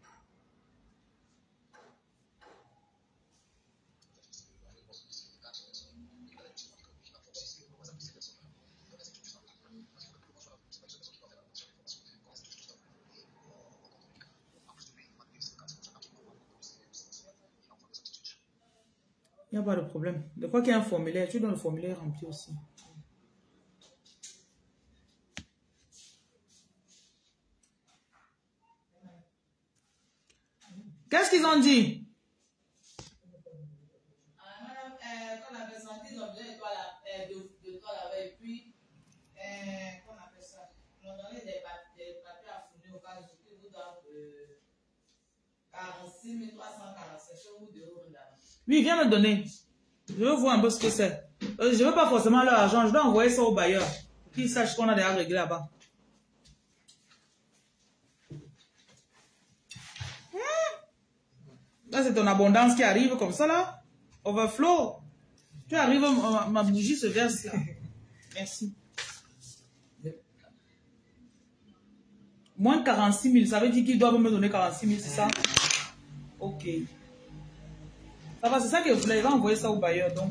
Il n'y a pas de problème. De quoi qu'il y a un formulaire, tu donnes le formulaire rempli aussi. Qu'est-ce qu'ils ont dit? Quand on avait senti l'objet de toi là, et puis, qu'on appelle ça, on donnait des papiers à fournir au cas où vous donnez quarante-six mille trois cent quarante-sept euros de là. Oui, viens me donner. Je veux voir un peu ce que c'est. Je ne veux pas forcément leur argent. Je dois envoyer ça au bailleur. Pour qu'ils sachent qu'on a déjà réglé là-bas. Là, c'est ton abondance qui arrive comme ça, là. Overflow. Tu arrives, ma, ma bougie se verse là. Merci. Moins quarante-six mille. Ça veut dire qu'ils doivent me donner quarante-six mille, c'est ça? Ok. Ça va, c'est ça que je voulais. Il va envoyer ça au bailleur, donc.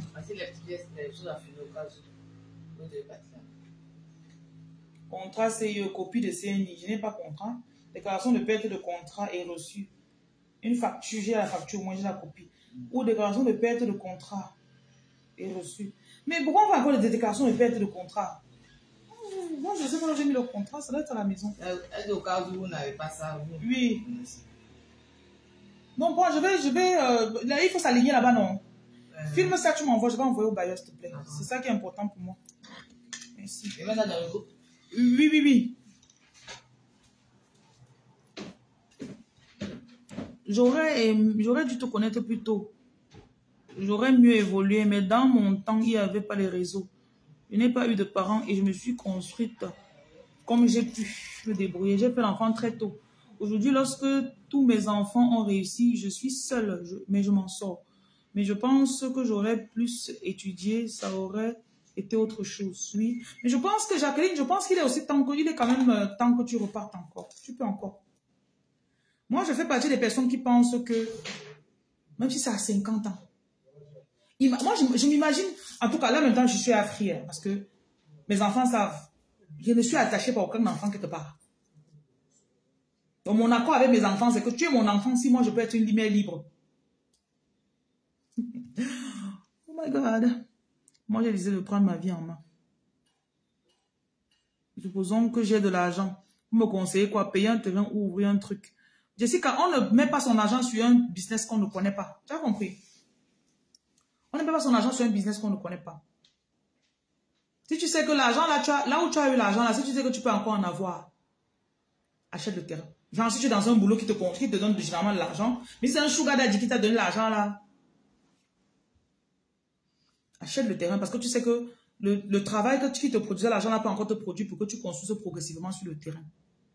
Contrat C I E, copie de C N I. Je n'ai pas contrat. Déclaration de perte de contrat est reçue. Une facture, j'ai la facture, moi j'ai la copie. Ou déclaration de perte de contrat est reçue. Mais pourquoi on fait encore des déclarations de perte de contrat? Moi, je sais pas où j'ai mis le contrat, ça doit être à la maison. Est-ce au cas où vous n'avez pas ça? Vous... Oui. Non, bon, je vais, je vais, euh, là, il faut s'aligner là-bas, non? Euh... Filme ça, tu m'envoies, je vais envoyer au bailleur, s'il te plaît. Uh -huh. C'est ça qui est important pour moi. Merci. Et maintenant, dans le groupe? Oui, oui, oui. J'aurais, j'aurais dû te connaître plus tôt. j'aurais mieux évolué, mais dans mon temps, il n'y avait pas les réseaux. Je n'ai pas eu de parents et je me suis construite comme j'ai pu me débrouiller. J'ai fait l'enfant très tôt. Aujourd'hui, lorsque tous mes enfants ont réussi, je suis seule, je, mais je m'en sors. Mais je pense que j'aurais plus étudié, ça aurait été autre chose, oui. Mais je pense que Jacqueline, je pense qu'il est aussi temps que, il est quand même euh, temps que tu repartes encore. Tu peux encore. Moi, je fais partie des personnes qui pensent que, même si c'est à cinquante ans, moi, je, je m'imagine, en tout cas, là, maintenant, je suis africaine, parce que mes enfants savent, je ne suis attachée par aucun enfant quelque part. Donc, mon accord avec mes enfants, c'est que tu es mon enfant, si moi, je peux être une lumière libre. Oh my God. Moi, j'ai décidé de prendre ma vie en main. Supposons que j'ai de l'argent. Vous me conseillez quoi? Payer un terrain ou ouvrir un truc. Jessica, on ne met pas son argent sur un business qu'on ne connaît pas. Tu as compris? On ne met pas son argent sur un business qu'on ne connaît pas. Si tu sais que l'argent, là, tu as, là où tu as eu l'argent, là, si tu sais que tu peux encore en avoir, achète le terrain. Genre, si tu es dans un boulot qui te, qui te donne généralement de l'argent, mais si c'est un sugar daddy qui t'a donné l'argent, là, achète le terrain parce que tu sais que le, le travail que tu te produisais l'argent n'a pas encore te produit pour que tu construises progressivement sur le terrain.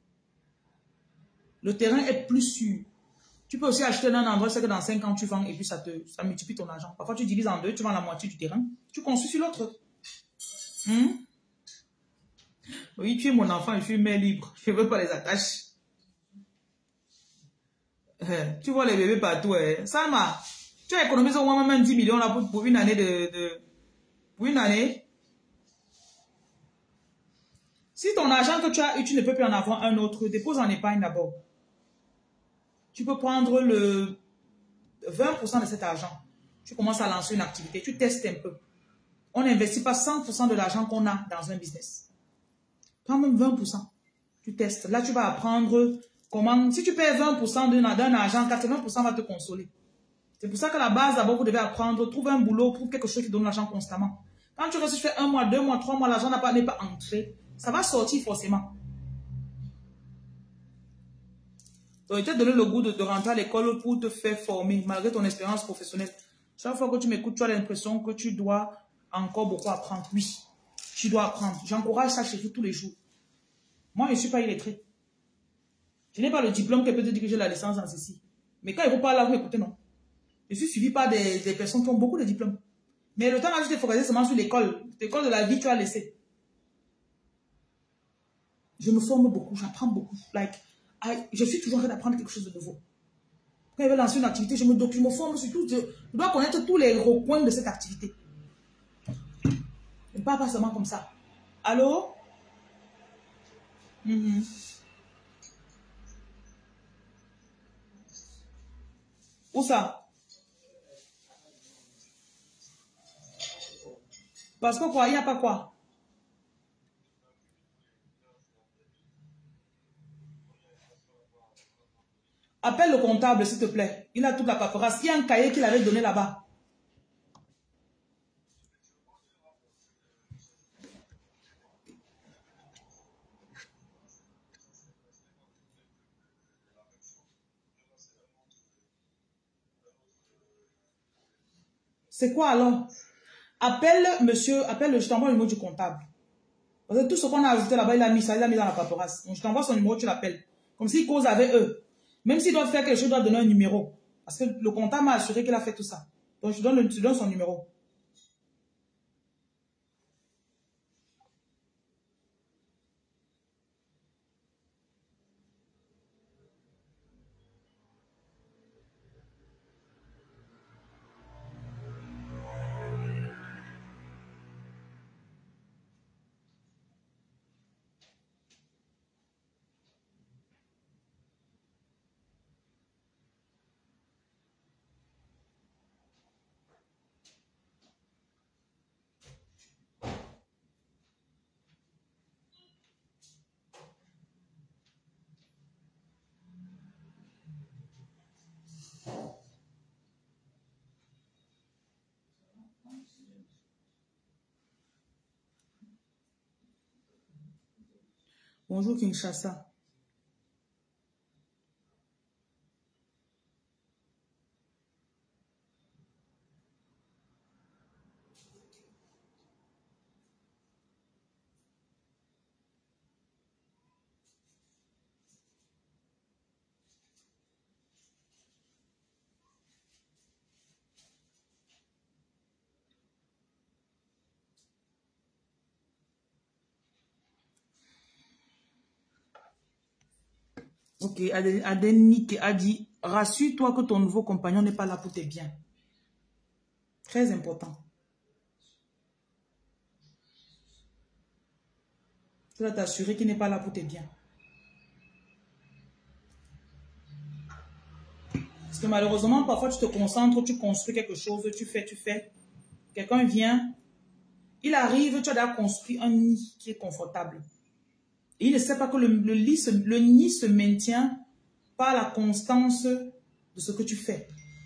Le terrain est plus sûr. Tu peux aussi acheter dans un endroit, c'est que dans cinq ans, tu vends et puis ça, te, ça multiplie ton argent. Parfois, tu divises en deux, tu vends la moitié du terrain, tu construis sur l'autre. Hmm? Oui, tu es mon enfant, je suis mère libre. Je ne veux pas les attaches. Euh, tu vois les bébés partout. Eh. Salma, tu as économisé au moins même dix millions là pour, pour une année de, de... Pour une année. Si ton argent que tu as eu, tu ne peux plus en avoir un autre, dépose en épargne d'abord. Tu peux prendre le vingt pour cent de cet argent. Tu commences à lancer une activité, tu testes un peu. On n'investit pas cent pour cent de l'argent qu'on a dans un business. Prends même vingt pour cent. Tu testes. Là, tu vas apprendre comment... Si tu payes vingt pour cent d'un argent, quatre-vingts pour cent va te consoler. C'est pour ça que la base, d'abord, vous devez apprendre, trouver un boulot, trouver quelque chose qui donne l'argent constamment. Quand tu restes, tu fais un mois, deux mois, trois mois, l'argent n'est pas, pas entré. Ça va sortir forcément. Donc, il t'a donné le goût de, de rentrer à l'école pour te faire former, malgré ton expérience professionnelle. Chaque fois que tu m'écoutes, tu as l'impression que tu dois encore beaucoup apprendre. Oui, tu dois apprendre. J'encourage ça chez vous tous les jours. Moi, je ne suis pas illettré. Je n'ai pas le diplôme qui peut te dire que j'ai la licence dans ceci. Mais quand il ne faut pas là, vous m'écoutez, non. Je suis suivi par des, des personnes qui ont beaucoup de diplômes. Mais le temps là, je t'ai focalisé seulement sur l'école. L'école de la vie, tu as laissé. Je me forme beaucoup, j'apprends beaucoup. Like, I, je suis toujours en train d'apprendre quelque chose de nouveau. Quand je vais lancer une activité, je me, je me forme sur tout. Je, je dois connaître tous les recoins de cette activité. Je ne parle pas seulement comme ça. Allô? Mm-hmm. Où ça? Parce que quoi? Il n'y a pas quoi? Appelle le comptable, s'il te plaît. Il a toute la paperasse. Il y a un cahier qu'il avait donné là-bas. C'est quoi alors? Appelle monsieur, appelle le, je t'envoie le numéro du comptable. Parce que tout ce qu'on a ajouté là-bas, il a mis ça, il a mis dans la paperasse. Donc je t'envoie son numéro, tu l'appelles. Comme s'il cause avec eux. Même s'il doit faire quelque chose, il doit donner un numéro. Parce que le comptable m'a assuré qu'il a fait tout ça. Donc je te donne, le, je te donne son numéro. Bonjour Kinshasa. Ok, Adenik a dit, rassure-toi que ton nouveau compagnon n'est pas là pour tes biens. Très important. Tu dois t'assurer qu'il n'est pas là pour tes biens. Parce que malheureusement, parfois tu te concentres, tu construis quelque chose, tu fais, tu fais. Quelqu'un vient, il arrive, tu as déjà construit un nid qui est confortable. Et il ne sait pas que le, le, lit se, le nid se maintient par la constance de ce que tu fais.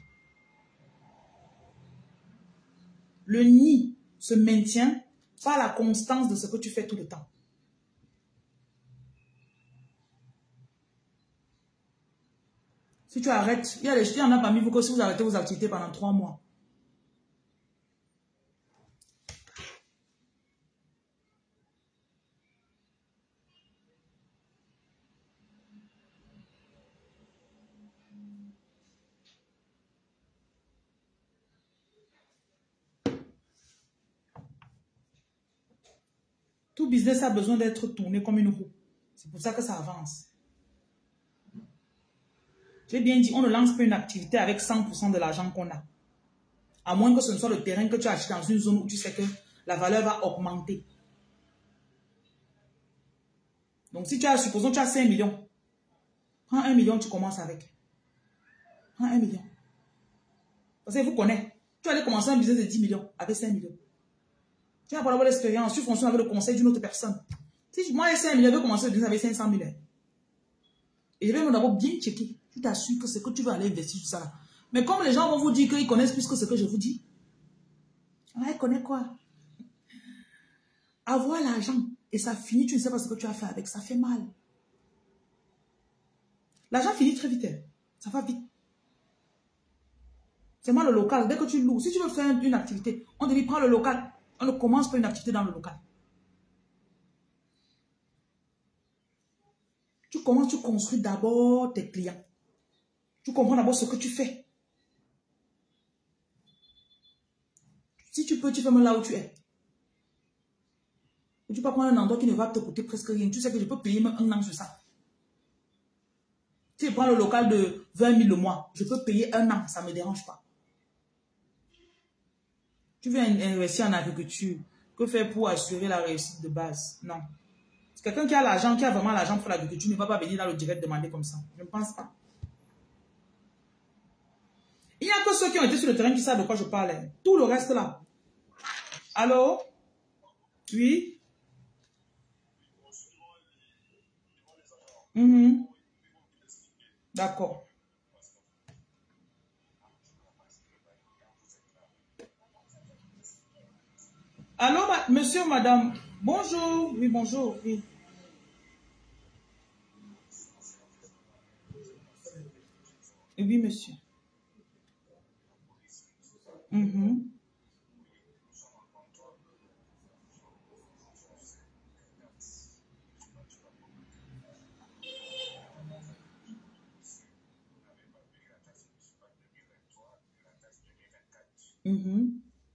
Le nid se maintient par la constance de ce que tu fais tout le temps. Si tu arrêtes, il y a des gens, il y en a parmi vous que si vous arrêtez vos activités pendant trois mois. Tout business a besoin d'être tourné comme une roue. C'est pour ça que ça avance. J'ai bien dit, on ne lance pas une activité avec cent pour cent de l'argent qu'on a. À moins que ce ne soit le terrain que tu as acheté dans une zone où tu sais que la valeur va augmenter. Donc si tu as, supposons tu as cinq millions. Prends un million, tu commences avec. Prends un million. Parce que vous connaissez. Tu allais commencer un business de dix millions avec cinq millions. Tu vas avoir l'expérience, tu fonctionnes avec le conseil d'une autre personne. Si moi j'ai cinq millions, je vais commencer le business avec cinq cent mille. Et je vais d'abord bien checker. Je t'assure que c'est que tu vas aller investir sur ça. Mais comme les gens vont vous dire qu'ils connaissent plus que ce que je vous dis. Ouais, ils connaissent quoi? Avoir l'argent et ça finit, tu ne sais pas ce que tu as fait avec, ça fait mal. L'argent finit très vite. Ça va vite. C'est moi le local. Dès que tu loues, si tu veux faire une activité, on te dit prends le local. On ne commence pas une activité dans le local. Tu commences, tu construis d'abord tes clients. Tu comprends d'abord ce que tu fais. Si tu peux, tu fais même là où tu es. Tu peux prendre un endroit qui ne va te coûter presque rien. Tu sais que je peux payer même un an sur ça. Si je prends le local de vingt mille le mois, je peux payer un an, ça ne me dérange pas. Tu veux investir en agriculture, que faire pour assurer la réussite de base? Non. Quelqu'un qui a l'argent, qui a vraiment l'argent pour l'agriculture, ne va pas venir dans le direct demander comme ça. Je ne pense pas. Il n'y a que ceux qui ont été sur le terrain qui savent de quoi je parle. Tout le reste là. Allô? Oui? Mm-hmm. D'accord. Allô, monsieur, madame. Bonjour. Oui, bonjour. Oui. Oui, monsieur. Mm-hmm. Mm-hmm.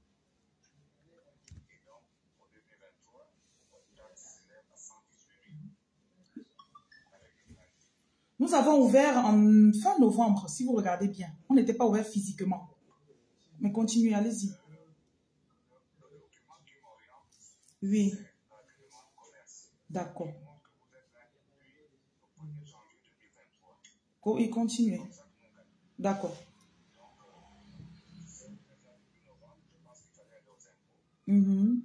Nous avons ouvert en fin novembre, si vous regardez bien. On n'était pas ouvert physiquement. Mais continuez, allez-y. Oui. D'accord. Et continuez. D'accord. Mm-hmm.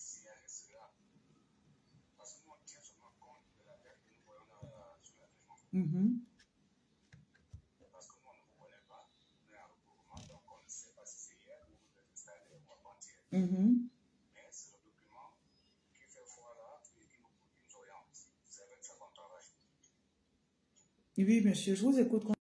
Mm-hmm. Mm-hmm. Oui, monsieur, je vous écoute.